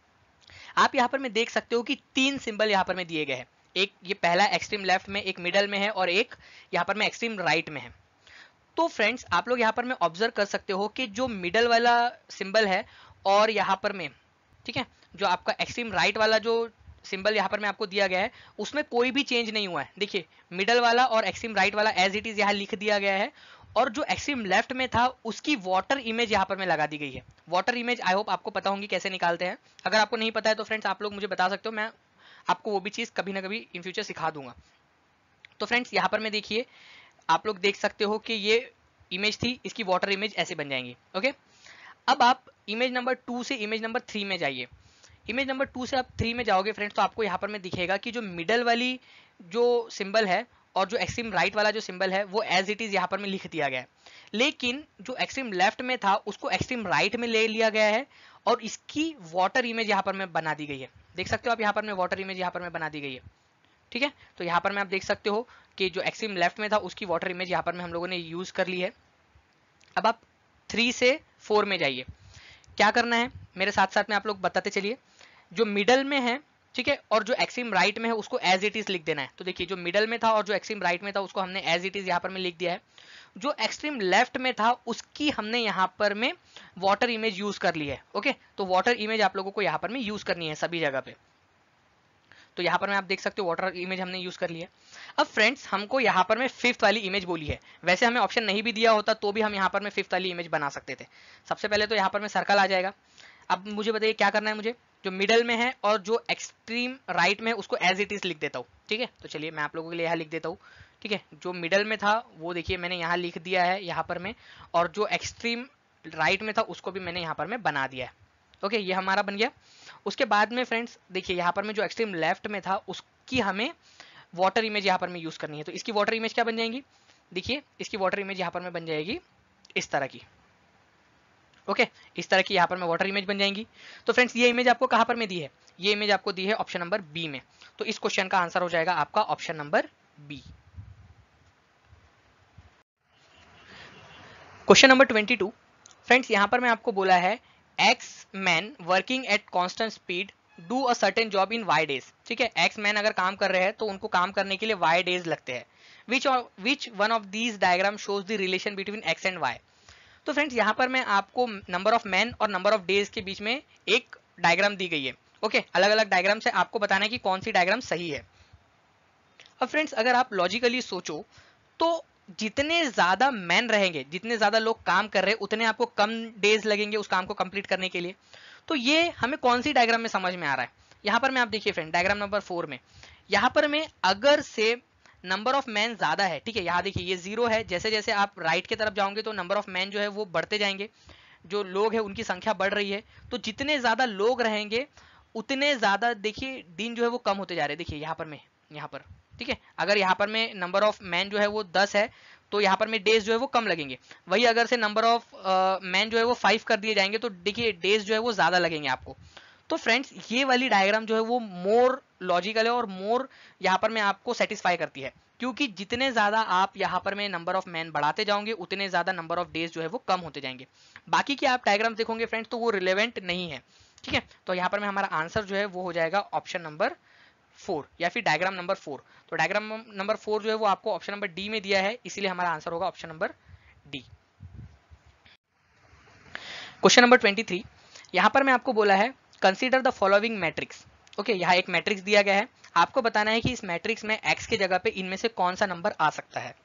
आप यहाँ पर में देख सकते हो कि तीन सिंबल यहाँ पर में दिए गए हैं। एक ये पहला एक्सट्रीम लेफ्ट में, एक मिडल में है और एक यहाँ पर में एक्सट्रीम राइट में है। तो फ्रेंड्स आप लोग यहाँ पर में ऑब्जर्व कर सकते हो कि जो मिडल वाला सिंबल है और यहाँ पर में, ठीक है, जो आपका एक्सट्रीम राइट वाला जो सिंबल यहाँ पर में आपको दिया गया है उसमें कोई भी चेंज नहीं हुआ है। देखिए मिडल वाला और एक्सट्रीम राइट वाला एज इट इज यहाँ लिख दिया गया है, और जो एक्सट्रीम लेफ्ट में था उसकी वाटर इमेज यहाँ पर में लगा दी गई है। वाटर इमेज आई होप आपको पता होंगी कैसे निकालते हैं। अगर आपको नहीं पता है तो फ्रेंड्स आप लोग मुझे बता सकते हो, मैं आपको वो भी चीज कभी ना कभी इन फ्यूचर सिखा दूंगा। तो फ्रेंड्स यहाँ पर में देखिए, आप लोग देख सकते हो कि ये इमेज थी, इसकी वाटर इमेज ऐसे बन जाएंगी। ओके, अब आप इमेज नंबर टू से इमेज नंबर थ्री में जाइए। इमेज नंबर टू से आप थ्री में जाओगे फ्रेंड्स तो आपको यहाँ पर में दिखेगा कि जो मिडल वाली जो सिंबल है और जो एक्सट्रीम राइट वाला जो सिंबल है वो एज इट इज यहाँ पर में लिख दिया गया है, लेकिन जो एक्सट्रीम लेफ्ट में था उसको एक्सट्रीम राइट में ले लिया गया है और इसकी वाटर इमेज यहाँ पर में बना दी गई है। देख सकते हो आप यहाँ पर में वाटर इमेज यहाँ पर में बना दी गई है। ठीक है, तो यहाँ पर में आप देख सकते हो कि जो एक्सट्रीम लेफ्ट में था उसकी वाटर इमेज यहाँ पर में हम लोगों ने यूज कर ली है। अब आप थ्री से फोर में जाइए। क्या करना है मेरे साथ साथ में आप लोग बताते चलिए। जो मिडल में है, ठीक है, और जो एक्सट्रीम राइट में है उसको एज इट इज लिख देना है। तो देखिए जो मिडल में था और जो एक्सट्रीम राइट में था उसको हमने एज इट इज यहाँ पर में लिख दिया है। जो एक्सट्रीम लेफ्ट में था उसकी हमने यहाँ पर में वाटर इमेज यूज कर ली है। ओके, तो वाटर इमेज आप लोगों को यहाँ पर में यूज करनी है सभी जगह पे। तो यहाँ पर में आप देख सकते हो वाटर इमेज हमने यूज कर ली है। अब फ्रेंड्स हमको यहाँ पर में फिफ्थ वाली इमेज बोली है। वैसे हमें ऑप्शन नहीं भी दिया होता तो भी हम यहाँ पर में फिफ्थ वाली इमेज बना सकते थे। सबसे पहले तो यहाँ पर में सर्कल आ जाएगा। अब मुझे बताइए क्या करना है। मुझे जो मिडल में है और जो एक्सट्रीम राइट में है उसको एज इट इज लिख देता हूँ। ठीक है, तो चलिए मैं आप लोगों के लिए यहाँ लिख देता हूँ। ठीक है, जो मिडल में था वो देखिए मैंने यहाँ लिख दिया है यहाँ पर में, और जो एक्सट्रीम राइट में था उसको भी मैंने यहाँ पर में बना दिया है। ओके, ये हमारा बन गया। उसके बाद में फ्रेंड्स देखिए यहाँ पर में जो एक्सट्रीम लेफ्ट में था उसकी हमें वाटर इमेज यहाँ पर में यूज करनी है। तो इसकी वाटर इमेज क्या बन जाएगी, देखिए इसकी वाटर इमेज यहाँ पर में बन जाएगी इस तरह की। ओके, इस तरह की यहाँ पर में वाटर इमेज बन जाएंगी। तो फ्रेंड्स ये इमेज आपको कहाँ पर में दी है, ये इमेज आपको दी है ऑप्शन नंबर बी में। तो इस क्वेश्चन का आंसर हो जाएगा आपका option number B. Question number twenty two friends यहाँ पर मैं आपको बोला है X man working at constant speed do a certain job in Y days. ठीक है, एक्स मैन अगर काम कर रहे हैं तो उनको काम करने के लिए वाई डेज लगते हैं। Which which one of these diagram shows the relation between X and Y. तो फ्रेंड्स यहाँ पर मैं आपको नंबर ऑफ मैन और नंबर ऑफ डेज के बीच में एक डायग्राम दी गई है। ओके, अलग अलग डायग्राम से आपको बताना है कि कौन सी डायग्राम सही है। अब फ्रेंड्स अगर आप लॉजिकली सोचो तो जितने ज्यादा मैन रहेंगे, जितने ज्यादा लोग काम कर रहे हैं, उतने आपको कम डेज लगेंगे उस काम को कंप्लीट करने के लिए। तो ये हमें कौन सी डायग्राम में समझ में आ रहा है। यहाँ पर मैं आप देखिए फ्रेंड डायग्राम नंबर फोर में, यहाँ पर मैं अगर से नंबर ऑफ मैन ज्यादा है, ठीक है, यहाँ देखिए ये जीरो है। जैसे जैसे आप राइट की तरफ जाओगे तो नंबर ऑफ मैन जो है वो बढ़ते जाएंगे, जो लोग है उनकी संख्या बढ़ रही है। तो जितने ज्यादा लोग रहेंगे उतने ज्यादा देखिए दिन जो है वो कम होते जा रहे हैं। देखिए यहाँ पर में, यहाँ पर, ठीक है, अगर यहाँ पर में नंबर ऑफ मैन जो है वो दस है तो यहाँ पर में डेज जो है वो कम लगेंगे। वही अगर से नंबर ऑफ मैन जो है वो फाइव कर दिए जाएंगे तो देखिए डेज जो है वो ज्यादा लगेंगे आपको। तो फ्रेंड्स ये वाली डायग्राम जो है वो मोर लॉजिकल है और मोर यहाँ पर में आपको सेटिस्फाई करती है, क्योंकि जितने ज्यादा आप यहाँ पर में नंबर ऑफ मैन बढ़ाते जाओगे उतने ज्यादा नंबर ऑफ डेज जो है वो कम होते जाएंगे। बाकी की आप डायग्राम देखोगे फ्रेंड्स तो वो रिलेवेंट नहीं है। ठीक है, तो यहाँ पर में हमारा आंसर जो है वो हो जाएगा ऑप्शन नंबर फोर या फिर डायग्राम नंबर फोर। तो डायग्राम नंबर फोर जो है वो आपको ऑप्शन नंबर डी में दिया है, इसीलिए हमारा आंसर होगा option number D. Question number twenty three, यहाँ पर मैं आपको बोला है consider the following matrix. Okay, यहाँ एक मैट्रिक्स दिया गया है, आपको बताना है कि इस मैट्रिक्स में एक्स के जगह पे इनमें से कौन सा नंबर आ सकता है।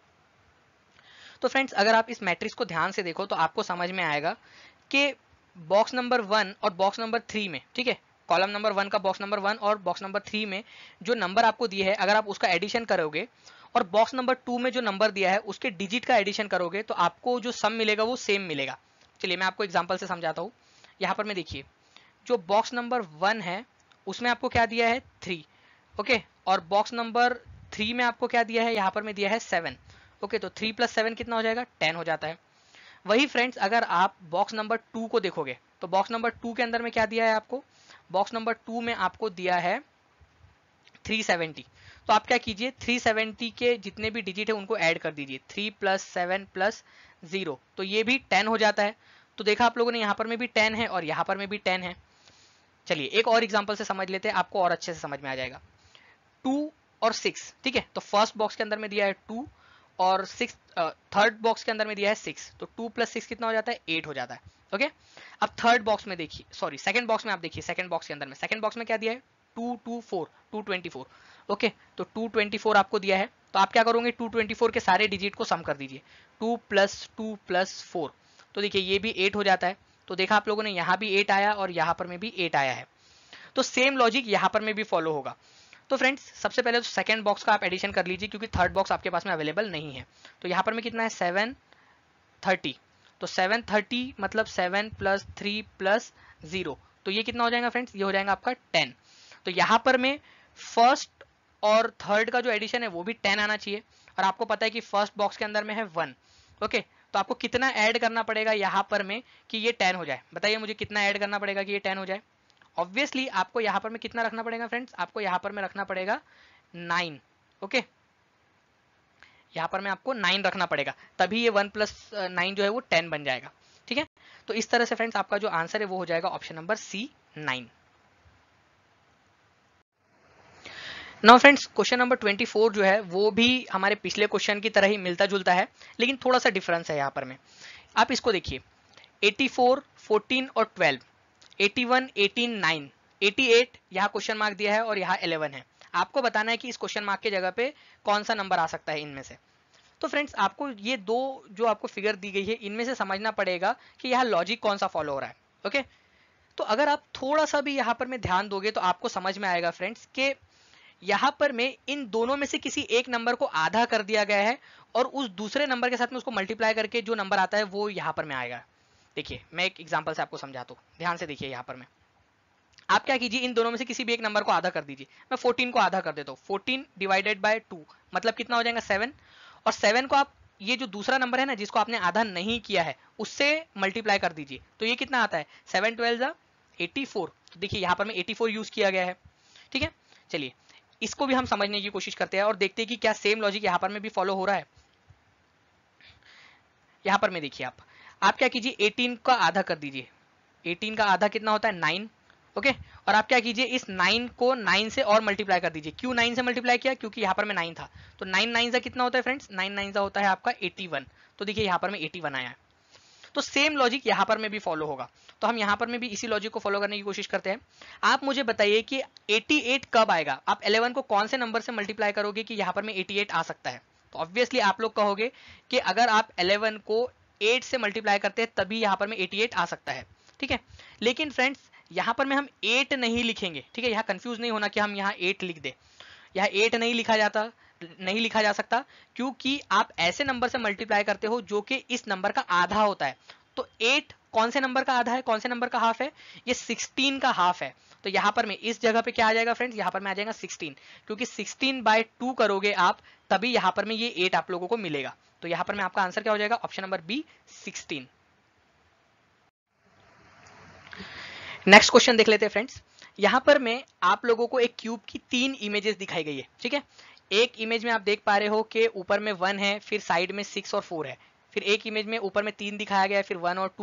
तो फ्रेंड्स अगर आप इस मैट्रिक्स को ध्यान से देखो तो आपको समझ में आएगा कि बॉक्स नंबर वन और बॉक्स नंबर थ्री में, ठीक है, कॉलम नंबर वन का बॉक्स नंबर वन और बॉक्स नंबर थ्री में जो नंबर आपको दिए है, अगर आप उसका एडिशन करोगे और बॉक्स नंबर टू में जो नंबर दिया है उसके डिजिट का एडिशन करोगे तो आपको जो सम मिलेगा वो सेम मिलेगा। चलिए मैं आपको एग्जांपल से समझाता हूँ। यहाँ पर में देखिए, जो बॉक्स नंबर वन है उसमें आपको क्या दिया है, थ्री। ओके, और बॉक्स नंबर थ्री में आपको क्या दिया है, यहाँ पर में दिया है सेवन। ओके, तो थ्री प्लस सेवन कितना हो जाएगा, टेन हो जाता है। वही फ्रेंड्स अगर आप बॉक्स नंबर टू को देखोगे तो बॉक्स नंबर टू के अंदर में क्या दिया है आपको, बॉक्स नंबर टू में आपको दिया है थ्री सेवेंटी। तो आप क्या कीजिए, थ्री सेवेंटी के जितने भी डिजिट है उनको ऐड कर दीजिए, three plus seven plus zero, तो ये भी टेन हो जाता है। तो देखा आप लोगों ने, यहाँ पर में भी टेन है और यहाँ पर में भी टेन है। चलिए एक और एग्जांपल से समझ लेते हैं, आपको और अच्छे से समझ में आ जाएगा। टू और सिक्स, ठीक है, तो फर्स्ट बॉक्स के अंदर में दिया है टू और सिक्स, थर्ड बॉक्स के अंदर में दिया है सिक्स, तो टू प्लस सिक्स कितना हो जाता है, एट हो जाता है। ओके, अब थर्ड बॉक्स में देखिए, सॉरी सेकंड बॉक्स में आप देखिए, सेकंड बॉक्स के अंदर में, सेकंड बॉक्स में क्या दिया है, two two four, two twenty four. Okay, तो टू ट्वेंटी फोर आपको दिया है, तो आप क्या करोगे, टू ट्वेंटी फोर के सारे डिजिट को सम कर दीजिए, two plus two plus four, तो देखिए ये भी एट हो जाता है। तो देखा आप लोगों ने, यहाँ भी एट आया और यहाँ पर में भी एट आया है। तो सेम लॉजिक यहाँ पर में भी फॉलो होगा। तो फ्रेंड्स सबसे पहले तो सेकंड बॉक्स का आप एडिशन कर लीजिए, क्योंकि थर्ड बॉक्स आपके पास में अवेलेबल नहीं है। तो यहाँ पर में कितना है, सेवन थर्टी, तो सेवन थर्टी मतलब seven plus three plus zero, तो ये कितना हो जाएगा फ्रेंड्स, ये हो जाएगा आपका टेन। तो यहाँ पर में फर्स्ट और थर्ड का जो एडिशन है वो भी टेन आना चाहिए, और आपको पता है कि फर्स्ट बॉक्स के अंदर में है वन। ओके, तो आपको कितना ऐड करना पड़ेगा यहाँ पर में कि ये टेन हो जाए, बताइए मुझे कितना ऐड करना पड़ेगा कि ये टेन हो जाए। ऑब्वियसली आपको यहाँ पर में कितना रखना पड़ेगा फ्रेंड्स, आपको यहाँ पर में रखना पड़ेगा नाइन। ओके, यहाँ पर में आपको नाइन रखना पड़ेगा, तभी ये वन प्लस नाइन जो है वो टेन बन जाएगा। ठीक है, तो इस तरह से फ्रेंड्स आपका जो आंसर है वो हो जाएगा option number C, nine. Now friends question number twenty four जो है वो भी हमारे पिछले क्वेश्चन की तरह ही मिलता जुलता है, लेकिन थोड़ा सा डिफरेंस है यहाँ पर में। आप इसको देखिए, एटी फोर, फोर्टीन और twelve, eighty one, eighteen, nine, eighty eight यहाँ क्वेश्चन मार्क दिया है और यहाँ इलेवन है। आपको बताना है कि इस क्वेश्चन मार्क के जगह पे कौन सा नंबर आ सकता है इनमें से। तो फ्रेंड्स आपको ये दो जो आपको फिगर दी गई है इनमें से समझना पड़ेगा कि यहाँ लॉजिक कौन सा फॉलो हो रहा है। ओके, तो अगर आप थोड़ा सा भी यहाँ पर में ध्यान दोगे तो आपको समझ में आएगा फ्रेंड्स कि यहाँ पर में इन दोनों में से किसी एक नंबर को आधा कर दिया गया है और उस दूसरे नंबर के साथ में उसको मल्टीप्लाई करके जो नंबर आता है वो यहाँ पर में आएगा। देखिए मैं एक एग्जांपल से आपको समझाता हूँ, ध्यान से देखिए। यहाँ पर में आप क्या कीजिए, इन दोनों में से किसी भी एक नंबर को आधा कर दीजिए। मैं फोर्टीन को आधा कर देता हूँ, फोर्टीन डिवाइडेड बाय टू मतलब कितना हो जाएगा, सेवन, और सेवन को आप ये जो दूसरा नंबर है ना जिसको आपने आधा नहीं किया है उससे मल्टीप्लाई कर दीजिए, तो ये कितना आता है, सेवन ट्वेल्व जा एटी फोर। तो देखिए यहाँ पर में एटी फोर यूज किया गया है। ठीक है, चलिए इसको भी हम समझने की कोशिश करते हैं और देखते हैं कि क्या सेम लॉजिक यहाँ पर में भी फॉलो हो रहा है। यहाँ पर में देखिए, आप आप क्या कीजिए, एटीन का आधा कर दीजिए, एटीन का आधा कितना होता है, नाइन। ओके, और आप क्या कीजिए, इस नाइन को नाइन से और मल्टीप्लाई कर दीजिए। क्यों नाइन से मल्टीप्लाई किया, क्योंकि यहाँ पर में नाइन था, तो नाइन नाइन से कितना होता है फ्रेंड्स, नाइन नाइन से होता है आपका एटी वन। तो देखिए यहाँ पर में एटी वन आया है। तो सेम लॉजिक यहाँ पर में भी फॉलो होगा, तो हम यहाँ पर में भी इसी लॉजिक को फॉलो करने की कोशिश करते हैं। आप मुझे बताइए कि एटी एट कब आएगा, आप इलेवन को कौन से नंबर से मल्टीप्लाई करोगे कि यहाँ पर में एटी एट आ सकता है। तो ऑब्वियसली आप लोग कहोगे कि अगर आप इलेवन को एट से मल्टीप्लाई करते हैं तभी यहाँ पर में एटी एट आ सकता है। ठीक है, लेकिन फ्रेंड्स यहाँ पर में हम एट नहीं लिखेंगे। ठीक है, यहाँ कंफ्यूज नहीं होना कि हम यहाँ एट लिख दे, यहाँ एट नहीं लिखा जाता, नहीं लिखा जा सकता, क्योंकि आप ऐसे नंबर से मल्टीप्लाई करते हो जो कि इस नंबर का आधा होता है। तो एट कौन से नंबर का आधा है, कौन से नंबर का हाफ है, ये सिक्सटीन का हाफ है। तो यहाँ पर में इस जगह पे क्या आ जाएगा फ्रेंड्स, यहाँ पर में आ जाएगा सिक्सटीन, क्योंकि सिक्सटीन बाय टू करोगे आप तभी यहाँ पर में ये एट आप लोगों को मिलेगा। तो यहाँ पर में आपका आंसर क्या हो जाएगा, option number B, sixteen. Next question देख लेते हैं फ्रेंड्स। यहाँ पर में आप लोगों को एक क्यूब की तीन इमेजेस दिखाई गई है। ठीक है, एक इमेज में आप देख पा रहे हो कि ऊपर में वन है, फिर साइड में सिक्स और फोर है, फिर एक इमेज में ऊपर में तीन दिखाया गया है, फिर वन और टू,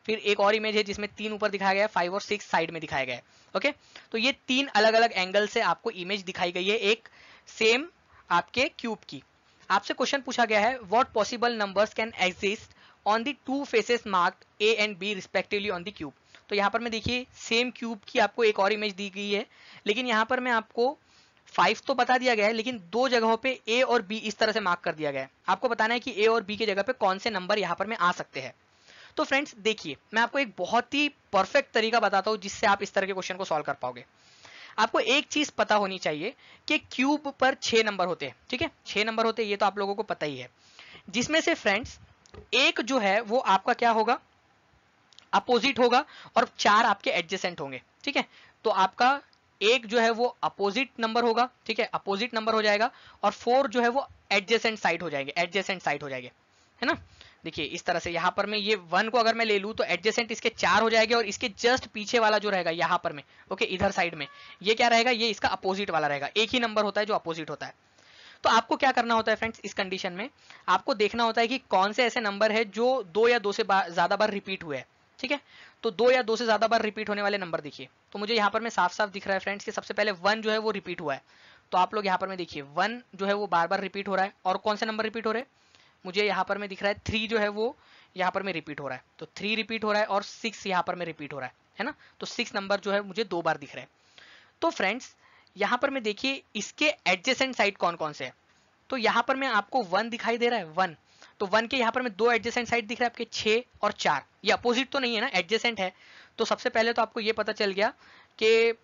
फिर एक और इमेज है जिसमें तीन ऊपर दिखाया गया है, फाइव और सिक्स साइड में दिखाया गया है। ओके, तो ये तीन अलग अलग एंगल से आपको इमेज दिखाई गई है एक सेम आपके क्यूब की। आपसे क्वेश्चन पूछा गया है what possible numbers can exist on the two faces marked A and B respectively on the cube. तो यहाँ पर मैं देखिए सेम क्यूब की आपको एक और इमेज दी गई है, लेकिन यहाँ पर मैं आपको फाइव तो बता दिया गया है, लेकिन दो जगहों पे ए और बी इस तरह से मार्क कर दिया गया है। आपको बताना है कि ए और बी की जगह पे कौन से नंबर यहाँ पर में आ सकते हैं। तो फ्रेंड्स देखिए, मैं आपको एक बहुत ही परफेक्ट तरीका बताता हूँ जिससे आप इस तरह के क्वेश्चन को सॉल्व कर पाओगे। आपको एक चीज पता होनी चाहिए कि क्यूब पर छह नंबर होते हैं, ठीक है, छह नंबर होते हैं, ये तो आप लोगों को पता ही है। जिसमें से फ्रेंड्स एक जो है वो आपका क्या होगा, अपोजिट होगा, और चार आपके एडजेसेंट होंगे, ठीक है। तो आपका एक जो है वो अपोजिट नंबर होगा, ठीक है, अपोजिट नंबर हो जाएगा, और फोर जो है वो एडजेसेंट साइड हो जाएंगे, एडजेसेंट साइड हो जाएंगे, है ना। देखिए इस तरह से यहाँ पर मैं ये वन को अगर मैं ले लूँ तो एडजेसेंट इसके चार हो जाएंगे, और इसके जस्ट पीछे वाला जो रहेगा यहाँ पर में, ओके, इधर साइड में ये क्या रहेगा, ये इसका अपोजिट वाला रहेगा। एक ही नंबर होता है जो अपोजिट होता है। तो आपको क्या करना होता है फ्रेंड्स, इस कंडीशन में आपको देखना होता है कि कौन से ऐसे नंबर है जो दो या दो से ज्यादा बार रिपीट हुए हैं, ठीक है। तो दो या दो से ज्यादा बार रिपीट होने वाले नंबर देखिए, तो मुझे यहाँ पर में साफ साफ दिख रहा है फ्रेंड्स कि सबसे पहले वन जो है वो रिपीट हुआ है। तो आप लोग यहाँ पर में देखिए वन जो है वो बार बार रिपीट हो रहा है, और कौन से नंबर रिपीट हो रहे हैं, मुझे यहाँ पर में दिख रहा है थ्री जो है वो यहाँ पर में रिपीट हो रहा है, तो थ्री रिपीट हो रहा है, और सिक्स यहाँ पर में रिपीट हो रहा है, है ना। तो सिक्स नंबर जो है मुझे दो बार दिख रहा है। तो फ्रेंड्स यहाँ पर में देखिए इसके एडजेसेंट साइड कौन कौन से है, तो यहाँ पर में आपको वन दिखाई दे रहा है, वन, तो वन के यहाँ पर में दो एडजेसेंट साइड दिख रहा है आपके छह और चार, ये अपोजिट तो नहीं है ना, एडजेसेंट है। तो सबसे पहले तो आपको ये पता चल गया कि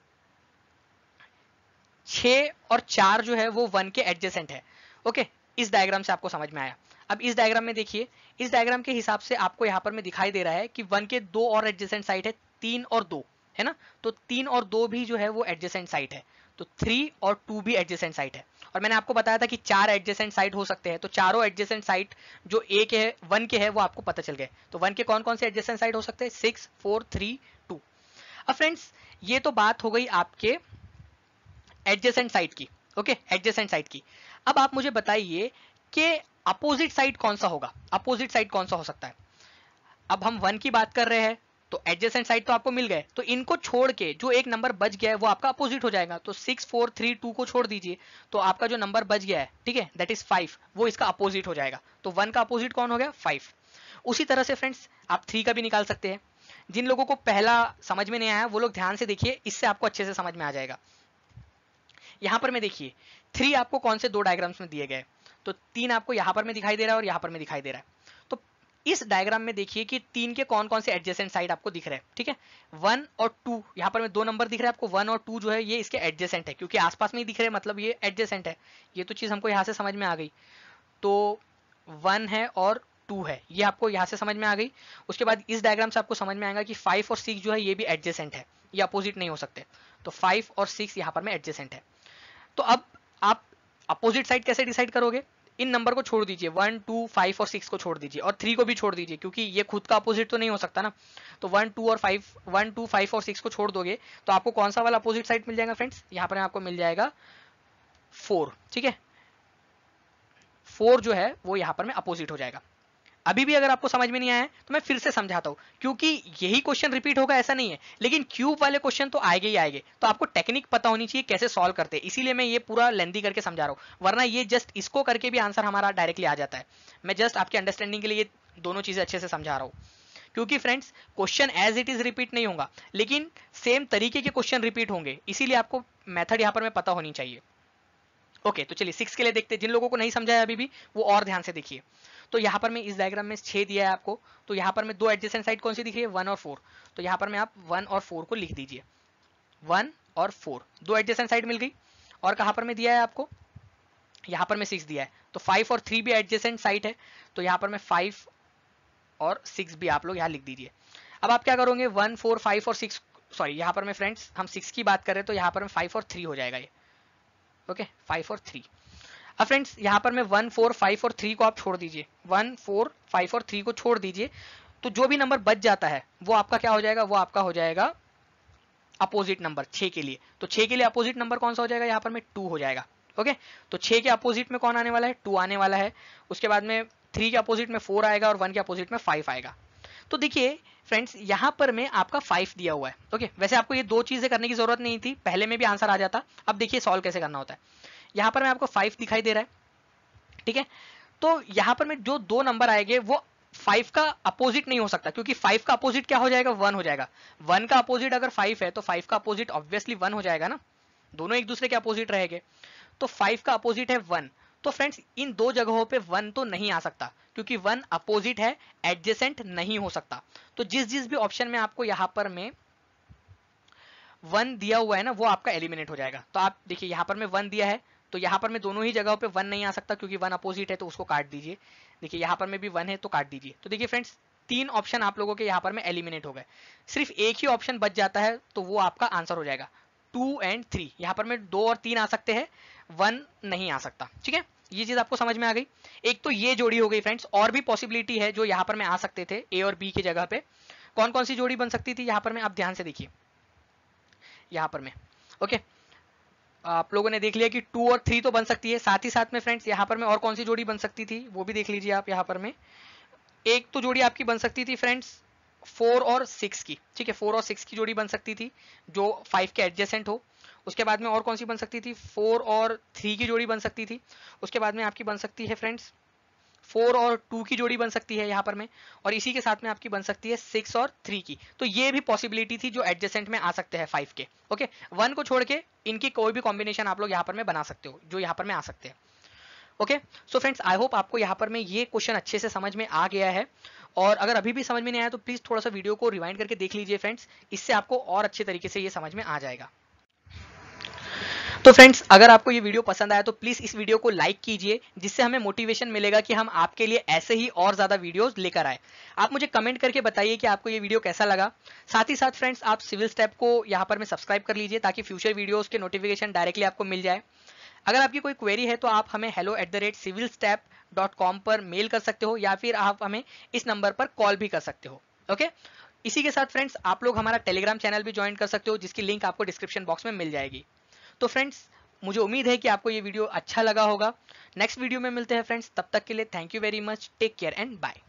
छह और चार जो है वो वन के एडजेसेंट है। ओके, इस डायग्राम से आपको समझ में आया। अब इस डायग्राम में देखिए, इस डायग्राम के हिसाब से आपको यहाँ पर में दिखाई दे रहा है कि वन के दो और एडजेसेंट साइड है, तीन और दो, है ना। तो तीन और दो भी जो है वो एडजेसेंट साइड है, तो थ्री और टू भी एडजेसेंट साइड है। और मैंने आपको बताया था कि चार एडजेसेंट साइड हो सकते हैं, तो चारों एडजेसेंट साइड जो ए के है, वन के है, वो आपको पता चल गए। तो वन के कौन कौन से एडजेसेंट साइड हो सकते हैं, सिक्स, फोर, थ्री, टू। अब फ्रेंड्स ये तो बात हो गई आपके एडजेसेंट साइड की, ओके, एडजेसेंट साइड की। अब आप मुझे बताइए कि अपोजिट साइड कौन सा होगा, अपोजिट साइड कौन सा हो सकता है। अब हम वन की बात कर रहे हैं, तो एडजेसेंट साइड तो आपको मिल गए, तो इनको छोड़ के जो एक नंबर बच गया है वो आपका अपोजिट हो जाएगा। तो सिक्स, फोर, थ्री, टू को छोड़ दीजिए, तो आपका जो नंबर बच गया है, ठीक है, दैट इज फाइव, वो इसका अपोजिट हो जाएगा। तो वन का अपोजिट कौन हो गया, फाइव। उसी तरह से फ्रेंड्स आप थ्री का भी निकाल सकते हैं। जिन लोगों को पहला समझ में नहीं आया वो लोग ध्यान से देखिए, इससे आपको अच्छे से समझ में आ जाएगा। यहां पर में देखिए थ्री आपको कौन से दो डायग्राम्स में दिए गए, तो तीन आपको यहां पर में दिखाई दे रहा है और यहां पर में दिखाई दे रहा है। तो इस डायग्राम में देखिए कि तीन के कौन कौन से एडजेसेंट साइड आपको दिख रहे हैं, ठीक है। वन और टू, यहां पर में दो नंबर दिख रहे हैं आपको, वन और टू जो है ये इसके एडजेसेंट है, क्योंकि आसपास में ही दिख रहे हैं, मतलब ये एडजेसेंट है। ये तो चीज हमको यहां से समझ में आ गई। तो वन है और टू है, ये आपको यहां से समझ में आ गई। उसके बाद इस डायग्राम से आपको समझ में आएगा कि फाइव और सिक्स जो है ये भी एडजेसेंट है, ये अपोजिट नहीं हो सकते। तो फाइव और सिक्स यहाँ पर में एडजेसेंट है। तो अब आप अपोजिट साइड कैसे डिसाइड करोगे, इन नंबर को छोड़ दीजिए, वन, टू, फाइव और सिक्स को छोड़ दीजिए, और थ्री को भी छोड़ दीजिए, क्योंकि ये खुद का अपोजिट तो नहीं हो सकता ना। तो वन, टू और फाइव, वन, टू, फाइव और सिक्स को छोड़ दोगे तो आपको कौन सा वाला अपोजिट साइड मिल जाएगा फ्रेंड्स, यहाँ पर आपको मिल जाएगा फोर, ठीक है। फोर जो है वो यहाँ पर में अपोजिट हो जाएगा। अभी भी अगर आपको समझ में नहीं आया है तो मैं फिर से समझाता हूं, क्योंकि यही क्वेश्चन रिपीट होगा ऐसा नहीं है, लेकिन क्यूब वाले क्वेश्चन तो आएंगे ही आएंगे। तो आपको टेक्निक पता होनी चाहिए कैसे सॉल्व करते हैं, इसीलिए मैं ये पूरा लेंथी करके समझा रहा हूं, वरना ये जस्ट इसको करके भी आंसर हमारा डायरेक्टली आ जाता है। मैं जस्ट आपके अंडरस्टैंडिंग के लिए ये दोनों चीजें अच्छे से समझा रहा हूं, क्योंकि friends question as it is repeat नहीं होगा, लेकिन सेम तरीके के क्वेश्चन रिपीट होंगे, इसीलिए आपको मेथड यहाँ पर में पता होनी चाहिए। ओके, तो चलिए सिक्स के लिए देखते हैं। जिन लोगों को नहीं समझा है अभी भी वो और ध्यान से देखिए। तो यहाँ पर मैं इस डायग्राम में छह दिया है आपको, तो यहाँ पर मैं दो एडजेसेंट साइड कौन सी दिख रही है, वन और फोर। तो यहाँ पर मैं आप वन और फोर को लिख दीजिए, वन और फोर, दो एडजेसेंट साइड मिल गई। और कहाँ पर मैं दिया है आपको, यहाँ पर मैं सिक्स दिया है, तो फाइव और थ्री भी एडजेसेंट साइड है, तो यहाँ पर मैं फाइव और सिक्स भी आप लोग यहाँ लिख दीजिए। अब आप क्या करोगे, वन, फोर, फाइव और सिक्स, सॉरी यहाँ पर मैं फ्रेंड्स हम सिक्स की बात करें तो यहाँ पर मैं फाइव और थ्री हो जाएगा ये, ओके, फाइव और थ्री। अब फ्रेंड्स यहाँ पर मैं वन, फोर, फाइव और थ्री को आप छोड़ दीजिए, वन, फोर, फाइव और थ्री को छोड़ दीजिए, तो जो भी नंबर बच जाता है वो आपका क्या हो जाएगा, वो आपका हो जाएगा अपोजिट नंबर छह के लिए। तो छह के लिए अपोजिट नंबर कौन सा हो जाएगा, यहाँ पर में टू हो जाएगा। ओके, तो छह के अपोजिट में कौन आने वाला है, टू आने वाला है। उसके बाद में थ्री के अपोजिट में फोर आएगा और वन के अपोजिट में फाइव आएगा। तो देखिए फ्रेंड्स यहाँ पर में आपका फाइव दिया हुआ है। ओके, वैसे आपको ये दो चीजें करने की जरूरत नहीं थी, पहले में भी आंसर आ जाता। अब देखिए सॉल्व कैसे करना होता है। यहाँ पर में आपको फाइव दिखाई दे रहा है, ठीक है। तो यहाँ पर में जो दो नंबर आएंगे वो फाइव का अपोजिट नहीं हो सकता, क्योंकि फाइव का अपोजिट क्या हो जाएगा, वन हो जाएगा। वन का अपोजिट अगर फाइव है तो फाइव का अपोजिट ऑब्वियसली वन हो जाएगा ना, दोनों एक दूसरे के अपोजिट रहेंगे। तो फाइव का अपोजिट है वन, तो फ्रेंड्स इन दो जगहों पे वन तो नहीं आ सकता, क्योंकि वन अपोजिट है, एडजेसेंट नहीं हो सकता। तो जिस जिस भी ऑप्शन में आपको यहाँ पर में वन दिया हुआ है ना, वो आपका एलिमिनेट हो जाएगा। तो आप देखिए यहाँ पर में वन दिया है, तो यहाँ पर में दोनों ही जगहों पे वन नहीं आ सकता, क्योंकि वन अपोजिट है, तो उसको काट दीजिए। देखिए यहाँ पर में भी वन है तो काट दीजिए। तो देखिए फ्रेंड्स तीन ऑप्शन आप लोगों के यहाँ पर में एलिमिनेट हो गए, सिर्फ एक ही ऑप्शन बच जाता है, तो वो आपका आंसर हो जाएगा टू एंड थ्री। यहाँ पर में दो और तीन आ सकते हैं, वन नहीं आ सकता, ठीक है। ये चीज आपको समझ में आ गई। एक तो ये जोड़ी हो गई फ्रेंड्स, और भी पॉसिबिलिटी है जो यहाँ पर में आ सकते थे ए और बी की जगह पे। कौन कौन सी जोड़ी बन सकती थी यहाँ पर में, आप ध्यान से देखिए यहाँ पर में। ओके, आप लोगों ने देख लिया कि टू और थ्री तो बन सकती है, साथ ही साथ में फ्रेंड्स यहाँ पर में और कौन सी जोड़ी बन सकती थी वो भी देख लीजिए आप। यहाँ पर में एक तो जोड़ी आपकी बन सकती थी फ्रेंड्स फोर और सिक्स की, ठीक है, फोर और सिक्स की जोड़ी बन सकती थी जो फाइव के एडजेसेंट हो। उसके बाद में और कौन सी बन सकती थी, फोर और थ्री की जोड़ी बन सकती थी। उसके बाद में आपकी बन सकती है फ्रेंड्स फोर और टू की जोड़ी बन सकती है यहाँ पर में, और इसी के साथ में आपकी बन सकती है सिक्स और थ्री की। तो ये भी पॉसिबिलिटी थी जो एडजेसेंट में आ सकते हैं फाइव के। ओके, वन को छोड़ के इनकी कोई भी कॉम्बिनेशन आप लोग यहाँ पर में बना सकते हो जो यहाँ पर में आ सकते हैं। Okay, so friends I hope आपको यहाँ पर में ये क्वेश्चन अच्छे से समझ में आ गया है, और अगर अभी भी समझ में नहीं आया तो प्लीज थोड़ा सा वीडियो को रिवाइंड करके देख लीजिए फ्रेंड्स, इससे आपको और अच्छे तरीके से ये समझ में आ जाएगा। तो फ्रेंड्स अगर आपको ये वीडियो पसंद आया तो प्लीज इस वीडियो को लाइक कीजिए, जिससे हमें मोटिवेशन मिलेगा कि हम आपके लिए ऐसे ही और ज्यादा वीडियोस लेकर आए। आप मुझे कमेंट करके बताइए कि आपको ये वीडियो कैसा लगा। साथ ही साथ फ्रेंड्स आप सिविल स्टेप को यहाँ पर में सब्सक्राइब कर लीजिए, ताकि फ्यूचर वीडियोस के नोटिफिकेशन डायरेक्टली आपको मिल जाए। अगर आपकी कोई क्वेरी है तो आप हमें hello at the rate civil step dot com पर मेल कर सकते हो, या फिर आप हमें इस नंबर पर कॉल भी कर सकते हो। ओके, इसी के साथ फ्रेंड्स आप लोग हमारा टेलीग्राम चैनल भी ज्वाइन कर सकते हो, जिसकी लिंक आपको डिस्क्रिप्शन बॉक्स में मिल जाएगी। तो फ्रेंड्स मुझे उम्मीद है कि आपको ये वीडियो अच्छा लगा होगा। नेक्स्ट वीडियो में मिलते हैं फ्रेंड्स, तब तक के लिए thank you very much, take care and bye.